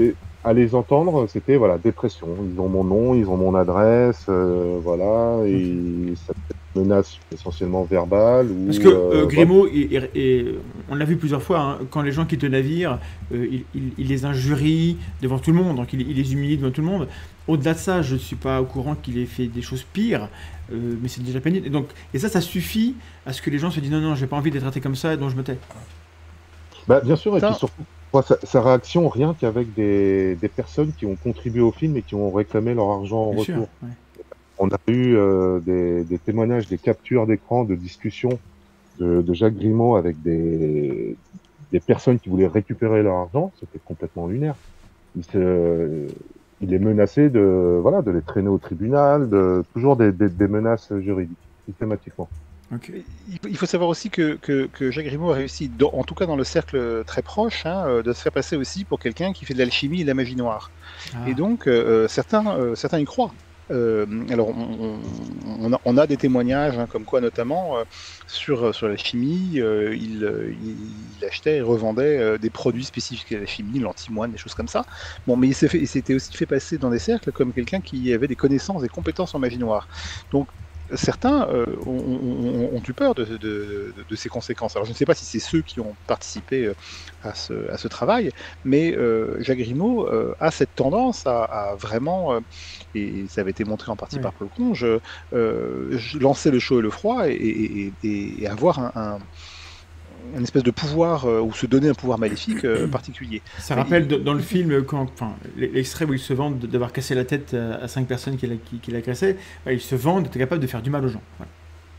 S13: à les entendre, c'était voilà, dépression. Ils ont mon nom, ils ont mon adresse, euh, voilà, et ça peut être une menace essentiellement verbale. Ou,
S2: Parce que euh,
S13: euh,
S2: Grimaud, et, et, et, on l'a vu plusieurs fois, hein, quand les gens quittent le navire, euh, il, il, il les injurie devant tout le monde, donc il, il les humilie devant tout le monde. Au-delà de ça, je ne suis pas au courant qu'il ait fait des choses pires, euh, mais c'est déjà pénible. Et, donc, et ça, ça suffit à ce que les gens se disent non, non, j'ai pas envie d'être traité comme ça, donc je me tais.
S13: Bah, bien sûr, et
S14: Ça-
S13: puis surtout, moi, sa, sa réaction, rien qu'avec des, des personnes qui ont contribué au film et qui ont réclamé leur argent en
S2: Bien
S13: retour.
S2: sûr, ouais.
S13: On a eu euh, des, des témoignages, des captures d'écran, de discussions de, de Jacques Grimaud avec des, des personnes qui voulaient récupérer leur argent. C'était complètement lunaire. Il, se, il est menacé de, voilà, de les traîner au tribunal, de, toujours des, des, des menaces juridiques, systématiquement.
S2: Okay.
S14: Il faut savoir aussi que, que, que Jacques Grimaud a réussi, dans, en tout cas dans le cercle très proche, hein, de se faire passer aussi pour quelqu'un qui fait de l'alchimie et de la magie noire.
S2: Ah.
S14: Et donc, euh, certains, euh, certains y croient. Euh, alors, on, on, a, on a des témoignages, hein, comme quoi notamment, euh, sur, sur la chimie, euh, il, il, il achetait et revendait euh, des produits spécifiques à la chimie, l'antimoine, des choses comme ça. Bon, mais il s'est fait- il s'était aussi fait passer dans des cercles comme quelqu'un qui avait des connaissances et compétences en magie noire. Donc, certains euh, ont, ont- ont eu peur de, de- de- de ces conséquences. Alors je ne sais pas si c'est ceux qui ont participé euh, à ce, à ce travail, mais euh, Jacques Grimaud euh, a cette tendance à, à vraiment, euh, et ça avait été montré en partie
S2: Oui.
S14: par Paul Conge, euh, lancer le chaud et le froid et, et- et- et avoir un, un- une espèce de pouvoir, euh, ou se donner un pouvoir maléfique euh, particulier.
S2: Ça
S14: Mais
S2: rappelle
S14: il-
S2: de- dans le film, quand, enfin, l'extrait où il se vante d'avoir cassé la tête à à cinq personnes qui, l'a- qui, qui l'agressaient, bah, il se vante d'être capable de faire du mal aux gens. Voilà.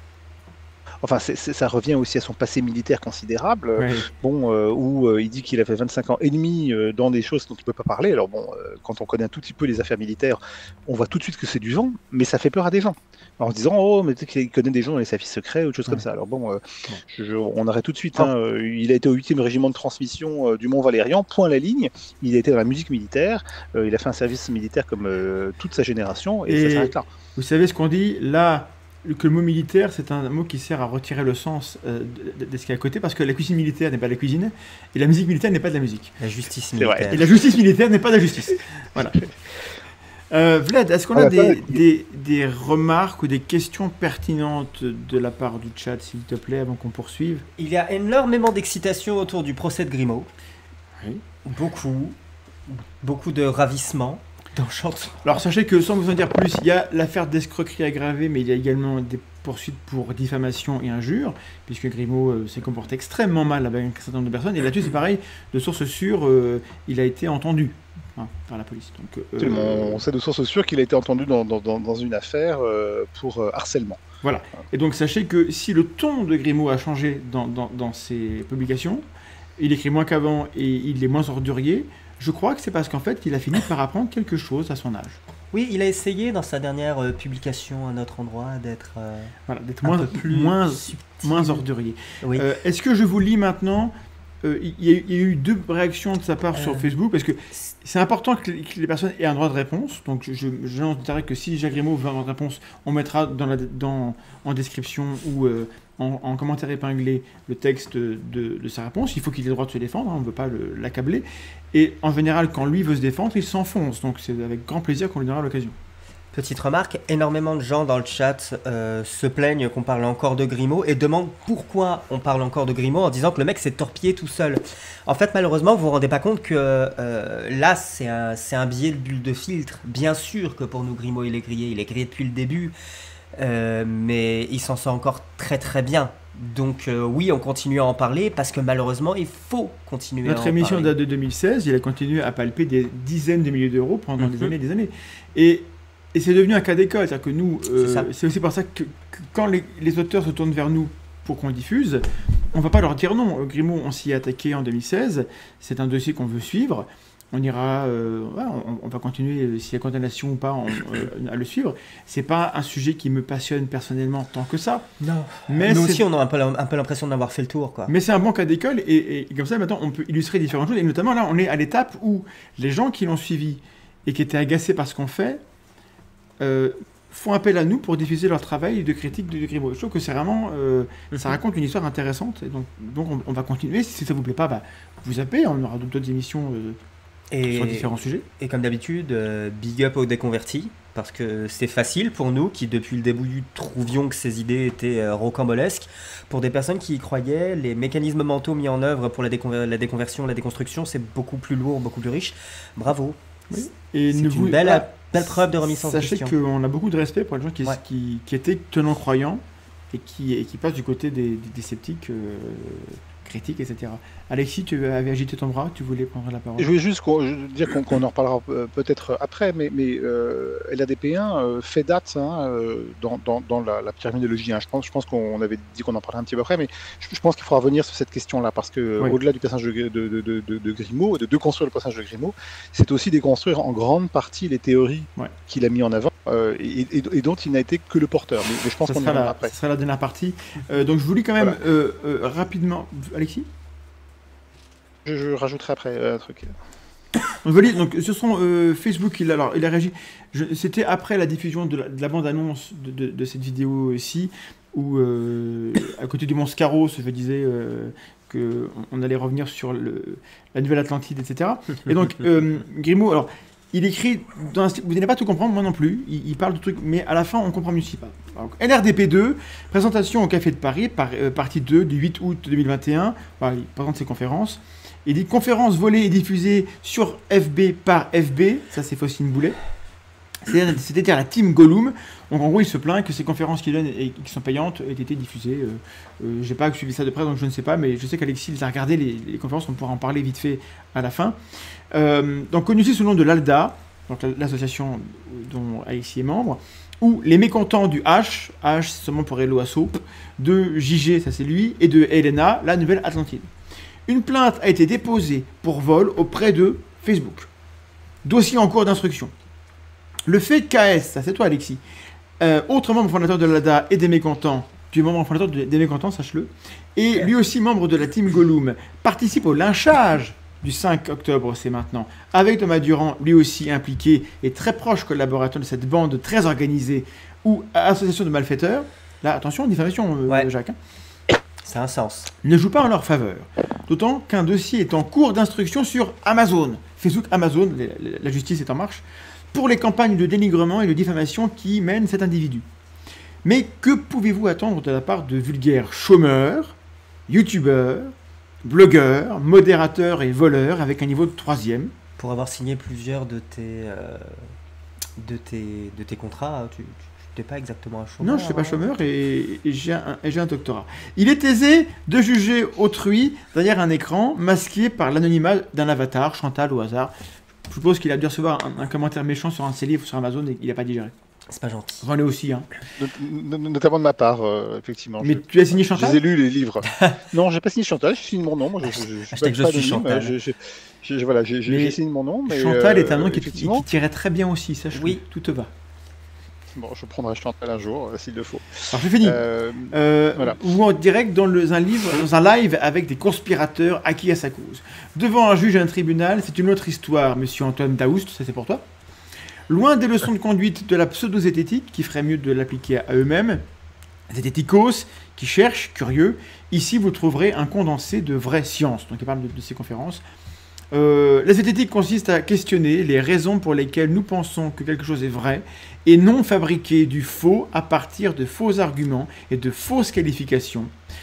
S14: Enfin, c'est- c'est- ça revient aussi à son passé militaire considérable, euh,
S2: Ouais.
S14: bon, euh, où euh, il dit qu'il a fait vingt-cinq ans et demi euh, dans des choses dont il ne peut pas parler. Alors bon, euh, quand on connaît un tout petit peu les affaires militaires, on voit tout de suite que c'est du vent, mais ça fait peur à des gens. En se disant, oh, mais peut-être qu'il connaît des gens dans les services secrets ou des choses comme
S2: Ouais.
S14: ça. Alors bon, euh, je- je- on arrête tout de suite. Hein, euh, il a été au huitième régiment de transmission euh, du Mont Valérien, point à la ligne. Il a été dans la musique militaire. euh, il a fait un service militaire comme euh, toute sa génération, et, ça
S2: Et
S14: s'arrête là.
S2: vous savez ce qu'on dit là, que le mot militaire, c'est un mot qui sert à retirer le sens euh, de, de ce qu'il y a à côté, parce que la cuisine militaire n'est pas de la cuisine, et la musique militaire n'est pas de la musique.
S1: La justice
S14: C'est vrai.
S1: militaire.
S2: Et la justice militaire n'est pas de la justice. Voilà. Euh, Vlad, est-ce qu'on a
S13: Ah,
S2: des,
S13: attends,
S2: des, des remarques ou des questions pertinentes de la part du chat, s'il te plaît, avant qu'on poursuive?
S1: Il y a énormément d'excitation autour du procès de Grimaud.
S2: Oui.
S1: Beaucoup. Beaucoup de ravissement, d'enchantement.
S2: Alors sachez que, sans vous en dire plus, il y a l'affaire d'escroquerie aggravée, mais il y a également des poursuites pour diffamation et injure, puisque Grimaud euh, s'est comporté extrêmement mal avec un certain nombre de personnes. Et là-dessus, c'est pareil, de sources sûres, euh, il a été entendu hein, par la police. Donc, euh,
S14: Absolument. On sait de sources sûres qu'il a été entendu dans, dans- dans- dans une affaire euh, pour euh, harcèlement.
S2: Voilà. Et donc sachez que si le ton de Grimaud a changé dans, dans, dans ses publications, il écrit moins qu'avant et il est moins ordurier, je crois que c'est parce qu'en fait il a fini par apprendre quelque chose à son âge.
S1: Oui, il a essayé dans sa dernière euh, publication à notre endroit d'être euh,
S2: Voilà, d'être
S1: un
S2: moins,
S1: peu plus
S2: moins,
S1: subtil.
S2: moins ordurier.
S1: Oui.
S2: Euh, Est-ce que je vous lis maintenant euh, il, y a, il y a eu deux réactions de sa part
S1: Euh.
S2: sur Facebook, parce que c'est important que les, que les personnes aient un droit de réponse. Donc je, je, j'annonce direct que si Jacques Grimaud veut un droit de réponse, on mettra dans la, dans, en description ou euh, en, en commentaire épinglé le texte de, de sa réponse. Il faut qu'il ait le droit de se défendre, hein, on ne veut pas le- l'accabler. Et en général, quand lui veut se défendre, il s'enfonce. Donc c'est avec grand plaisir qu'on lui donnera l'occasion.
S1: Petite remarque, énormément de gens dans le chat euh, se plaignent qu'on parle encore de Grimaud et demandent pourquoi on parle encore de Grimaud en disant que le mec s'est torpillé tout seul. En fait, malheureusement, vous vous rendez pas compte que euh, là, c'est un, c'est un billet de bulle de filtre. Bien sûr que pour nous, Grimaud, il est grillé. Il est grillé depuis le début, euh, mais il s'en sort encore très très bien. Donc euh, oui, on continue à en parler parce que malheureusement, il faut continuer à en
S2: Notre émission
S1: parler.
S2: date de deux mille seize, il a continué à palper des dizaines de milliers d'euros pendant
S1: Mhm.
S2: des années et des années. Et, et c'est devenu un cas d'école, c'est-à-dire que nous, euh,
S1: C'est ça.
S2: c'est aussi pour ça que, que quand les, les auteurs se tournent vers nous pour qu'on le diffuse, on va pas leur dire non. Grimaud, on s'y est attaqué en deux mille seize, c'est un dossier qu'on veut suivre. On ira, euh, voilà, on, on va continuer, euh, s'il y a condamnation ou pas, on, euh, à le suivre. C'est pas un sujet qui me passionne personnellement tant que ça.
S1: Non.
S2: Mais
S1: Nous
S2: c'est-
S1: aussi, on a un peu, un peu l'impression d'avoir fait le tour, quoi.
S2: Mais c'est un bon cas d'école et, et comme ça maintenant on peut illustrer différentes choses et notamment là on est à l'étape où les gens qui l'ont suivi et qui étaient agacés par ce qu'on fait euh, font appel à nous pour diffuser leur travail de critique de, de Grimaud. Je trouve que c'est vraiment euh, ça raconte une histoire intéressante et donc, donc on, on va continuer. Si ça vous plaît pas, bah, vous zappez, on aura d'autres émissions euh,
S1: Et,
S2: sur différents sujets.
S1: Et comme d'habitude, euh, big up aux déconvertis, parce que c'est facile pour nous qui, depuis le début, trouvions que ces idées étaient euh, rocambolesques. Pour des personnes qui y croyaient, les mécanismes mentaux mis en œuvre pour la, déconver- la déconversion, la déconstruction, c'est beaucoup plus lourd, beaucoup plus riche. Bravo.
S2: Oui. Et
S1: c'est
S2: ne
S1: une
S2: vous...
S1: belle,
S2: ah,
S1: belle preuve de remise en question.
S2: Sachez qu'on a beaucoup de respect pour les gens qui,
S1: Ouais.
S2: qui, qui étaient tenants croyants et qui, et qui passent du côté des, des, des sceptiques euh, critiques, et cetera. Alexis, tu avais agité ton bras, tu voulais prendre la parole.
S14: Je voulais juste qu'on- je veux dire qu'on qu'on en reparlera euh, peut-être après, mais, mais euh, L A D P un euh, fait date hein, euh, dans, dans, dans la, la terminologie. hein. Je pense, je pense qu'on avait dit qu'on en parlerait un petit peu après, mais je, je pense qu'il faudra revenir sur cette question-là, parce que
S2: Oui.
S14: au-delà du personnage de, de, de, de, de- de Grimaud, de déconstruire le personnage de Grimaud, c'est aussi déconstruire en grande partie les théories
S2: Ouais.
S14: qu'il a mis en avant euh, et, et- et dont il n'a été que le porteur. Mais, mais je pense
S2: Ça
S14: qu'on y
S2: sera,
S14: reviendra
S2: la,
S14: après.
S2: ça sera la dernière partie. Euh, donc je voulais quand même
S14: Voilà.
S2: euh, euh, rapidement... Alexis
S14: Je, je rajouterai après euh, un truc.
S2: Donc, voilà, donc ce sont euh, Facebook, il a, alors, il a réagi. Je- C'était après la diffusion de la, de la bande-annonce de, de- de cette vidéo-ci, où euh, à côté du Mont Scaros, je disais euh, qu'on on allait revenir sur le, la Nouvelle Atlantide, et cetera. Et donc, euh, Grimaud, alors, il écrit, dans un style- vous n'allez pas tout comprendre, moi non plus, il, il parle de trucs, mais à la fin, on comprend mieux ce qu'il parle. Alors, N R D P deux, présentation au Café de Paris, par, euh, partie deux, du huit août deux mille vingt et un. Voilà, il présente ses conférences. Il dit conférence volée et diffusée sur F B par F B, ça c'est Faustine Boulet. C'est- C'est-à-dire la team Gollum. Donc en gros, il se plaint que ces conférences qu'il donne et qui sont payantes aient été diffusées. Euh, euh, j'ai pas suivi ça de près, donc je ne sais pas, mais je sais qu'Alexis les a regardé les, les conférences, on pourra en parler vite fait à la fin. Euh, donc connu aussi sous le nom de l'ALDA, donc l'association dont Alexis est membre, ou les mécontents du H, H c'est seulement pour Hello Soap, de J G, ça c'est lui, et de Elena, la Nouvelle Atlantide. Une plainte a été déposée pour vol auprès de Facebook. Dossier en cours d'instruction. Le fait qu'K S, ça c'est toi Alexis, euh, autre membre fondateur de l'ALDA et des mécontents, tu es membre fondateur de- des mécontents, sache-le, et lui aussi membre de la team Gollum, participe au lynchage du cinq octobre, c'est maintenant, avec Thomas Durand, lui aussi impliqué et très proche collaborateur de cette bande très organisée ou association de malfaiteurs. Là, attention, diffamation, euh, Jacques. Hein.
S1: Ça a un sens.
S2: Ne joue pas en leur faveur. D'autant qu'un dossier est en cours d'instruction sur Amazon. Facebook, Amazon, la, la- la justice est en marche, pour les campagnes de dénigrement et de diffamation qui mènent cet individu. Mais que pouvez-vous attendre de la part de vulgaires chômeurs, youtubeurs, blogueurs, modérateurs et voleurs avec un niveau de troisième?
S1: Pour avoir signé plusieurs de tes, euh, de tes, de tes contrats, tu n'es pas exactement un chômeur.
S2: Non, je ne suis pas
S1: hein.
S2: chômeur et, et j'ai un, et j'ai un doctorat. Il est aisé de juger autrui derrière un écran masqué par l'anonymat d'un avatar, Chantal au hasard. Je suppose qu'il a dû recevoir un, un commentaire méchant sur un de ses livres sur Amazon et qu'il n'a pas digéré.
S1: C'est pas gentil.
S2: J'en ai aussi, hein.
S14: Not- not- Notamment de ma part, euh, effectivement.
S2: Mais
S14: Je-
S2: tu as signé Chantal?
S14: Je les ai lus, les livres. Non, j'ai pas signé Chantal, j'ai signé mon nom. Moi, je, je, je, suis
S1: Hashtag
S14: pas-
S1: je
S14: pas
S1: suis
S14: anonyme,
S1: Chantal.
S14: euh, je- je- je- voilà, j'ai j'ai-
S2: Mais
S14: j'ai signé mon nom. Mais,
S2: Chantal est un
S14: euh,
S2: nom qui,
S14: effectivement.
S2: qui tirait très bien aussi, sache-le.
S1: Oui.
S2: Tout te va.
S14: Bon, je prendrai Chantal un jour, euh, s'il le faut.
S2: Alors c'est fini.
S14: Euh,
S2: Euh,
S14: voilà.
S2: Ou en direct dans le- un livre, dans un live avec des conspirateurs acquis à sa cause. Devant un juge et un tribunal, c'est une autre histoire, monsieur Antoine Daoust, ça c'est pour toi. Loin des leçons de conduite de la pseudo-zététique, qui ferait mieux de l'appliquer à eux-mêmes, zététikos, qui cherchent, curieux, ici vous trouverez un condensé de vraies sciences. Donc il parle de, de ces conférences. Euh, la zététique consiste à questionner les raisons pour lesquelles nous pensons que quelque chose est vrai et non fabriquer du faux à partir de faux arguments et de fausses qualifications.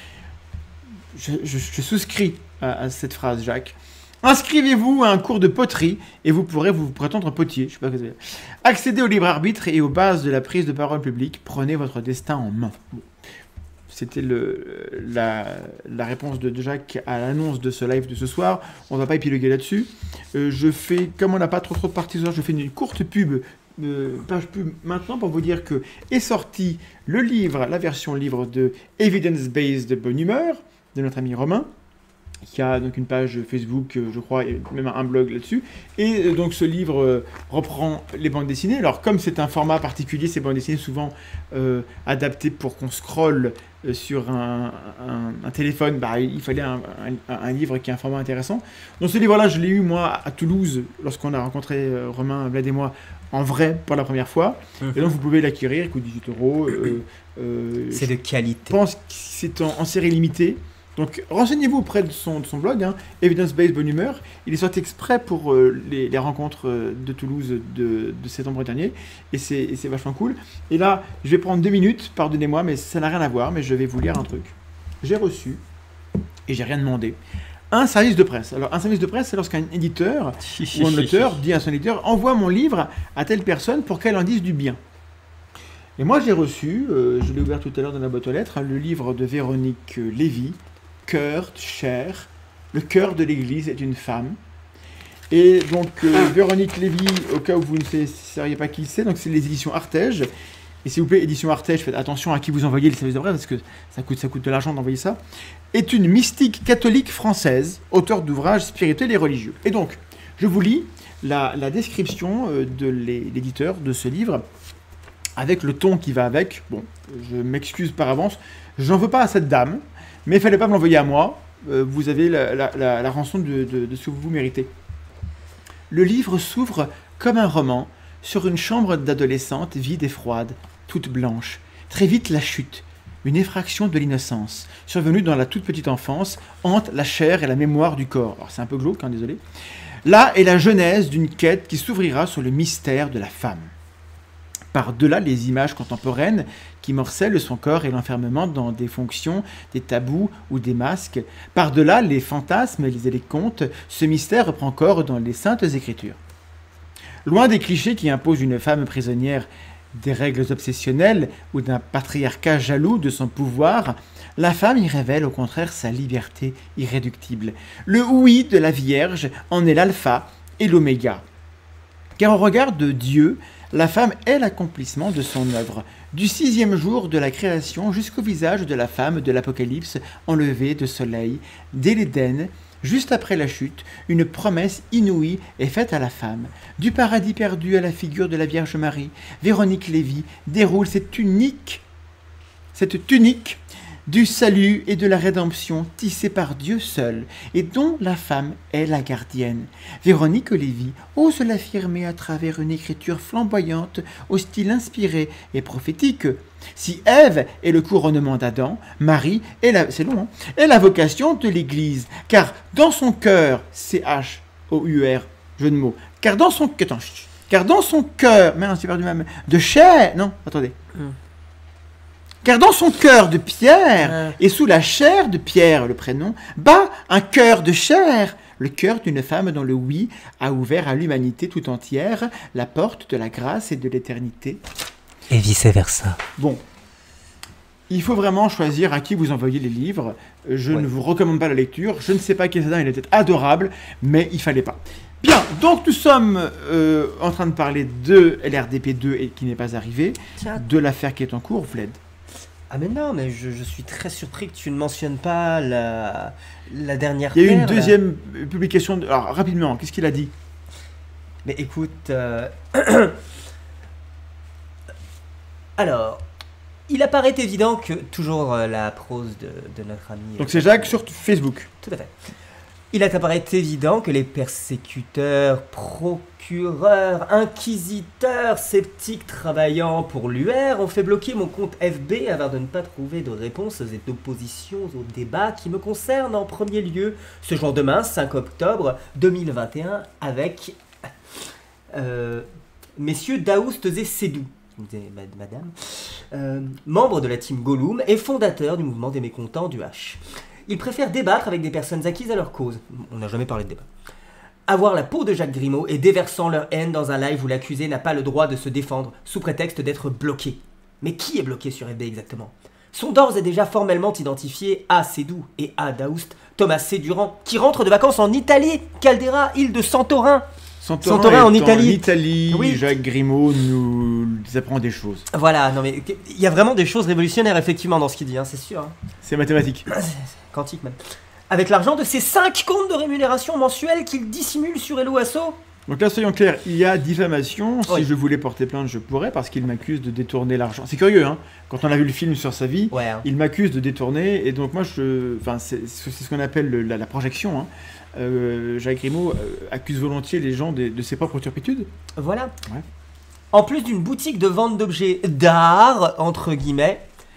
S2: Je, je- je souscris à, à cette phrase, Jacques. Inscrivez-vous à un cours de poterie et vous pourrez vous prétendre potier. Je sais pas ce que ça veut dire. Accédez au libre arbitre et aux bases de la prise de parole publique. Prenez votre destin en main. Bon. C'était le, la, la réponse de Jacques à l'annonce de ce live de ce soir. On va pas épiloguer là-dessus. Euh, je fais, comme on n'a pas trop trop de parties ce soir, je fais une courte pub, euh, page pub maintenant pour vous dire que est sorti le livre, la version livre de Evidence Based de Bonne Humeur de notre ami Romain, qui a donc une page Facebook, euh, je crois, et même un blog là-dessus. Et euh, donc ce livre euh, reprend les bandes dessinées. Alors comme c'est un format particulier, ces bandes dessinées souvent euh, adaptées pour qu'on scrolle euh, sur un, un- un téléphone, bah, il fallait un, un- un livre qui a un format intéressant. Donc ce livre-là, je l'ai eu moi à Toulouse lorsqu'on a rencontré euh, Romain, Vlad et moi en vrai pour la première fois. Et donc vous pouvez l'acquérir, il coûte dix-huit euros. euh, euh,
S1: C'est de qualité.
S2: Je pense que c'est en, en série limitée. Donc renseignez-vous auprès de son, de son blog, hein, Evidence Based Bonne Humeur. Il est sorti exprès pour euh, les, les rencontres euh, de Toulouse de, de septembre dernier, et c'est, et c'est vachement cool. Et là, je vais prendre deux minutes, pardonnez-moi, mais ça n'a rien à voir, mais je vais vous lire un truc. J'ai reçu, et j'ai rien demandé, un service de presse. Alors un service de presse, c'est lorsqu'un éditeur ou un auteur dit à son éditeur « Envoie mon livre à telle personne pour qu'elle en dise du bien ». Et moi j'ai reçu, euh, je l'ai ouvert tout à l'heure dans la boîte aux lettres, hein, le livre de Véronique euh, Lévy, Cœur, chair, le cœur de l'Église est une femme. Et donc euh, Véronique Lévy, au cas où vous ne sauriez pas qui c'est, donc c'est les éditions Artege. Et s'il vous plaît, édition Artege, faites attention à qui vous envoyez les services de presse, parce que ça coûte, ça coûte de l'argent d'envoyer ça. Est une mystique catholique française, auteur d'ouvrages spirituels et religieux. Et donc, je vous lis la, la description euh, de l'éditeur de ce livre, avec le ton qui va avec. Bon, je m'excuse par avance, j'en veux pas à cette dame, mais il fallait pas me l'envoyer à moi. Euh, vous avez la, la, la, la rançon de, de, de ce que vous méritez. Le livre s'ouvre comme un roman sur une chambre d'adolescente vide et froide, toute blanche. Très vite la chute, une effraction de l'innocence, survenue dans la toute petite enfance, hante la chair et la mémoire du corps. Alors c'est un peu glauque, hein, désolé. Là est la genèse d'une quête qui s'ouvrira sur le mystère de la femme. Par-delà les images contemporaines qui morcellent son corps et l'enfermement dans des fonctions, des tabous ou des masques, par-delà les fantasmes et les contes, ce mystère reprend corps dans les saintes écritures. Loin des clichés qui imposent une femme prisonnière des règles obsessionnelles ou d'un patriarcat jaloux de son pouvoir, la femme y révèle au contraire sa liberté irréductible. Le oui de la Vierge en est l'alpha et l'oméga. Car au regard de Dieu, la femme est l'accomplissement de son œuvre, du sixième jour de la création jusqu'au visage de la femme de l'Apocalypse enlevée de soleil. Dès l'Éden, juste après la chute, une promesse inouïe est faite à la femme. Du paradis perdu à la figure de la Vierge Marie, Véronique Lévy déroule cette unique, cette tunique du salut et de la rédemption tissée par Dieu seul, et dont la femme est la gardienne. Véronique Lévy ose l'affirmer à travers une écriture flamboyante au style inspiré et prophétique. Si Ève est le couronnement d'Adam, Marie est la, c'est long, hein, est la vocation de l'Église, car dans son cœur, C H O U R, jeu de mots, car dans son, attends, car dans son cœur, merde, j'ai perdu ma main, de chair, non, attendez. Hum. Car dans son cœur de pierre, euh. et sous la chair de Pierre, le prénom, bat un cœur de chair, le cœur d'une femme dont le oui a ouvert à l'humanité tout entière la porte de la grâce et de l'éternité.
S1: Et vice-versa.
S2: Bon, il faut vraiment choisir à qui vous envoyez les livres. Je ouais. ne vous recommande pas la lecture. Je ne sais pas qui est ça, il était adorable, mais il fallait pas. Bien, donc nous sommes euh, en train de parler de L R D P deux et qui n'est pas arrivé, Tiens. de l'affaire qui est en cours, Vled.
S1: Ah mais non, mais je, je suis très surpris que tu ne mentionnes pas la, la dernière
S2: Il y a eu une
S1: perle.
S2: deuxième publication, de... alors rapidement, qu'est-ce qu'il a dit?
S1: Mais écoute, euh... alors, il apparaît évident que, toujours euh, la prose de, de notre ami...
S2: Donc c'est Jacques sur Facebook.
S1: Tout à fait. Il apparaît évident que les persécuteurs, procureurs, inquisiteurs, sceptiques travaillant pour l'U R ont fait bloquer mon compte F B avant de ne pas trouver de réponses et d'opposition au débat qui me concerne en premier lieu ce jour demain, cinq octobre deux mille vingt et un, avec euh, messieurs Daoust et Sédou, madame, euh, membres de la team Gollum et fondateurs du mouvement des mécontents du H. Ils préfèrent débattre avec des personnes acquises à leur cause. On n'a jamais parlé de débat. Avoir la peau de Jacques Grimaud et déversant leur haine dans un live où l'accusé n'a pas le droit de se défendre, sous prétexte d'être bloqué. Mais qui est bloqué sur F B exactement? Sont d'ores et déjà formellement identifiés A. Sédou et A. Daoust, Thomas C. Durand, qui rentrent de vacances en Italie, Caldera, île de Santorin.
S2: Santorin, Santorin en Italie. En Italie, oui. Jacques Grimaud nous apprend des choses.
S1: Voilà, non mais il y a vraiment des choses révolutionnaires effectivement dans ce qu'il dit, hein, c'est sûr. Hein.
S2: C'est mathématique.
S1: Quantique même. Avec l'argent de ces cinq comptes de rémunération mensuels qu'il dissimule sur Hello Asso.
S2: Donc là, soyons clairs, il y a diffamation. Si oui. je voulais porter plainte, je pourrais, parce qu'il m'accuse de détourner l'argent. C'est curieux, hein. Quand on a vu le film sur sa vie, ouais, hein. il m'accuse de détourner. Et donc moi, je, enfin, c'est, c'est ce qu'on appelle le, la, la projection. Hein. Euh, Jacques Grimaud euh, accuse volontiers les gens de, de ses propres turpitudes.
S1: Voilà. Ouais. En plus d'une boutique de vente d'objets d'art, entre guillemets,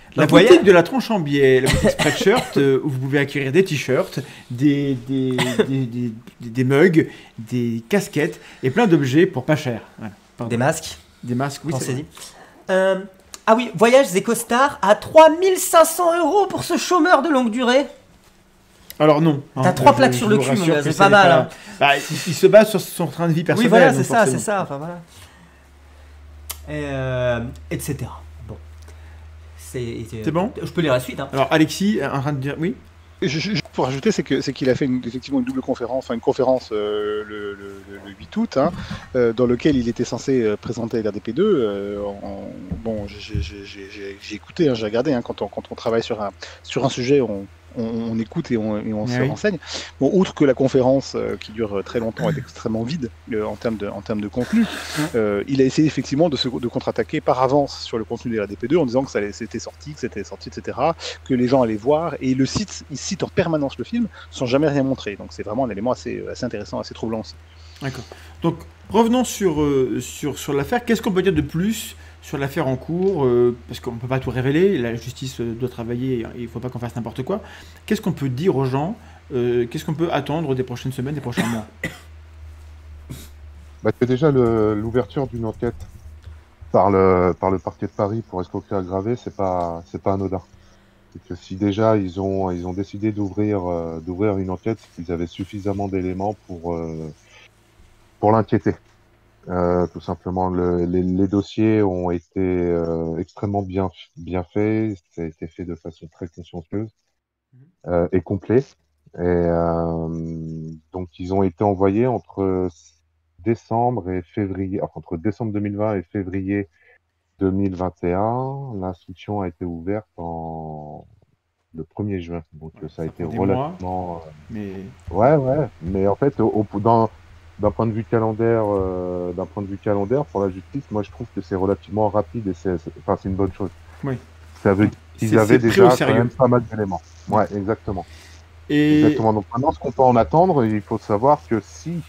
S2: La,
S1: La
S2: boutique
S1: voyage-
S2: de la tronche en biais, la boutique Spreadshirt, euh, où vous pouvez acquérir des t-shirts, des, des, des, des, des- des mugs, des casquettes et plein d'objets pour pas cher. Voilà. Pardon.
S1: Des masques.
S2: Des masques, oui, c'est
S1: Pensez-y.
S2: vrai.
S1: Euh, ah oui, Voyages EcoStar à trois mille cinq cents euros pour ce chômeur de longue durée.
S2: Alors non.
S1: T'as
S2: hein,
S1: trois
S2: je-
S1: plaques
S2: je
S1: sur le
S2: vous
S1: cul,
S2: rassure
S1: mon gars,
S2: que
S1: c'est
S2: ça
S1: pas
S2: n'est
S1: mal, hein.
S2: Bah, il, il se base sur son train de vie
S1: Oui,
S2: personnel.
S1: voilà,
S2: donc
S1: c'est ça, c'est
S2: forcément.
S1: ça. Enfin, voilà. Et, euh, et cetera. Bon. C'est
S2: C'est bon.
S1: Je peux lire la suite. Hein.
S2: Alors Alexis, en train de dire oui.
S14: Et je- je- Pour rajouter, c'est que c'est qu'il a fait une- effectivement une double conférence, enfin une conférence euh, le, le- le huit août, hein, euh, dans lequel il était censé euh, présenter l'R D P deux. Euh, en- bon, j'ai j'ai- j'ai- j'ai- j'ai écouté, hein, j'ai regardé. Hein, quand on quand on travaille sur un sur un sujet, on, on, on écoute et on, et on
S2: Ah
S14: se
S2: oui.
S14: renseigne. Bon, outre que la conférence euh, qui dure très longtemps est extrêmement vide euh, en termes de en termes de contenu, euh, il a essayé effectivement de se de contre-attaquer par avance sur le contenu des R D P deux en disant que ça allait- c'était sorti, que c'était sorti, et cetera, que les gens allaient voir. Et le site, il cite en permanence le film sans jamais rien montrer. Donc c'est vraiment un élément assez assez intéressant, assez troublant aussi.
S2: D'accord. Donc revenons sur, euh, sur, sur l'affaire. Qu'est-ce qu'on peut dire de plus sur l'affaire en cours euh, Parce qu'on ne peut pas tout révéler. La justice euh, doit travailler. Il ne faut pas qu'on fasse n'importe quoi. Qu'est-ce qu'on peut dire aux gens euh, Qu'est-ce qu'on peut attendre des prochaines semaines, des prochains mois
S13: Bah, c'est déjà le- l'ouverture d'une enquête par le, par le parquet de Paris pour escroquerie aggravée, c'est pas, c'est pas anodin. C'est que si déjà ils ont, ils ont décidé d'ouvrir, euh, d'ouvrir une enquête, c'est qu'ils avaient suffisamment d'éléments pour, euh, pour l'inquiéter. Euh, tout simplement, le, les, les dossiers ont été euh, extrêmement bien, bien faits, ça a été fait de façon très consciencieuse euh, et complet. Et euh, donc, ils ont été envoyés entre décembre et février, enfin, entre décembre deux mille vingt et février deux mille vingt et un. L'instruction a été ouverte en le premier juin, donc ouais, ça a été
S2: des
S13: relativement.
S2: mois, mais
S13: ouais, ouais, mais en fait, au, au, dans d'un point de vue calendaire, euh, d'un point de vue calendaire pour la justice, moi je trouve que c'est relativement rapide et c'est, c'est- enfin, c'est une bonne chose.
S2: Oui.
S13: Ça veut qu'ils
S2: C'est-
S13: avaient
S2: c'est pris
S13: déjà
S2: au
S13: quand
S2: sérieux.
S13: même pas mal d'éléments. Ouais, exactement.
S2: Et-
S13: Exactement. Donc maintenant, ce qu'on peut en attendre, il faut savoir que si,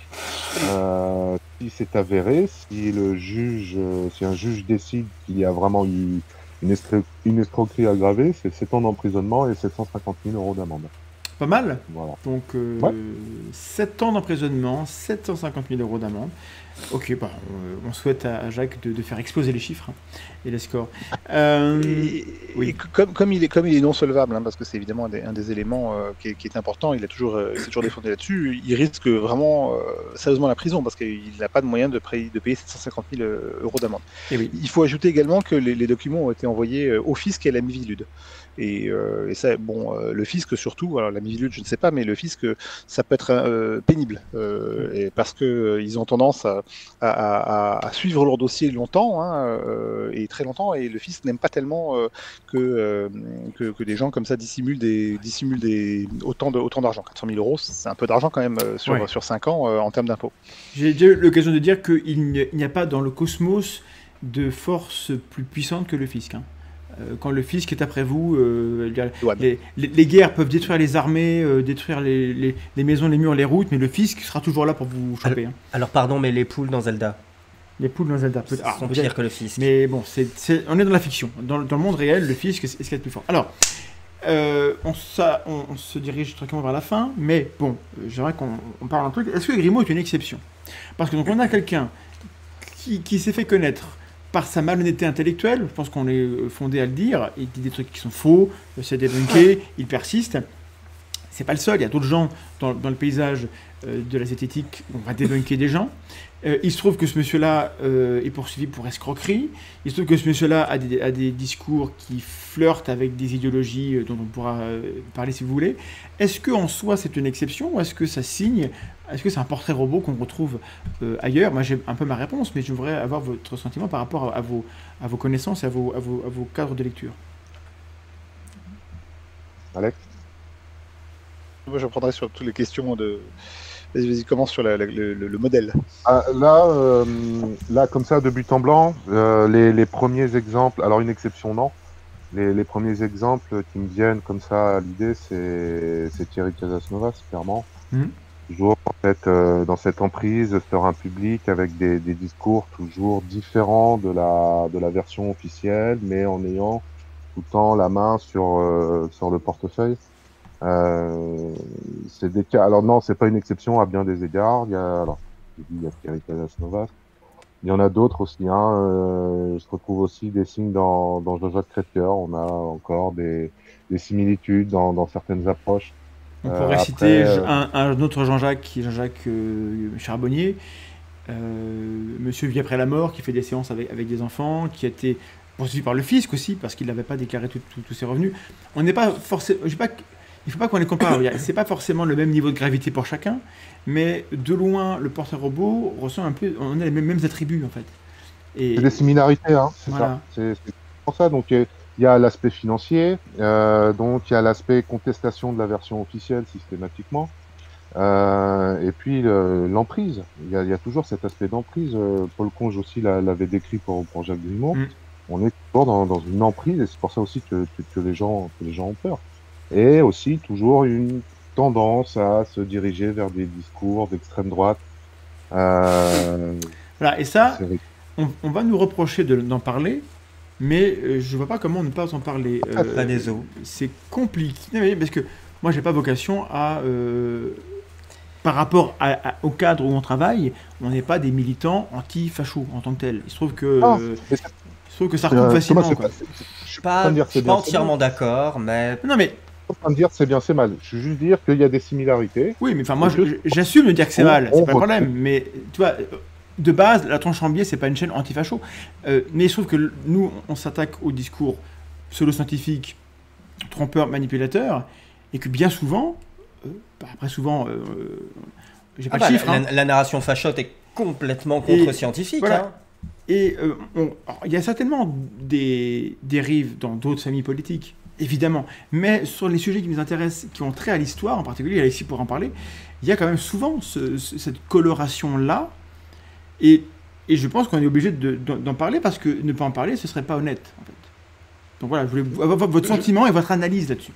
S13: euh, si c'est avéré, si le juge, euh, si un juge décide qu'il y a vraiment eu une, escro- une escroquerie aggravée, c'est sept ans d'emprisonnement et sept cent cinquante mille euros d'amende.
S2: Pas mal.
S13: Voilà.
S2: Donc, euh,
S13: Ouais.
S2: sept ans d'emprisonnement, sept cent cinquante mille euros d'amende. Ok, bah, on, on souhaite à Jacques de, de faire exploser les chiffres hein, et les scores. Euh,
S14: Et,
S2: oui.
S14: et comme, comme, il est, comme il est non solvable, hein, parce que c'est évidemment un des, un des éléments euh, qui, est, qui est important, il a toujours, euh, il s'est toujours défendu là-dessus, il risque vraiment euh, sérieusement la prison parce qu'il n'a pas de moyen de, pré- de payer sept cent cinquante mille euros d'amende.
S2: Et oui.
S14: Il faut ajouter également que les, les documents ont été envoyés euh, au fisc et à la Mivilude. Et, euh, et ça, bon, euh, le fisc surtout, alors la Mivilude je ne sais pas, mais le fisc ça peut être euh, pénible euh, et parce que euh, ils ont tendance à, à, à, à suivre leur dossier longtemps hein, euh, et très longtemps, et le fisc n'aime pas tellement euh, que, euh, que que des gens comme ça dissimulent des dissimulent des autant de autant d'argent. quatre cent mille euros, c'est un peu d'argent quand même euh, sur
S2: Ouais.
S14: sur cinq ans euh, en termes d'impôts.
S2: J'ai déjà eu l'occasion de dire qu'il n'y a- il n'y a pas dans le cosmos de force plus puissante que le fisc. hein. Euh, Quand le fisc est après vous, euh, les, les- les guerres peuvent détruire les armées, euh, détruire les, les- les maisons, les murs, les routes, mais le fisc sera toujours là pour vous choper. hein.
S1: Alors pardon, mais les poules dans Zelda.
S2: Les poules dans Zelda, peut-être.
S1: Sont
S2: peut-être.
S1: pires que le fisc.
S2: Mais bon, c'est, c'est- on est dans la fiction. Dans, dans le monde réel, le fisc est ce qu'il y a de plus fort. Alors, euh, on, ça, on, on se dirige tranquillement vers la fin, mais bon, euh, j'aimerais qu'on on parle un truc. Est-ce que Grimaud est une exception? Parce que donc on a quelqu'un qui, qui s'est fait connaître par sa malhonnêteté intellectuelle, je pense qu'on est euh, fondé à le dire, il dit des trucs qui sont faux, euh, c'est débunké, il persiste. C'est pas le seul, il y a d'autres gens dans, dans le paysage euh, de la zététique, on va débunker des gens. Euh, il se trouve que ce monsieur-là euh, est poursuivi pour escroquerie. Il se trouve que ce monsieur-là a des, a des discours qui flirtent avec des idéologies euh, dont on pourra euh, parler si vous voulez. Est-ce qu'en soi c'est une exception ou est-ce que ça signe? Est-ce que c'est un portrait robot qu'on retrouve euh, ailleurs? Moi j'ai un peu ma réponse, mais je voudrais avoir votre sentiment par rapport à, à, vos, à vos connaissances et à vos, à, vos, à vos cadres de lecture.
S13: Alex?
S14: Moi je prendrai sur toutes les questions de. Vas-y, vas-y, commence sur la- la- le, le- le modèle.
S13: Ah, là, euh, là, comme ça, de but en blanc, euh, les, les premiers exemples, alors une exception non, les, les premiers exemples qui me viennent comme ça à l'idée, c'est, c'est Thierry Casasnovas, clairement.
S2: Mhm.
S13: Toujours en fait euh, dans cette emprise sur un public avec des, des discours toujours différents de la de la version officielle, mais en ayant tout le temps la main sur, euh, sur le portefeuille. Euh, c'est des cas. Alors non, c'est pas une exception à bien des égards. Il y a, alors, je dis, il y a Thierry Casasnovas. Il y en a d'autres aussi. Hein. Euh, je retrouve aussi des signes dans, dans Jean-Jacques Crèvecoeur. On a encore des, des similitudes dans, dans certaines approches.
S2: On
S13: Euh,
S2: pourrait
S13: après,
S2: citer
S13: euh,
S2: un, un autre Jean-Jacques, qui est Jean-Jacques euh, Charbonnier, euh, Monsieur Vie après la mort, qui fait des séances avec, avec des enfants, qui a été poursuivi par le fisc aussi, parce qu'il n'avait pas déclaré tout- tout- tous ses revenus. On n'est pas forcément... Il ne faut pas qu'on les compare. C'est pas forcément le même niveau de gravité pour chacun, mais de loin, le porteur robot ressent un peu... On a les mêmes, mêmes attributs, en fait. Et...
S13: C'est des similarités, hein, c'est
S2: Voilà.
S13: ça. C'est c'est pour ça. Donc, il y a l'aspect financier, euh, donc il y a l'aspect contestation de la version officielle systématiquement, euh, et puis le- l'emprise. Il y a, il y a toujours cet aspect d'emprise. Euh, Paul Conge aussi l'a- l'avait décrit pour, pour Jacques Grimaud.
S2: Mm.
S13: On est toujours dans, dans une emprise, et c'est pour ça aussi que, que, que les gens, que les gens ont peur. Et aussi toujours une tendance à se diriger vers des discours d'extrême droite. Euh,
S2: Voilà, et ça,
S13: c'est vrai.
S2: on, on va nous reprocher de- d'en parler, mais euh, je vois pas comment ne pas en parler.
S1: Ah, pas des os.
S2: C'est compliqué, non, mais parce que moi, j'ai pas vocation à... euh, par rapport à- à- au cadre où on travaille, on n'est pas des militants anti-fachos en tant que tels. Il se trouve que,
S13: Ah,
S2: euh,
S13: mais
S2: il se trouve que ça
S13: Euh,
S2: recoupe
S13: Thomas,
S2: facilement.
S13: c'est
S2: quoi.
S13: pas- c'est- c'est- je suis
S1: Pas,
S13: pas en train de dire
S1: je
S13: c'est
S1: suis pas
S13: bien, c'est
S1: entièrement
S13: mal.
S1: d'accord, mais
S2: Non, mais
S13: Je suis pas en train de dire c'est bien, c'est mal. Je veux juste dire qu'il y a des similarités.
S2: oui, mais enfin, moi,
S13: Et que-
S2: je- j'assume de dire que c'est
S13: on-
S2: mal,
S13: on
S2: c'est pas le
S13: retrouve-
S2: problème. Mais tu vois, de base, la Tronche en Biais, c'est pas une chaîne anti-facho. Euh, mais il se trouve que l- nous, on s'attaque au discours pseudo-scientifique, trompeur, manipulateur, et que bien souvent, euh, bah, après souvent, euh, j'ai pas
S1: Ah bah,
S2: le chiffre,
S1: la,
S2: hein.
S1: la narration fachotte est complètement
S2: Et-
S1: contre-scientifique.
S2: voilà.
S1: hein.
S2: Et euh, on- alors, il y a certainement des dérives dans d'autres familles politiques, évidemment. Mais sur les sujets qui nous intéressent, qui ont trait à l'histoire, en particulier, Alexis pourra en parler, il y a quand même souvent ce- ce- cette coloration-là. Et, et je pense qu'on est obligé de- d'en d'en parler parce que ne pas en parler, ce serait pas honnête, en fait. Donc voilà, je voulais avoir votre sentiment et votre analyse là-dessus.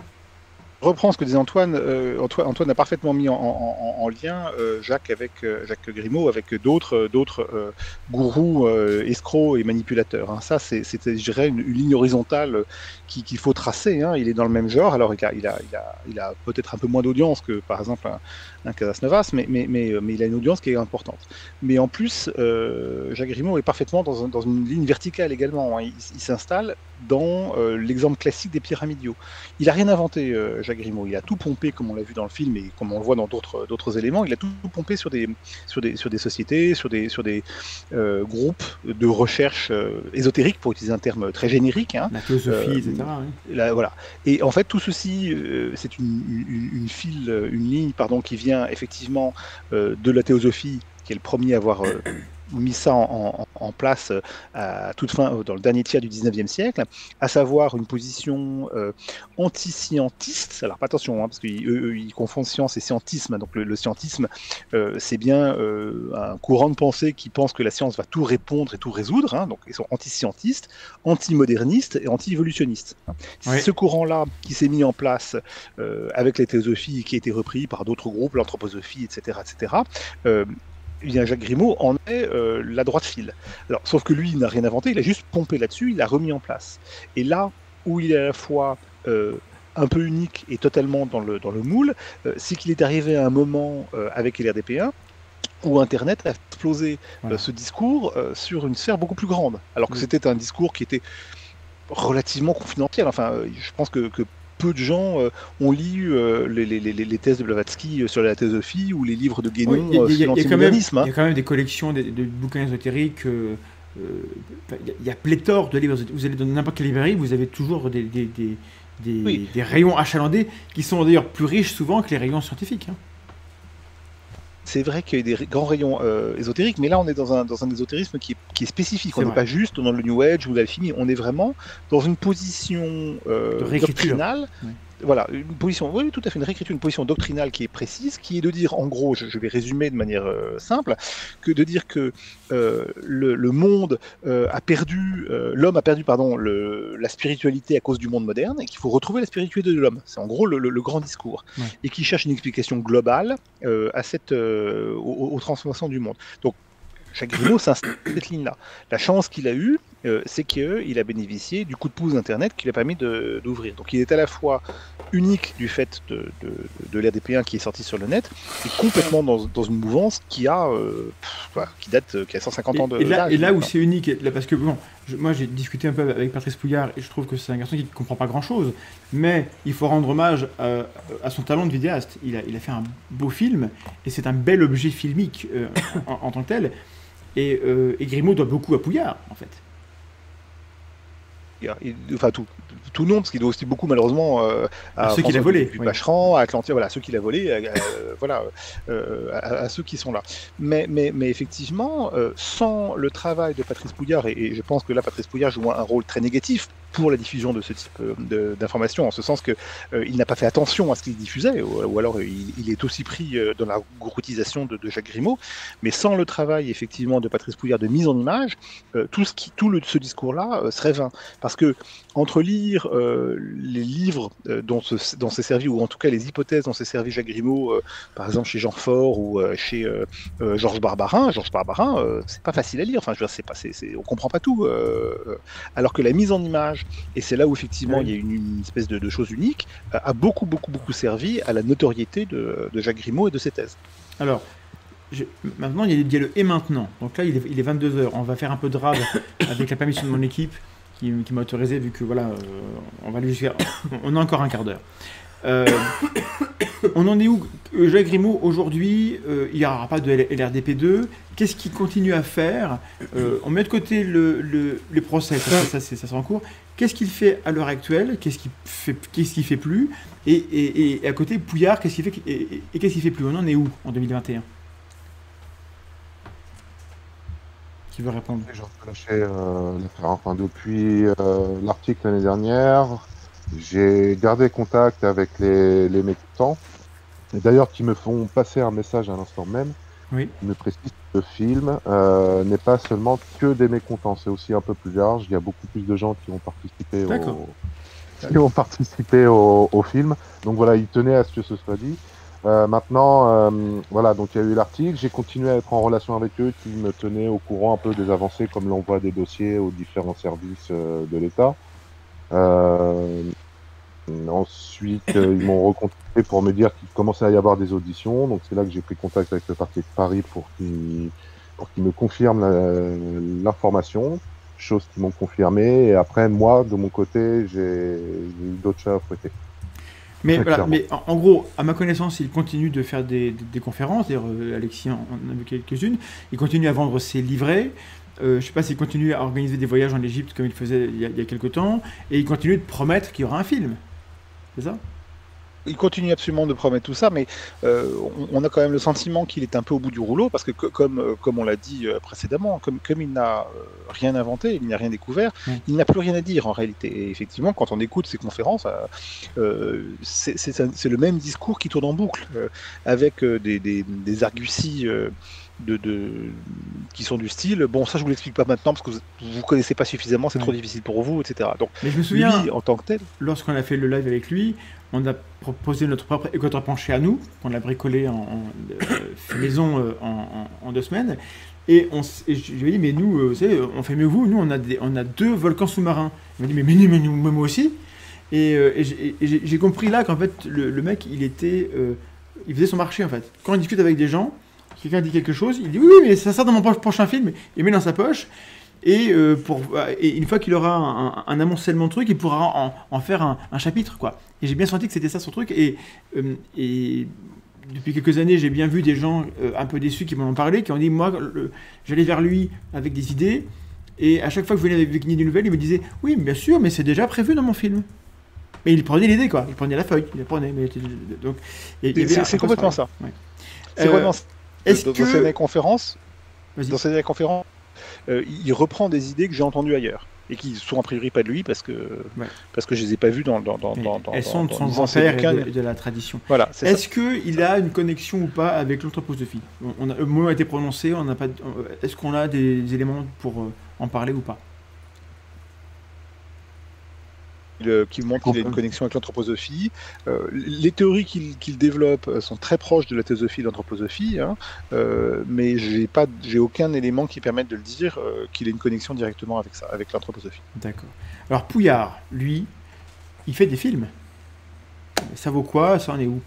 S14: Je reprends ce que disait Antoine. Euh, Antoine, Antoine a parfaitement mis en, en- en- en lien euh, Jacques avec euh, Jacques Grimaud avec d'autres euh, d'autres euh, gourous euh, escrocs et manipulateurs. hein. Ça, c'est, c'est, je dirais, une, une ligne horizontale euh, qui- qu'il faut tracer. hein. Il est dans le même genre. Alors, il a, il a, il a, il a peut-être un peu moins d'audience que, par exemple, un, un Casasnovas, mais, mais, mais, mais il a une audience qui est importante. Mais en plus, euh, Jacques Grimaud est parfaitement dans, un- dans une ligne verticale également. hein. Il, il s'installe dans euh, l'exemple classique des pyramidiaux. Il a rien inventé, euh, Jacques Grimaud. Il a tout pompé, comme on l'a vu dans le film et comme on le voit dans d'autres d'autres éléments. Il a tout pompé sur des sur des sur des sociétés, sur des sur des euh, groupes de recherche euh, ésotérique, pour utiliser un terme très générique. hein.
S2: La théosophie,
S14: Euh,
S2: et cetera oui.
S14: Là, voilà. Et en fait, tout ceci, euh, c'est une, une, une file, une ligne, pardon, qui vient effectivement euh, de la théosophie, qui est le premier à avoir euh, mis ça en, en- en place euh, à toute fin, euh, dans le dernier tiers du dix-neuvième siècle, à savoir une position euh, anti-scientiste. Alors, attention, hein, parce qu'ils eux, eux, ils confondent science et scientisme. Donc, le, le scientisme, euh, c'est bien euh, un courant de pensée qui pense que la science va tout répondre et tout résoudre. hein. Donc, ils sont anti-scientistes, anti-modernistes et anti-évolutionnistes. hein. C'est
S2: Oui.
S14: ce courant-là qui s'est mis en place euh, avec la théosophie, qui a été repris par d'autres groupes, l'anthroposophie, et cetera, et cetera. Euh, eh bien, Jacques Grimaud en est euh, la droite file. Alors, sauf que lui, il n'a rien inventé, il a juste pompé là-dessus, il l'a remis en place. Et là où il est à la fois euh, un peu unique et totalement dans le, dans le moule, euh, c'est qu'il est arrivé à un moment euh, avec L R D P un où Internet a explosé euh,
S2: Voilà.
S14: ce discours euh, sur une sphère beaucoup plus grande. Alors que
S2: Oui.
S14: c'était un discours qui était relativement confidentiel. Enfin, euh, je pense que, que peu de gens euh, ont lu euh, les, les, les, les thèses de Blavatsky euh, sur la théosophie ou les livres de Guénon
S2: Oui, il y a-
S14: euh,
S2: il y a-
S14: sur
S2: il y a quand même-
S14: l'antimodernisme. hein.
S2: il y a quand même des collections de, de bouquins ésotériques. euh, euh, Il y a- il y a pléthore de livres. Vous allez dans n'importe quelle librairie, vous avez toujours des, des, des, des-
S14: Oui.
S2: des rayons achalandés qui sont d'ailleurs plus riches souvent que les rayons scientifiques. hein.
S14: C'est vrai qu'il y a des grands rayons euh, ésotériques, mais là on est dans un, dans un ésotérisme qui est, qui est spécifique.
S2: C'est
S14: On n'est
S2: vrai.
S14: pas juste dans le New Age ou l'alchimie, on est vraiment dans une position euh,
S2: De réécriture.
S14: doctrinale.
S2: Oui.
S14: Voilà, une position, oui, tout à fait, une réécriture, une position doctrinale qui est précise, qui est de dire, en gros, je, je vais résumer de manière euh, simple, que de dire que euh, le, le monde euh, a perdu, euh, l'homme a perdu, pardon, le, la spiritualité à cause du monde moderne, et qu'il faut retrouver la spiritualité de l'homme. C'est en gros le, le- le grand discours,
S2: Ouais.
S14: et qui cherche une explication globale euh, à cette, euh, aux, aux transformations du monde. Donc, Jacques Grimaud s'inscrit dans cette ligne-là. La chance qu'il a eue, euh, c'est qu'il a bénéficié du coup de pouce d'Internet qui lui a permis de- d'ouvrir. Donc il est à la fois unique du fait de, de, de l'R D P un qui est sorti sur le net, et complètement dans, dans une mouvance qui a euh, pff, voilà, qui date, euh, qui a cent cinquante ans de
S2: Et, et là,
S14: d'âge.
S2: et là où c'est unique, là, parce que bon, je- moi j'ai discuté un peu avec Patrice Pouillard et je trouve que c'est un garçon qui ne comprend pas grand-chose, mais il faut rendre hommage à, à son talent de vidéaste. Il a, il a fait un beau film et c'est un bel objet filmique euh, en, en tant que tel. Et, euh, et Grimaud doit beaucoup à Pouillard, en fait.
S14: Il- enfin tout, tout non, parce qu'il doit aussi beaucoup malheureusement euh,
S2: À ceux qu'il a
S14: François
S2: volés,
S14: Dupuis
S2: oui.
S14: Bacheran, à Atlantia, voilà, ceux qu'il a volés, euh, euh, voilà, euh, à, à ceux qui sont là. Mais, mais, mais effectivement, euh, sans le travail de Patrice Pouillard, et, et je pense que là Patrice Pouillard joue un rôle très négatif pour la diffusion de ce type euh, de- d'informations, en ce sens que euh, il n'a pas fait attention à ce qu'il diffusait, ou, ou alors euh, il, il est aussi pris euh, dans la groutisation de, de Jacques Grimaud. Mais sans le travail effectivement de Patrice Pouillard de mise en image, euh, tout ce qui, tout le, ce discours-là euh, serait vain. Parce que entre lire euh, les livres euh, dont, se- dont s'est servi, ou en tout cas les hypothèses dont s'est servi Jacques Grimaud, euh, par exemple chez Jean Faure ou euh, chez euh, euh, Georges Barbarin, Georges Barbarin, euh, c'est pas facile à lire. Enfin, je veux dire, c'est pas, c'est, c'est- on comprend pas tout. euh, euh, alors que la mise en image, et c'est là où effectivement
S2: Oui.
S14: il y a une, une espèce de, de chose unique, euh, a beaucoup, beaucoup, beaucoup servi à la notoriété de, de Jacques Grimaud et de ses thèses.
S2: Alors, je- maintenant il y, a, il y a le et maintenant. Donc là il est, il est vingt-deux heures. On va faire un peu de rab avec la permission de mon équipe qui, qui m'a autorisé, vu que voilà, euh, on va aller jusqu'à. On a encore un quart d'heure. Euh, on en est où Euh, Jacques Grimaud, aujourd'hui, euh, il n'y aura pas de L R D P deux. Qu'est-ce qu'il continue à faire Euh, On met de côté le, le- les procès, ça, ça, c'est- ça c'est en cours. Qu'est-ce qu'il fait à l'heure actuelle? Qu'est-ce qu'il fait, qu'est-ce qu'il fait plus et, et- et à côté, Pouillard, qu'est-ce qu'il fait et, et- et qu'est-ce qu'il fait plus? On en est où en deux mille vingt et un? Qui veut répondre?
S13: J'ai relâché euh, l'affaire. Enfin, depuis euh, l'article l'année dernière, j'ai gardé contact avec les, les mécontents. Et d'ailleurs, qui me font passer un message à l'instant même,
S2: Oui.
S13: qui me précise que le film euh, n'est pas seulement que des mécontents, c'est aussi un peu plus large. Il y a beaucoup plus de gens qui ont participé
S2: D'accord.
S13: au, qui ont participé au, au film. Donc voilà, il tenait à ce que ce soit dit. Euh, maintenant, euh, voilà, donc il y a eu l'article. J'ai continué à être en relation avec eux, qui me tenaient au courant un peu des avancées, comme l'envoi des dossiers aux différents services euh, de l'État. Euh, ensuite, euh, ils m'ont recontacté pour me dire qu'il commençait à y avoir des auditions. Donc c'est là que j'ai pris contact avec le parquet de Paris pour qu'ils pour qu'ils me confirment la- l'information, chose qu'ils m'ont confirmé. Et après, moi, de mon côté, j'ai j'ai eu d'autres chats à fouetter.
S2: Mais
S13: Très
S2: voilà,
S13: clairement.
S2: mais en, en gros, à ma connaissance, il continue de faire des, des- des conférences. D'ailleurs, euh, Alexis en, en a vu quelques-unes. Il continue à vendre ses livrets. Euh, je ne sais pas s'il continue à organiser des voyages en Égypte comme il faisait il y a, il y a quelques temps. Et il continue de promettre qu'il y aura un film. C'est ça?
S14: Il continue absolument de promettre tout ça, mais euh, on, on a quand même le sentiment qu'il est un peu au bout du rouleau, parce que co- comme, euh, comme on l'a dit euh, précédemment, comme, comme il n'a euh, rien inventé, il n'a rien découvert,
S2: Mm.
S14: il n'a plus rien à dire en réalité. Et effectivement, quand on écoute ses conférences, euh, euh, c'est c'est un- c'est le même discours qui tourne en boucle, euh, avec euh, des, des, des arguties euh, de, de, qui sont du style, bon ça je vous l'explique pas maintenant parce que vous, vous connaissez pas suffisamment, c'est trop difficile pour vous, et cetera. Donc,
S2: Mais je me souviens,
S14: lui, en tant que tel,
S2: lorsqu'on a fait le live avec lui, on a proposé notre propre équateur penché à nous, qu'on a bricolé en, en euh, fait maison euh, en, en- en deux semaines. Et, on, s- et je lui ai dit, mais nous, euh, vous savez, on fait mieux que vous, nous on a, des, on a deux volcans sous-marins. Il m'a dit, mais, mais, nous, mais nous, moi aussi. Et, euh, et j'ai et j'ai- j'ai compris là qu'en fait, le, le mec, il était. euh, il faisait son marché en fait. Quand il discute avec des gens, quelqu'un dit quelque chose, il dit, oui, oui, mais ça sort dans mon pro- prochain film, il met dans sa poche. Et, euh, pour, et une fois qu'il aura un, un, un amoncellement de trucs, il pourra en, en faire un, un chapitre, quoi. Et j'ai bien senti que c'était ça son truc. Et, euh, et depuis quelques années, j'ai bien vu des gens euh, un peu déçus qui m'en ont parlé, qui ont dit, moi, le- j'allais vers lui avec des idées, et à chaque fois que je venais avec une idée nouvelle, il me disait, oui, bien sûr, mais c'est déjà prévu dans mon film. Mais il prenait l'idée, quoi. Il prenait la feuille, il la prenait. Mais, donc, il y avait
S14: C'est-
S2: un-
S14: c'est
S2: un peu
S14: complètement
S2: ce
S14: ça.
S2: travail. Ouais.
S14: c'est
S2: Euh,
S14: complètement ça.
S2: est-ce
S14: Dans
S2: que-
S14: dans cette conférence,
S2: Vas-y.
S14: dans cette conférence, euh, il reprend des idées que j'ai entendues ailleurs et qui sont a priori pas de lui parce que
S2: Ouais.
S14: parce que je les ai pas vues dans dans dans,
S2: Mais
S14: dans, dans
S2: elles sont de
S14: dans-
S2: son
S14: dans ses
S2: grand-père
S14: bouquins.
S2: et de, et de la tradition.
S14: Voilà, c'est ça.
S2: Est-ce qu'il a une connexion ou pas avec l'anthroposophie? On, on a, Le mot a été prononcé, on n'a pas. on- Est-ce qu'on a des éléments pour euh, en parler ou pas?
S14: euh, qui montre qu'il a une connexion avec l'anthroposophie. Euh, les théories qu'il qu'il développe sont très proches de la théosophie et de l'anthroposophie, hein, euh, mais j'ai pas, j'ai aucun élément qui permette de le dire euh, qu'il ait une connexion directement avec ça, avec l'anthroposophie.
S2: D'accord. Alors Pouillard, lui, il fait des films. Ça vaut quoi? Ça en est où?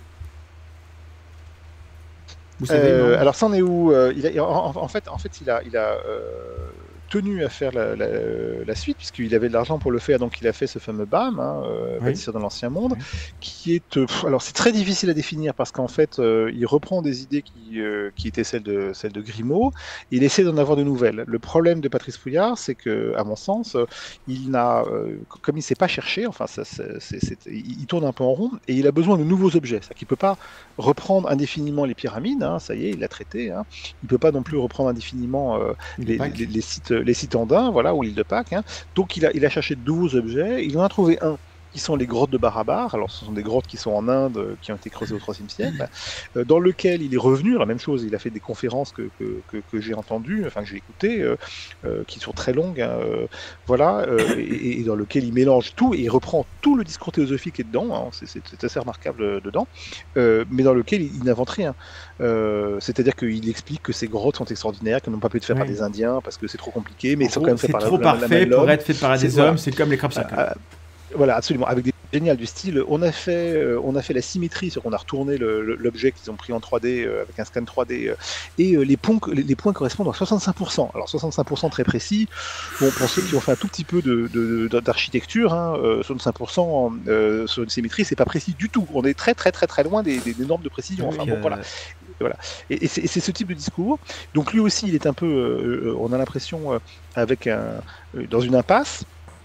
S2: Vous savez,
S14: Euh,
S2: non
S14: alors ça en est où euh, il a, en, en fait, en fait, il a, il a euh, tenu à faire la, la, la suite puisqu'il avait de l'argent pour le faire, donc il a fait ce fameux B A M, hein, euh,
S2: Oui.
S14: Bâtir dans l'ancien monde, qui est, euh, pff, alors c'est très difficile à définir parce qu'en fait, euh, il reprend des idées qui, euh, qui étaient celles de, celles de Grimaud, et il essaie d'en avoir de nouvelles. Le problème de Patrice Pouillard, c'est que, à mon sens, euh, il n'a, euh, comme il ne s'est pas cherché, enfin, ça, c'est, c'est, c'est, il, il tourne un peu en rond et il a besoin de nouveaux objets. C'est-à-dire qu'il peut pas reprendre indéfiniment les pyramides, hein, ça y est, il l'a traité. Hein. Il peut pas non plus reprendre indéfiniment euh, les, les, les sites, les sites andins, voilà, ou l'île de Pâques. Hein. Donc il a, il a cherché de nouveaux objets. Il en a trouvé un qui sont les grottes de Barabar. Alors ce sont des grottes qui sont en Inde, euh, qui ont été creusées au troisième siècle, euh, dans lequel il est revenu. La même chose, il a fait des conférences que, que, que, que j'ai entendues, enfin que j'ai écoutées, euh, euh, qui sont très longues, hein, euh, voilà, euh, et, et dans lequel il mélange tout et il reprend tout le discours théosophique qui est dedans. Hein, c'est, c'est, c'est assez remarquable euh, dedans, euh, mais dans lequel il, il n'invente rien. Euh, c'est-à-dire qu'il explique que ces grottes sont extraordinaires, qu'elles n'ont pas pu être faites
S2: Oui.
S14: par des Indiens parce que c'est trop compliqué, mais
S2: En
S14: ils sont
S2: gros,
S14: quand même faits
S2: c'est
S14: par
S2: trop
S14: la, la, la
S2: parfait
S14: main de
S2: pour
S14: l'homme.
S2: être fait par des
S14: voilà.
S2: hommes, c'est comme les crabes saccades.
S14: Euh, Voilà, absolument, avec des génial du style. On a fait, euh, on a fait la symétrie, c'est qu'on a retourné le- le- l'objet qu'ils ont pris en trois D euh, avec un scan trois D, euh, et euh, les, points, les, les points correspondent à soixante-cinq pour cent. Alors soixante-cinq pour cent très précis. Bon, pour ceux qui ont fait un tout petit peu de, de- de- d'architecture, hein, euh, soixante-cinq pour cent euh, sur une symétrie, c'est pas précis du tout. On est très très très très loin des, des- des normes de précision. Enfin,
S1: Oui,
S14: bon,
S1: euh,
S14: voilà. Voilà. Et, et c'est, et c'est ce type de discours. Donc lui aussi, il est un peu, euh, on a l'impression, euh, avec un, euh, dans une impasse.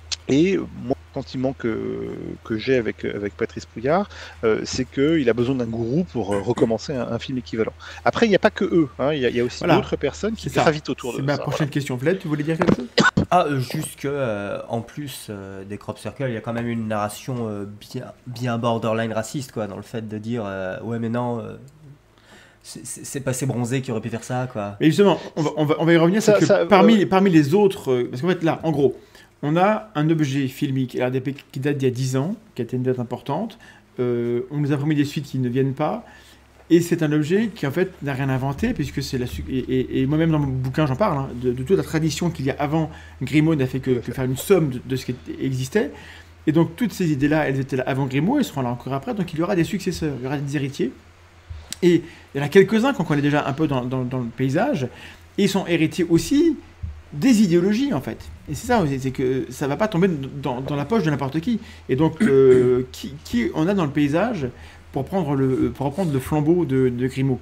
S14: Et moi, le sentiment que, que j'ai avec, avec Patrice Pouillard, euh, c'est qu'il a besoin d'un gourou pour euh, recommencer un, un film équivalent. Après, il n'y a pas que eux, hein, il y, a- il y a aussi
S2: Voilà.
S14: d'autres personnes qui
S2: C'est ça.
S14: gravitent autour de
S2: C'est ma
S14: ça.
S2: prochaine question. Vlad, tu voulais dire quelque chose?
S1: Ah, euh, juste que, euh, en plus euh, des crop circles, il y a quand même une narration euh, bien, bien borderline raciste, quoi, dans le fait de dire euh, ouais, mais non, euh, c'est- c'est c'est pas ces bronzés qui auraient pu faire ça, quoi.
S2: Et justement, on va, on va, on va y revenir, c'est
S1: Ça-
S2: que
S1: ça-
S2: parmi,
S1: euh,
S2: les- parmi les autres, euh, parce qu'en fait là, en gros, on a un objet filmique R D P qui date d'il y a dix ans, qui a été une date importante, euh, on nous a promis des suites qui ne viennent pas, et c'est un objet qui en fait n'a rien inventé, puisque c'est la su- et, et- et moi-même dans mon bouquin j'en parle, hein, de, de toute la tradition qu'il y a avant. Grimaud n'a fait que, que faire une somme de, de ce qui existait, et donc toutes ces idées-là, elles étaient là avant Grimaud, elles seront là encore après, donc il y aura des successeurs, il y aura des héritiers. Et il y en a quelques-uns qu'on connaît déjà un peu dans, dans- dans le paysage, et ils sont héritiers aussi des idéologies, en fait. Et c'est ça aussi, c'est que ça va pas tomber dans, dans la poche de n'importe qui. Et donc, euh, qui, qui on a dans le paysage pour prendre le, pour reprendre le flambeau de, de Grimaud?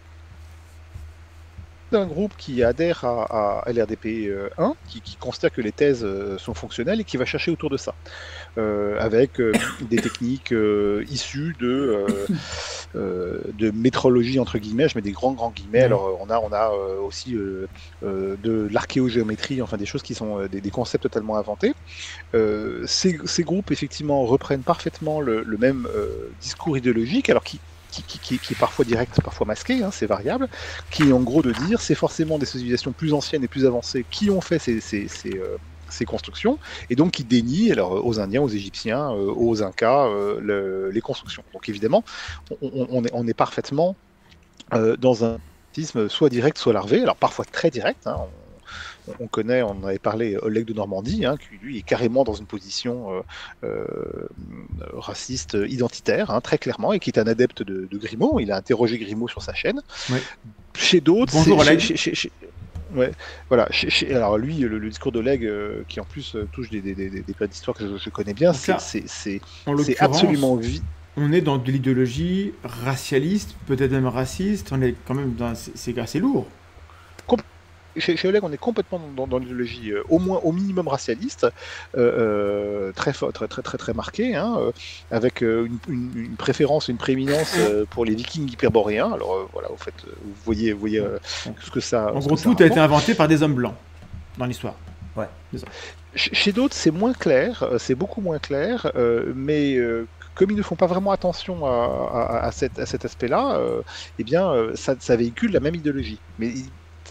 S14: Un groupe qui adhère à, à L R D P un, qui, qui considère que les thèses euh, sont fonctionnelles et qui va chercher autour de ça, euh, avec euh, des techniques euh, issues de, euh, euh, de métrologie, entre guillemets, je mets des grands grands guillemets.
S2: Ouais.
S14: Alors on a, on a euh, aussi euh, euh, de l'archéogéométrie, enfin des choses qui sont euh, des, des concepts totalement inventés. Euh, ces, ces groupes effectivement reprennent parfaitement le, le même euh, discours idéologique, alors qui Qui, qui, qui, qui est parfois direct, parfois masqué, hein, c'est variable, qui est en gros de dire c'est forcément des civilisations plus anciennes et plus avancées qui ont fait ces, ces, ces, euh, ces constructions, et donc qui dénient alors, aux Indiens, aux Égyptiens, euh, aux Incas, euh, le- les constructions. Donc évidemment, on, on- on est, on est parfaitement euh, dans un scientisme soit direct, soit larvé, alors parfois très direct, hein, on, on connaît, on en avait parlé, Oleg de Normandie, hein, qui lui est carrément dans une position euh, euh, raciste identitaire, hein, très clairement, et qui est un adepte de, de Grimaud. Il a interrogé Grimaud sur sa chaîne.
S2: Ouais.
S14: Chez d'autres,
S2: Bonjour,
S14: c'est-
S2: Oleg.
S14: chez- chez- chez- ouais, voilà. Chez- chez- alors lui, le, le discours d'Oleg, euh, qui en plus euh, touche des, des, des, des plats d'histoire que je, je connais bien,
S2: Donc
S14: c'est
S2: là,
S14: c'est- c'est-
S2: En
S14: c'est
S2: l'occurrence,
S14: absolument vi-
S2: on est dans de l'idéologie racialiste, peut-être même raciste, on est quand même dans... C'est c'est assez lourd.
S14: Chez, chez Oleg, on est complètement dans, dans l'idéologie, euh, au moins, au minimum racialiste, euh, euh, très, fort- très, très, très, très marquée, hein, euh, avec euh, une, une, une préférence, une prééminence euh, pour les Vikings hyperboréens. Alors euh, voilà, au fait, euh, vous voyez, vous voyez euh, ce que ça.
S2: En
S14: ce
S2: gros,
S14: que ça
S2: tout a été
S14: rapporte.
S2: inventé par des hommes blancs dans l'histoire.
S1: Ouais.
S2: C'est ça.
S14: Ch- Chez d'autres, c'est moins clair, euh, c'est beaucoup moins clair, euh, mais euh, comme ils ne font pas vraiment attention à, à- à cet, à cet aspect-là, euh, eh bien, euh, ça, ça véhicule la même idéologie. Mais il-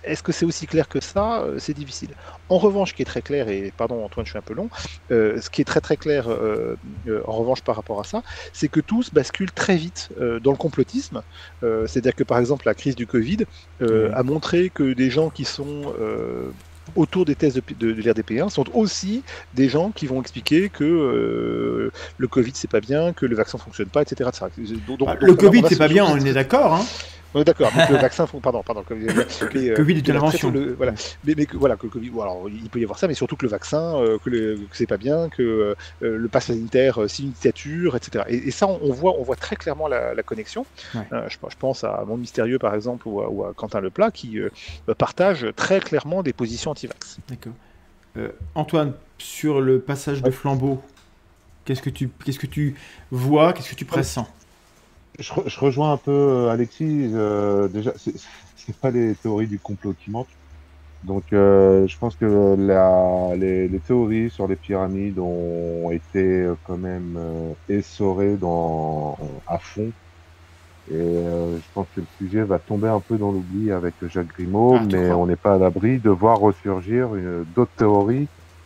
S14: est-ce que c'est aussi clair que ça? C'est difficile. En revanche, ce qui est très clair, et pardon Antoine, je suis un peu long, euh, ce qui est très très clair euh, euh, en revanche par rapport à ça, c'est que tout se bascule très vite euh, dans le complotisme. Euh, c'est-à-dire que par exemple la crise du Covid euh, mmh. a montré que des gens qui sont euh, autour des thèses de, de, de l'R D P un sont aussi des gens qui vont expliquer que euh, le Covid c'est pas bien, que le vaccin fonctionne pas, et cetera et cetera. Donc,
S2: donc, le donc, Covid c'est pas bien, on est d'accord, hein.
S14: On est d'accord, donc le vaccin, pardon, pardon, le
S2: mais, Covid est une invention.
S14: Le, voilà, mais, mais que, voilà, que le Covid, alors il peut y avoir ça, mais surtout que le vaccin, euh, que, le, que c'est pas bien, que euh, le pass sanitaire, euh, c'est une dictature, et cetera. Et, et ça, on, on voit, on voit très clairement la, la connexion. Ouais. Euh, je, je pense à Monde Mystérieux par exemple ou à, ou à Quentin Leplat qui euh, partage très clairement des positions anti-vax.
S2: D'accord. Euh, Antoine, sur le passage ouais. de flambeau, qu'est-ce que tu, qu'est-ce que tu vois, qu'est-ce que tu pressens?
S13: Je, re, je rejoins un peu Alexis. Euh, déjà, c'est, c'est pas les théories du complot qui manquent. Donc, euh, je pense que la, les, les théories sur les pyramides ont été quand même euh, essorées dans, à fond. Et euh, je pense que le sujet va tomber un peu dans l'oubli avec Jacques Grimaud, ah, mais on n'est pas à l'abri de voir ressurgir une, d'autres théories,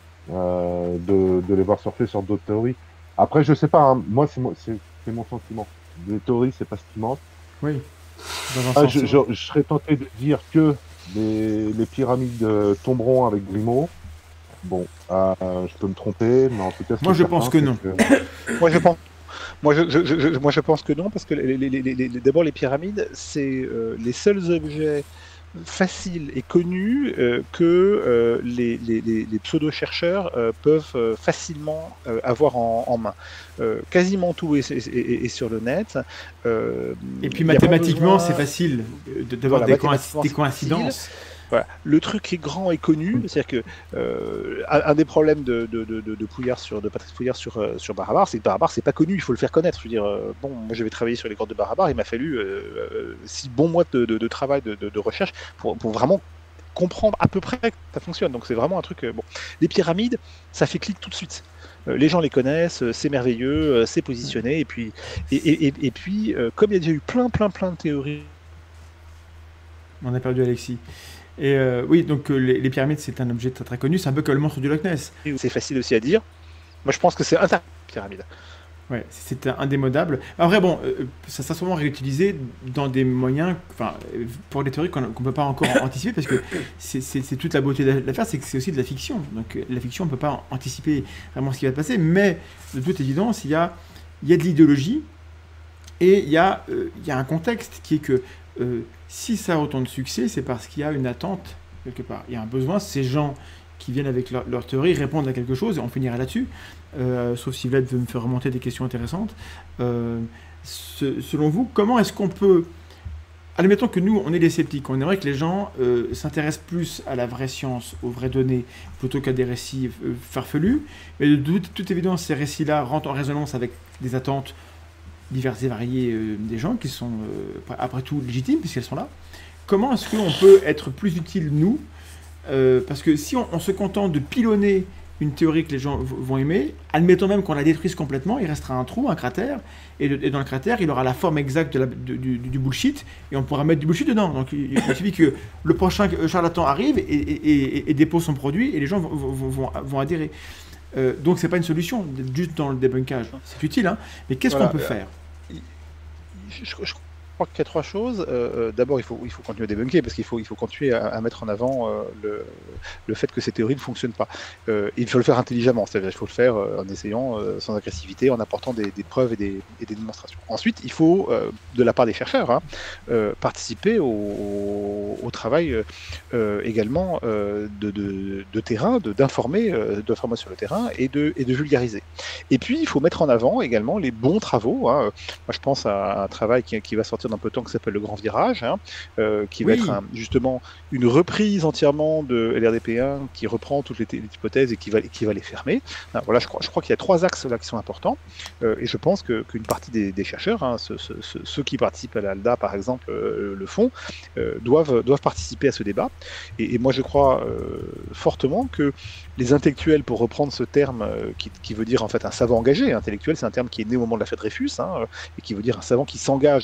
S13: euh, de, de les voir surfer sur d'autres théories. Après, je sais pas. Hein, moi, c'est, c'est, c'est mon sentiment. Les théories, c'est pas ce qui manque.
S2: Oui.
S13: Ah, je, je, je serais tenté de dire que les, les pyramides euh, tomberont avec Grimaud. Bon, euh, je peux me tromper, mais en tout cas...
S2: Moi, je pense que non.
S14: Que... moi, je pense... Moi je, je, je, moi, je pense que non, parce que les, les, les, les, d'abord, les pyramides, c'est euh, les seuls objets faciles et connus euh, que euh, les, les, les, les pseudo-chercheurs euh, peuvent euh, facilement euh, avoir en, en main. Euh, quasiment tout est, est, est, est sur le net. Euh,
S2: et puis mathématiquement, besoin... c'est facile d'avoir voilà, des, coïnc- des coïncidences.
S14: Voilà. Le truc est grand et connu, c'est-à-dire que euh, un des problèmes de, de, de, de, Pouillard sur, de Patrice Pouillard sur, euh, sur Barabar, c'est que Barabar, c'est pas connu, il faut le faire connaître. Je veux dire, euh, bon, moi j'avais travaillé sur les grottes de Barabar, il m'a fallu euh, euh, six bons mois de, de, de travail, de, de, de recherche pour, pour vraiment comprendre à peu près que ça fonctionne. Donc c'est vraiment un truc. Euh, bon, les pyramides, ça fait clic tout de suite. Euh, les gens les connaissent, euh, c'est merveilleux, euh, c'est positionné, et puis, et, et, et, et puis euh, comme il y a déjà eu plein, plein, plein de théories.
S2: On a perdu Alexis. Et euh, oui, donc euh, les, les pyramides, c'est un objet très très connu, c'est un peu comme le monstre du Loch Ness.
S14: C'est facile aussi à dire. Moi, je pense que c'est un pyramide.
S2: Ouais, c'est indémodable. Après, bon, euh, ça sera sûrement réutilisé dans des moyens, enfin, pour des théories qu'on ne peut pas encore anticiper, parce que c'est, c'est, c'est toute la beauté de l'affaire, c'est que c'est aussi de la fiction. Donc la fiction, on ne peut pas anticiper vraiment ce qui va se passer, mais de toute évidence, il y a, il y a de l'idéologie, et il y a, euh, il y a un contexte qui est que euh, si ça a autant de succès, c'est parce qu'il y a une attente quelque part. Il y a un besoin, ces gens qui viennent avec leur, leur théorie répondent à quelque chose, et on finira là-dessus, euh, sauf si Vlad veut me faire remonter des questions intéressantes. Euh, ce, selon vous, comment est-ce qu'on peut... Admettons que nous, on est des sceptiques, on aimerait que les gens euh, s'intéressent plus à la vraie science, aux vraies données, plutôt qu'à des récits euh, farfelus, mais de toute, toute évidence, ces récits-là rentrent en résonance avec des attentes diverses et variées euh, des gens, qui sont euh, après tout légitimes, puisqu'elles sont là. Comment est-ce qu'on peut être plus utile, nous, euh, parce que si on, on se contente de pilonner une théorie que les gens v- vont aimer, admettons même qu'on la détruise complètement, il restera un trou, un cratère, et, de, et dans le cratère, il aura la forme exacte de la, de, du, du bullshit, et on pourra mettre du bullshit dedans. Donc il, il suffit que le prochain charlatan arrive et, et, et, et dépose son produit, et les gens vont, vont, vont, vont adhérer. Euh, donc c'est pas une solution, juste dans le débunkage. C'est utile, hein, mais qu'est-ce voilà, qu'on peut euh, faire
S14: je, je, je crois qu'il y a trois choses. Euh, d'abord, il faut, il faut continuer à débunker, parce qu'il faut, il faut continuer à, à mettre en avant euh, le, le fait que ces théories ne fonctionnent pas. Euh, il faut le faire intelligemment, c'est-à-dire il faut le faire euh, en essayant euh, sans agressivité, en apportant des, des preuves et des, et des démonstrations. Ensuite, il faut, euh, de la part des chercheurs, hein, euh, participer au, au, au travail euh, également euh, de, de, de terrain, de, d'informer, euh, d'informer sur le terrain et de, et de vulgariser. Et puis, il faut mettre en avant également les bons travaux. Hein. Moi, je pense à un travail qui, qui va sortir dans peu de temps qui s'appelle Le Grand Virage, hein, euh, qui va oui. être un, justement une reprise entièrement de L R D P un qui reprend toutes les, t- les hypothèses et qui va, qui va les fermer. Alors, voilà, je crois, je crois qu'il y a trois axes là qui sont importants, euh, et je pense que, qu'une partie des, des chercheurs, hein, ceux, ceux, ceux qui participent à l'ALDA par exemple, euh, le font, euh, doivent, doivent participer à ce débat. Et, et moi je crois euh, fortement que les intellectuels, pour reprendre ce terme euh, qui, qui veut dire en fait un savant engagé, intellectuel c'est un terme qui est né au moment de l'affaire Dreyfus, hein, et qui veut dire un savant qui s'engage dans un combat,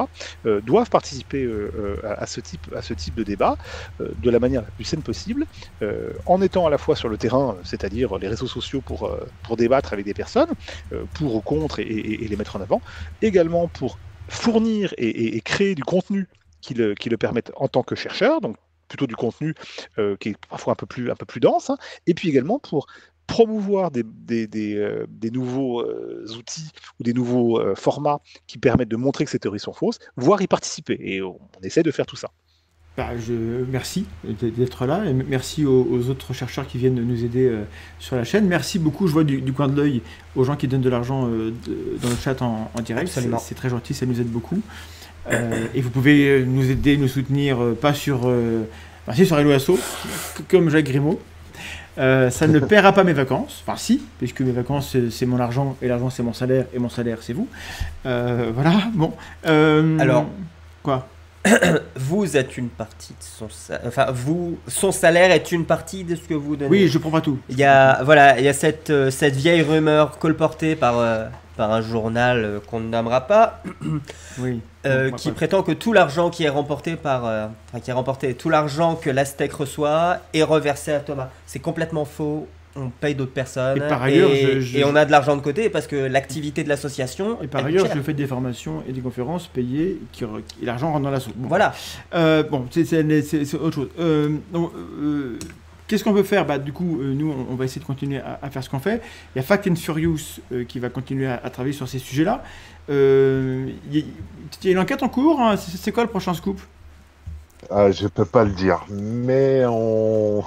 S14: euh, doivent participer euh, euh, à, à, ce type, à ce type de débat euh, de la manière la plus saine possible, euh, en étant à la fois sur le terrain, c'est-à-dire les réseaux sociaux pour, euh, pour débattre avec des personnes, euh, pour ou contre et, et, et les mettre en avant, également pour fournir et, et, et créer du contenu qui le, qui le permettent en tant que chercheur, donc plutôt du contenu euh, qui est parfois un peu plus, un peu plus dense, hein, et puis également pour promouvoir des, des, des, euh, des nouveaux euh, outils ou des nouveaux euh, formats qui permettent de montrer que ces théories sont fausses, voire y participer. Et on, on essaie de faire tout ça.
S2: Bah, je, merci d'être là, et merci aux, aux autres chercheurs qui viennent nous aider euh, sur la chaîne. Merci beaucoup, je vois du, du coin de l'œil, aux gens qui donnent de l'argent euh, de, dans le chat en, en direct. C'est très gentil, ça nous aide beaucoup. Euh, et vous pouvez nous aider, nous soutenir, euh, pas sur, euh, enfin, si, sur Hello Asso, comme Jacques Grimaud. Euh, ça ne paiera pas mes vacances, enfin si, puisque mes vacances c'est mon argent, et l'argent c'est mon salaire, et mon salaire c'est vous. Euh, voilà, bon. Euh,
S1: Alors,
S2: quoi?
S1: Vous êtes une partie de son salaire, enfin vous, son salaire est une partie de ce que vous donnez.
S2: Oui, je prends pas tout.
S1: Il y a, voilà, il y a cette, euh, cette vieille rumeur colportée par, euh, par un journal euh, qu'on ne nommera pas,
S2: oui,
S1: euh,
S2: non,
S1: qui
S2: pas.
S1: prétend que tout l'argent qui est remporté par, euh, enfin, qui est remporté, tout l'argent que l'Aztec reçoit est reversé à Thomas. C'est complètement faux. On paye d'autres personnes
S2: et, par ailleurs,
S1: et,
S2: je, je,
S1: et on a de l'argent de côté parce que l'activité de l'association.
S2: Et par ailleurs, je fais des formations et des conférences payées qui, et l'argent rentre dans la soupe. Bon.
S1: Voilà.
S2: Euh, bon, c'est autre chose. Euh, euh, Qu'est-ce qu'on peut faire? Bah, du coup, euh, nous, on, on va essayer de continuer à, à faire ce qu'on fait. Il y a Fact and Furious euh, qui va continuer à, à travailler sur ces sujets-là. Euh, il, y a une enquête en cours. Hein. C'est quoi le prochain scoop?
S13: euh, Je peux pas le dire, mais on.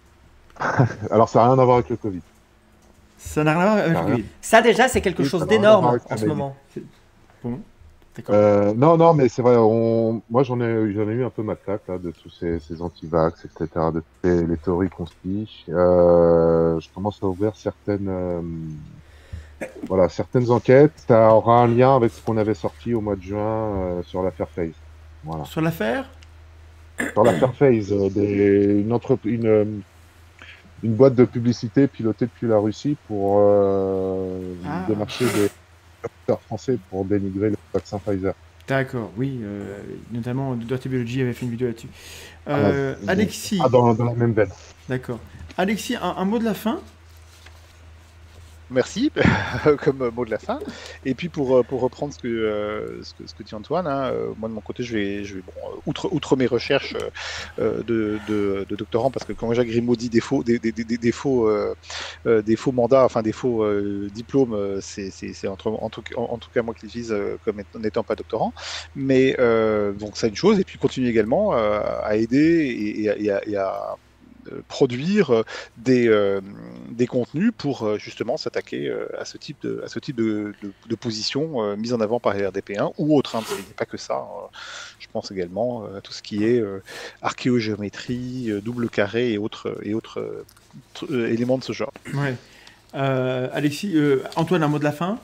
S13: Alors, ça n'a rien à voir avec le Covid.
S2: Ça n'a rien à voir avec le Covid.
S1: Ça, déjà, c'est quelque oui, chose d'énorme en ce moment.
S2: Bon.
S13: Euh, non, non, mais c'est vrai, on... moi j'en ai, j'en ai eu un peu ma claque là, de tous ces, ces anti-vax, et cetera, de toutes les, les théories conspires. Euh, je commence à ouvrir certaines, euh... voilà, certaines enquêtes. Ça aura un lien avec ce qu'on avait sorti au mois de juin euh, sur l'affaire FaZe. Voilà.
S2: Sur l'affaire
S13: Sur l'affaire FaZe, euh, des... une, entrep... une, euh... une boîte de publicité pilotée depuis la Russie pour euh... ah. démarcher des docteurs français pour dénigrer le vaccin Pfizer.
S2: D'accord, oui, euh, notamment Dirty Biology avait fait une vidéo là-dessus. Euh, ah, Alexis.
S13: Ah, dans, dans la même veine.
S2: D'accord. Alexis, un, un mot de la fin?
S14: Merci, comme mot de la fin. Et puis pour, pour reprendre ce que, euh, ce que, ce que dit Antoine, hein, euh, moi de mon côté, je vais, je vais bon, outre, outre mes recherches euh, de, de, de doctorant, parce que quand Jacques Grimaud dit des faux, des, des, des, des faux, euh, euh, des faux mandats, enfin des faux euh, diplômes, c'est en, en, tout, en, en tout cas moi qui l'utilise euh, comme n'étant pas doctorant. Mais euh, donc ça une chose, et puis continue également euh, à aider et, et, et, à, et à produire des, euh, des contenus pour justement s'attaquer euh, à ce type de, à ce type de, de, de position euh, mise en avant par les R D P un ou autres, hein, parce qu'il n'y a pas que ça. Hein. Je pense également à tout ce qui est euh, archéogéométrie, euh, double carré et autres, et autres euh, éléments de ce genre.
S2: Ouais. Euh, Alexis, euh, Antoine, un mot de la fin?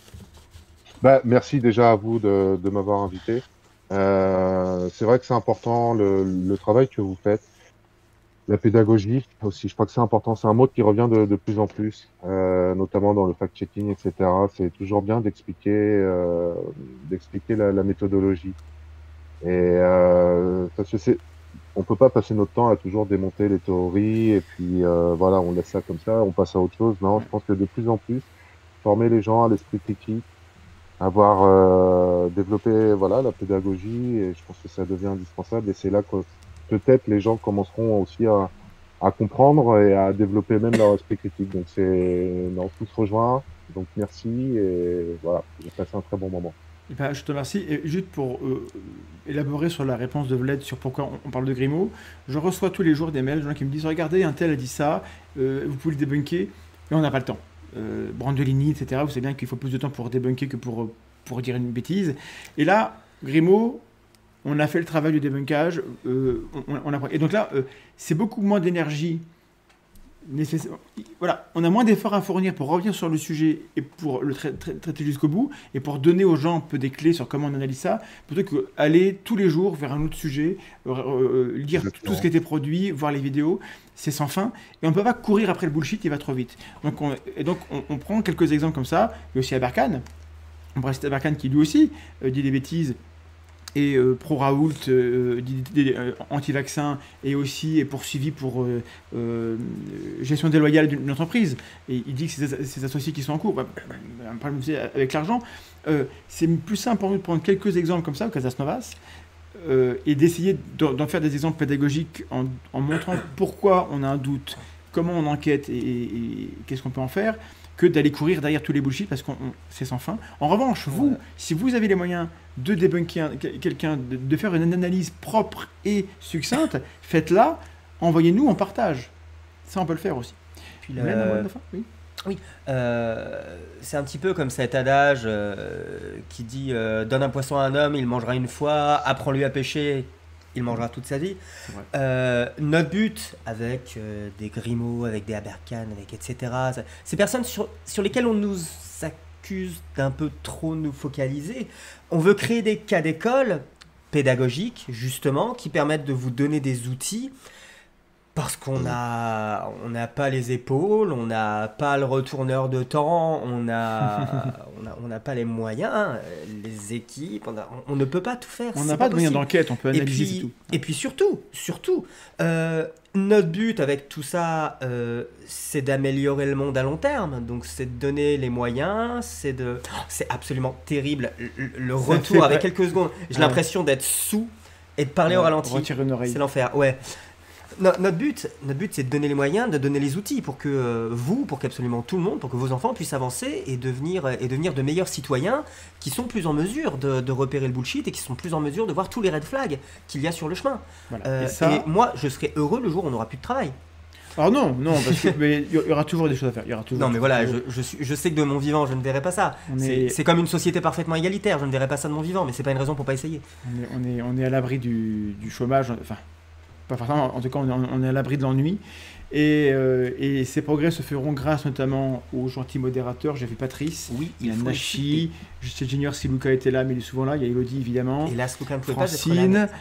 S13: Bah, merci déjà à vous de, de m'avoir invité. Euh, c'est vrai que c'est important le, le travail que vous faites. La pédagogie aussi, je crois que c'est important. C'est un mot qui revient de, de plus en plus, euh, notamment dans le fact-checking, et cetera. C'est toujours bien d'expliquer, euh, d'expliquer la, la méthodologie. Et euh, parce que c'est, on peut pas passer notre temps à toujours démonter les théories et puis euh, voilà, on laisse ça comme ça, on passe à autre chose. Non, je pense que de plus en plus, former les gens à l'esprit critique, avoir euh, développé voilà la pédagogie, et je pense que ça devient indispensable. Et c'est là que peut-être les gens commenceront aussi à, à comprendre et à développer même leur esprit critique. Donc c'est, non, tout se rejoint. Donc merci et voilà, j'ai passé un très bon moment.
S2: Et ben, je te remercie. Et juste pour euh, élaborer sur la réponse de Vlad sur pourquoi on, on parle de Grimaud, je reçois tous les jours des mails de gens qui me disent regardez, un tel a dit ça, euh, vous pouvez le débunker, mais on n'a pas le temps. Euh, Brandolini, et cetera. Vous savez bien qu'il faut plus de temps pour débunker que pour, pour dire une bêtise. Et là, Grimaud, on a fait le travail du débunkage, euh, on, on a... et donc là, euh, c'est beaucoup moins d'énergie nécessaire. Voilà, on a moins d'efforts à fournir pour revenir sur le sujet et pour le tra tra traiter jusqu'au bout, et pour donner aux gens un peu des clés sur comment on analyse ça, plutôt qu'aller tous les jours vers un autre sujet, euh, euh, lire Exactement. Tout ce qui a été produit, voir les vidéos, c'est sans fin, et on ne peut pas courir après le bullshit, il va trop vite. Donc on, et donc on, on prend quelques exemples comme ça, il y a aussi Aberkan, on pourrait citer Aberkan qui lui aussi euh, dit des bêtises, et euh, pro-Raoult, euh, euh, anti-vaccin, et aussi est poursuivi pour euh, euh, gestion déloyale d'une entreprise. Et il dit que c'est ces associés qui sont en cours. Bah, un problème avec l'argent. Euh, c'est plus simple pour nous de prendre quelques exemples comme ça, au Casas Novas, euh, et d'essayer d'en faire des exemples pédagogiques en, en montrant pourquoi on a un doute, comment on enquête et, et, et qu'est-ce qu'on peut en faire, que d'aller courir derrière tous les bullshit parce que c'est sans fin. En revanche, vous, ouais. si vous avez les moyens de débunker quelqu'un, de, de faire une analyse propre et succincte, faites-la, envoyez-nous, on partage. Ça, on peut le faire aussi.
S1: Puis la... Hélène, la fin oui. Oui, euh, c'est un petit peu comme cet adage euh, qui dit euh, donne un poisson à un homme, il mangera une fois, apprends-lui à pêcher, il mangera toute sa vie. Euh, notre but avec euh, des Grimaud, avec des Aberkan, avec et cetera, ces personnes sur, sur lesquelles on nous accuse d'un peu trop nous focaliser, on veut créer des cas d'école pédagogiques, justement, qui permettent de vous donner des outils. Parce qu'on n'a on n'a pas les épaules, on n'a pas le retourneur de temps, on n'a on a, on a pas les moyens, les équipes, on, a, on, on ne peut pas tout faire.
S2: On n'a pas, pas de moyens d'enquête, on peut analyser, c'est tout.
S1: Et puis surtout, surtout euh, notre but avec tout ça, euh, c'est d'améliorer le monde à long terme. Donc c'est de donner les moyens, c'est de... Oh, c'est absolument terrible, le, le retour avec quelques secondes. J'ai ah, l'impression d'être sous et de parler ouais, au ralenti.
S2: Retirer une oreille.
S1: C'est l'enfer, ouais. No, notre but, notre but, c'est de donner les moyens, de donner les outils pour que euh, vous, pour qu'absolument tout le monde, pour que vos enfants puissent avancer et devenir, et devenir de meilleurs citoyens qui sont plus en mesure de, de repérer le bullshit et qui sont plus en mesure de voir tous les red flags qu'il y a sur le chemin. Voilà. Euh, et, ça... et moi, je serai heureux le jour où on n'aura plus de travail.
S2: Alors non, non, parce qu'il y aura toujours des choses à faire. Il y aura toujours
S1: non, mais voilà, je, je, suis, je sais que de mon vivant, je ne verrai pas ça. Est... C'est comme une société parfaitement égalitaire, je ne verrai pas ça de mon vivant, mais c'est pas une raison pour pas essayer.
S2: On est, on est, on est à l'abri du, du chômage, enfin... Pas forcément, en tout cas, on est à l'abri de l'ennui. Et, euh, et ces progrès se feront grâce notamment aux gentils modérateurs. J'ai vu Patrice,
S1: oui,
S2: il y a Nachi, je sais, j'ignore si Luca était là, mais il est souvent là. Il y a Elodie, évidemment.
S1: Hélas, Luca ne pouvait
S2: Francine,
S1: pas être là.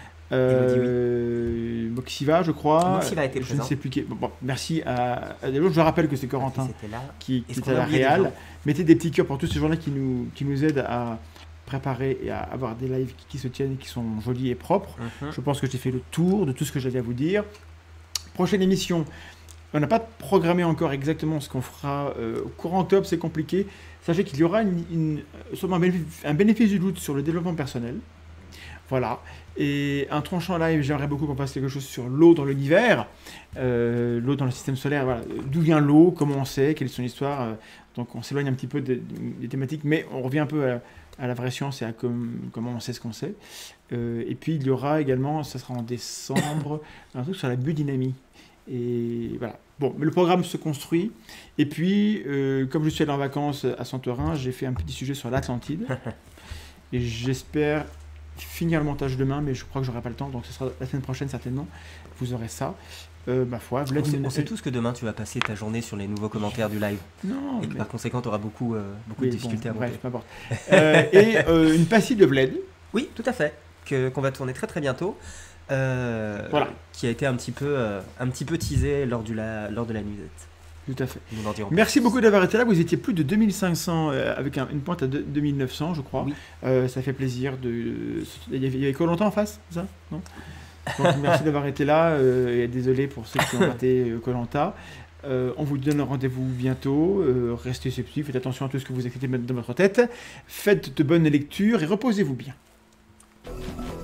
S2: Euh, oui. Moxiva, je crois.
S1: Moxiva a été
S2: Je ne sais plus qui. Bon, bon, merci à, à des gens. Je rappelle que c'est Corentin qui, qui était à la Réal. Mettez des petits cœurs pour tous ces gens-là qui nous, qui nous aident à préparer et à avoir des lives qui, qui se tiennent et qui sont jolis et propres. Uh-huh. Je pense que j'ai fait le tour de tout ce que j'avais à vous dire. Prochaine émission, on n'a pas programmé encore exactement ce qu'on fera. Euh, au courant octobre, c'est compliqué. Sachez qu'il y aura une, une, sûrement un bénéfice, un bénéfice du doute sur le développement personnel. Voilà. Et un tranchant live, j'aimerais beaucoup qu'on fasse quelque chose sur l'eau dans l'univers, euh, l'eau dans le système solaire. Voilà. D'où vient l'eau, comment on sait, quelle est son histoire. Euh, donc on s'éloigne un petit peu des, des thématiques, mais on revient un peu à, à la vraie science et à com, comment on sait ce qu'on sait. Euh, et puis il y aura également, ça sera en décembre, un truc sur la biodynamie. Et voilà. Bon, mais le programme se construit. Et puis, euh, comme je suis allé en vacances à Santorin, j'ai fait un petit sujet sur l'Atlantide. Et j'espère finir le montage demain, mais je crois que j'aurai pas le temps, donc ce sera la semaine prochaine certainement. Vous aurez ça. Euh, ma foi,
S1: on sait, on sait tous que demain tu vas passer ta journée sur les nouveaux commentaires du live.
S2: Non.
S1: Et que mais... par conséquent, tu auras beaucoup, euh, beaucoup
S2: oui,
S1: de difficultés
S2: bon,
S1: à monter.
S2: Bref, peu importe. euh, et euh, une pastille de Vled.
S1: Oui, tout à fait. Que, qu'on va tourner très très bientôt. Euh,
S2: voilà.
S1: Qui a été un petit peu, euh, un petit peu teasé lors, du la, lors de la nuisette.
S2: Tout à fait. Merci beaucoup d'avoir été là. Vous étiez plus de deux mille cinq cents euh, avec un, une pointe à deux mille neuf cents, je crois. Oui. Euh, ça fait plaisir. De... Il y avait, il y avait Koh-Lanta en face, ça non Donc, merci d'avoir été là. Euh, et désolé pour ceux qui ont raté Koh-Lanta. Euh, on vous donne rendez-vous bientôt. Euh, restez sceptiques, faites attention à tout ce que vous écoutez dans votre tête. Faites de bonnes lectures et reposez-vous bien.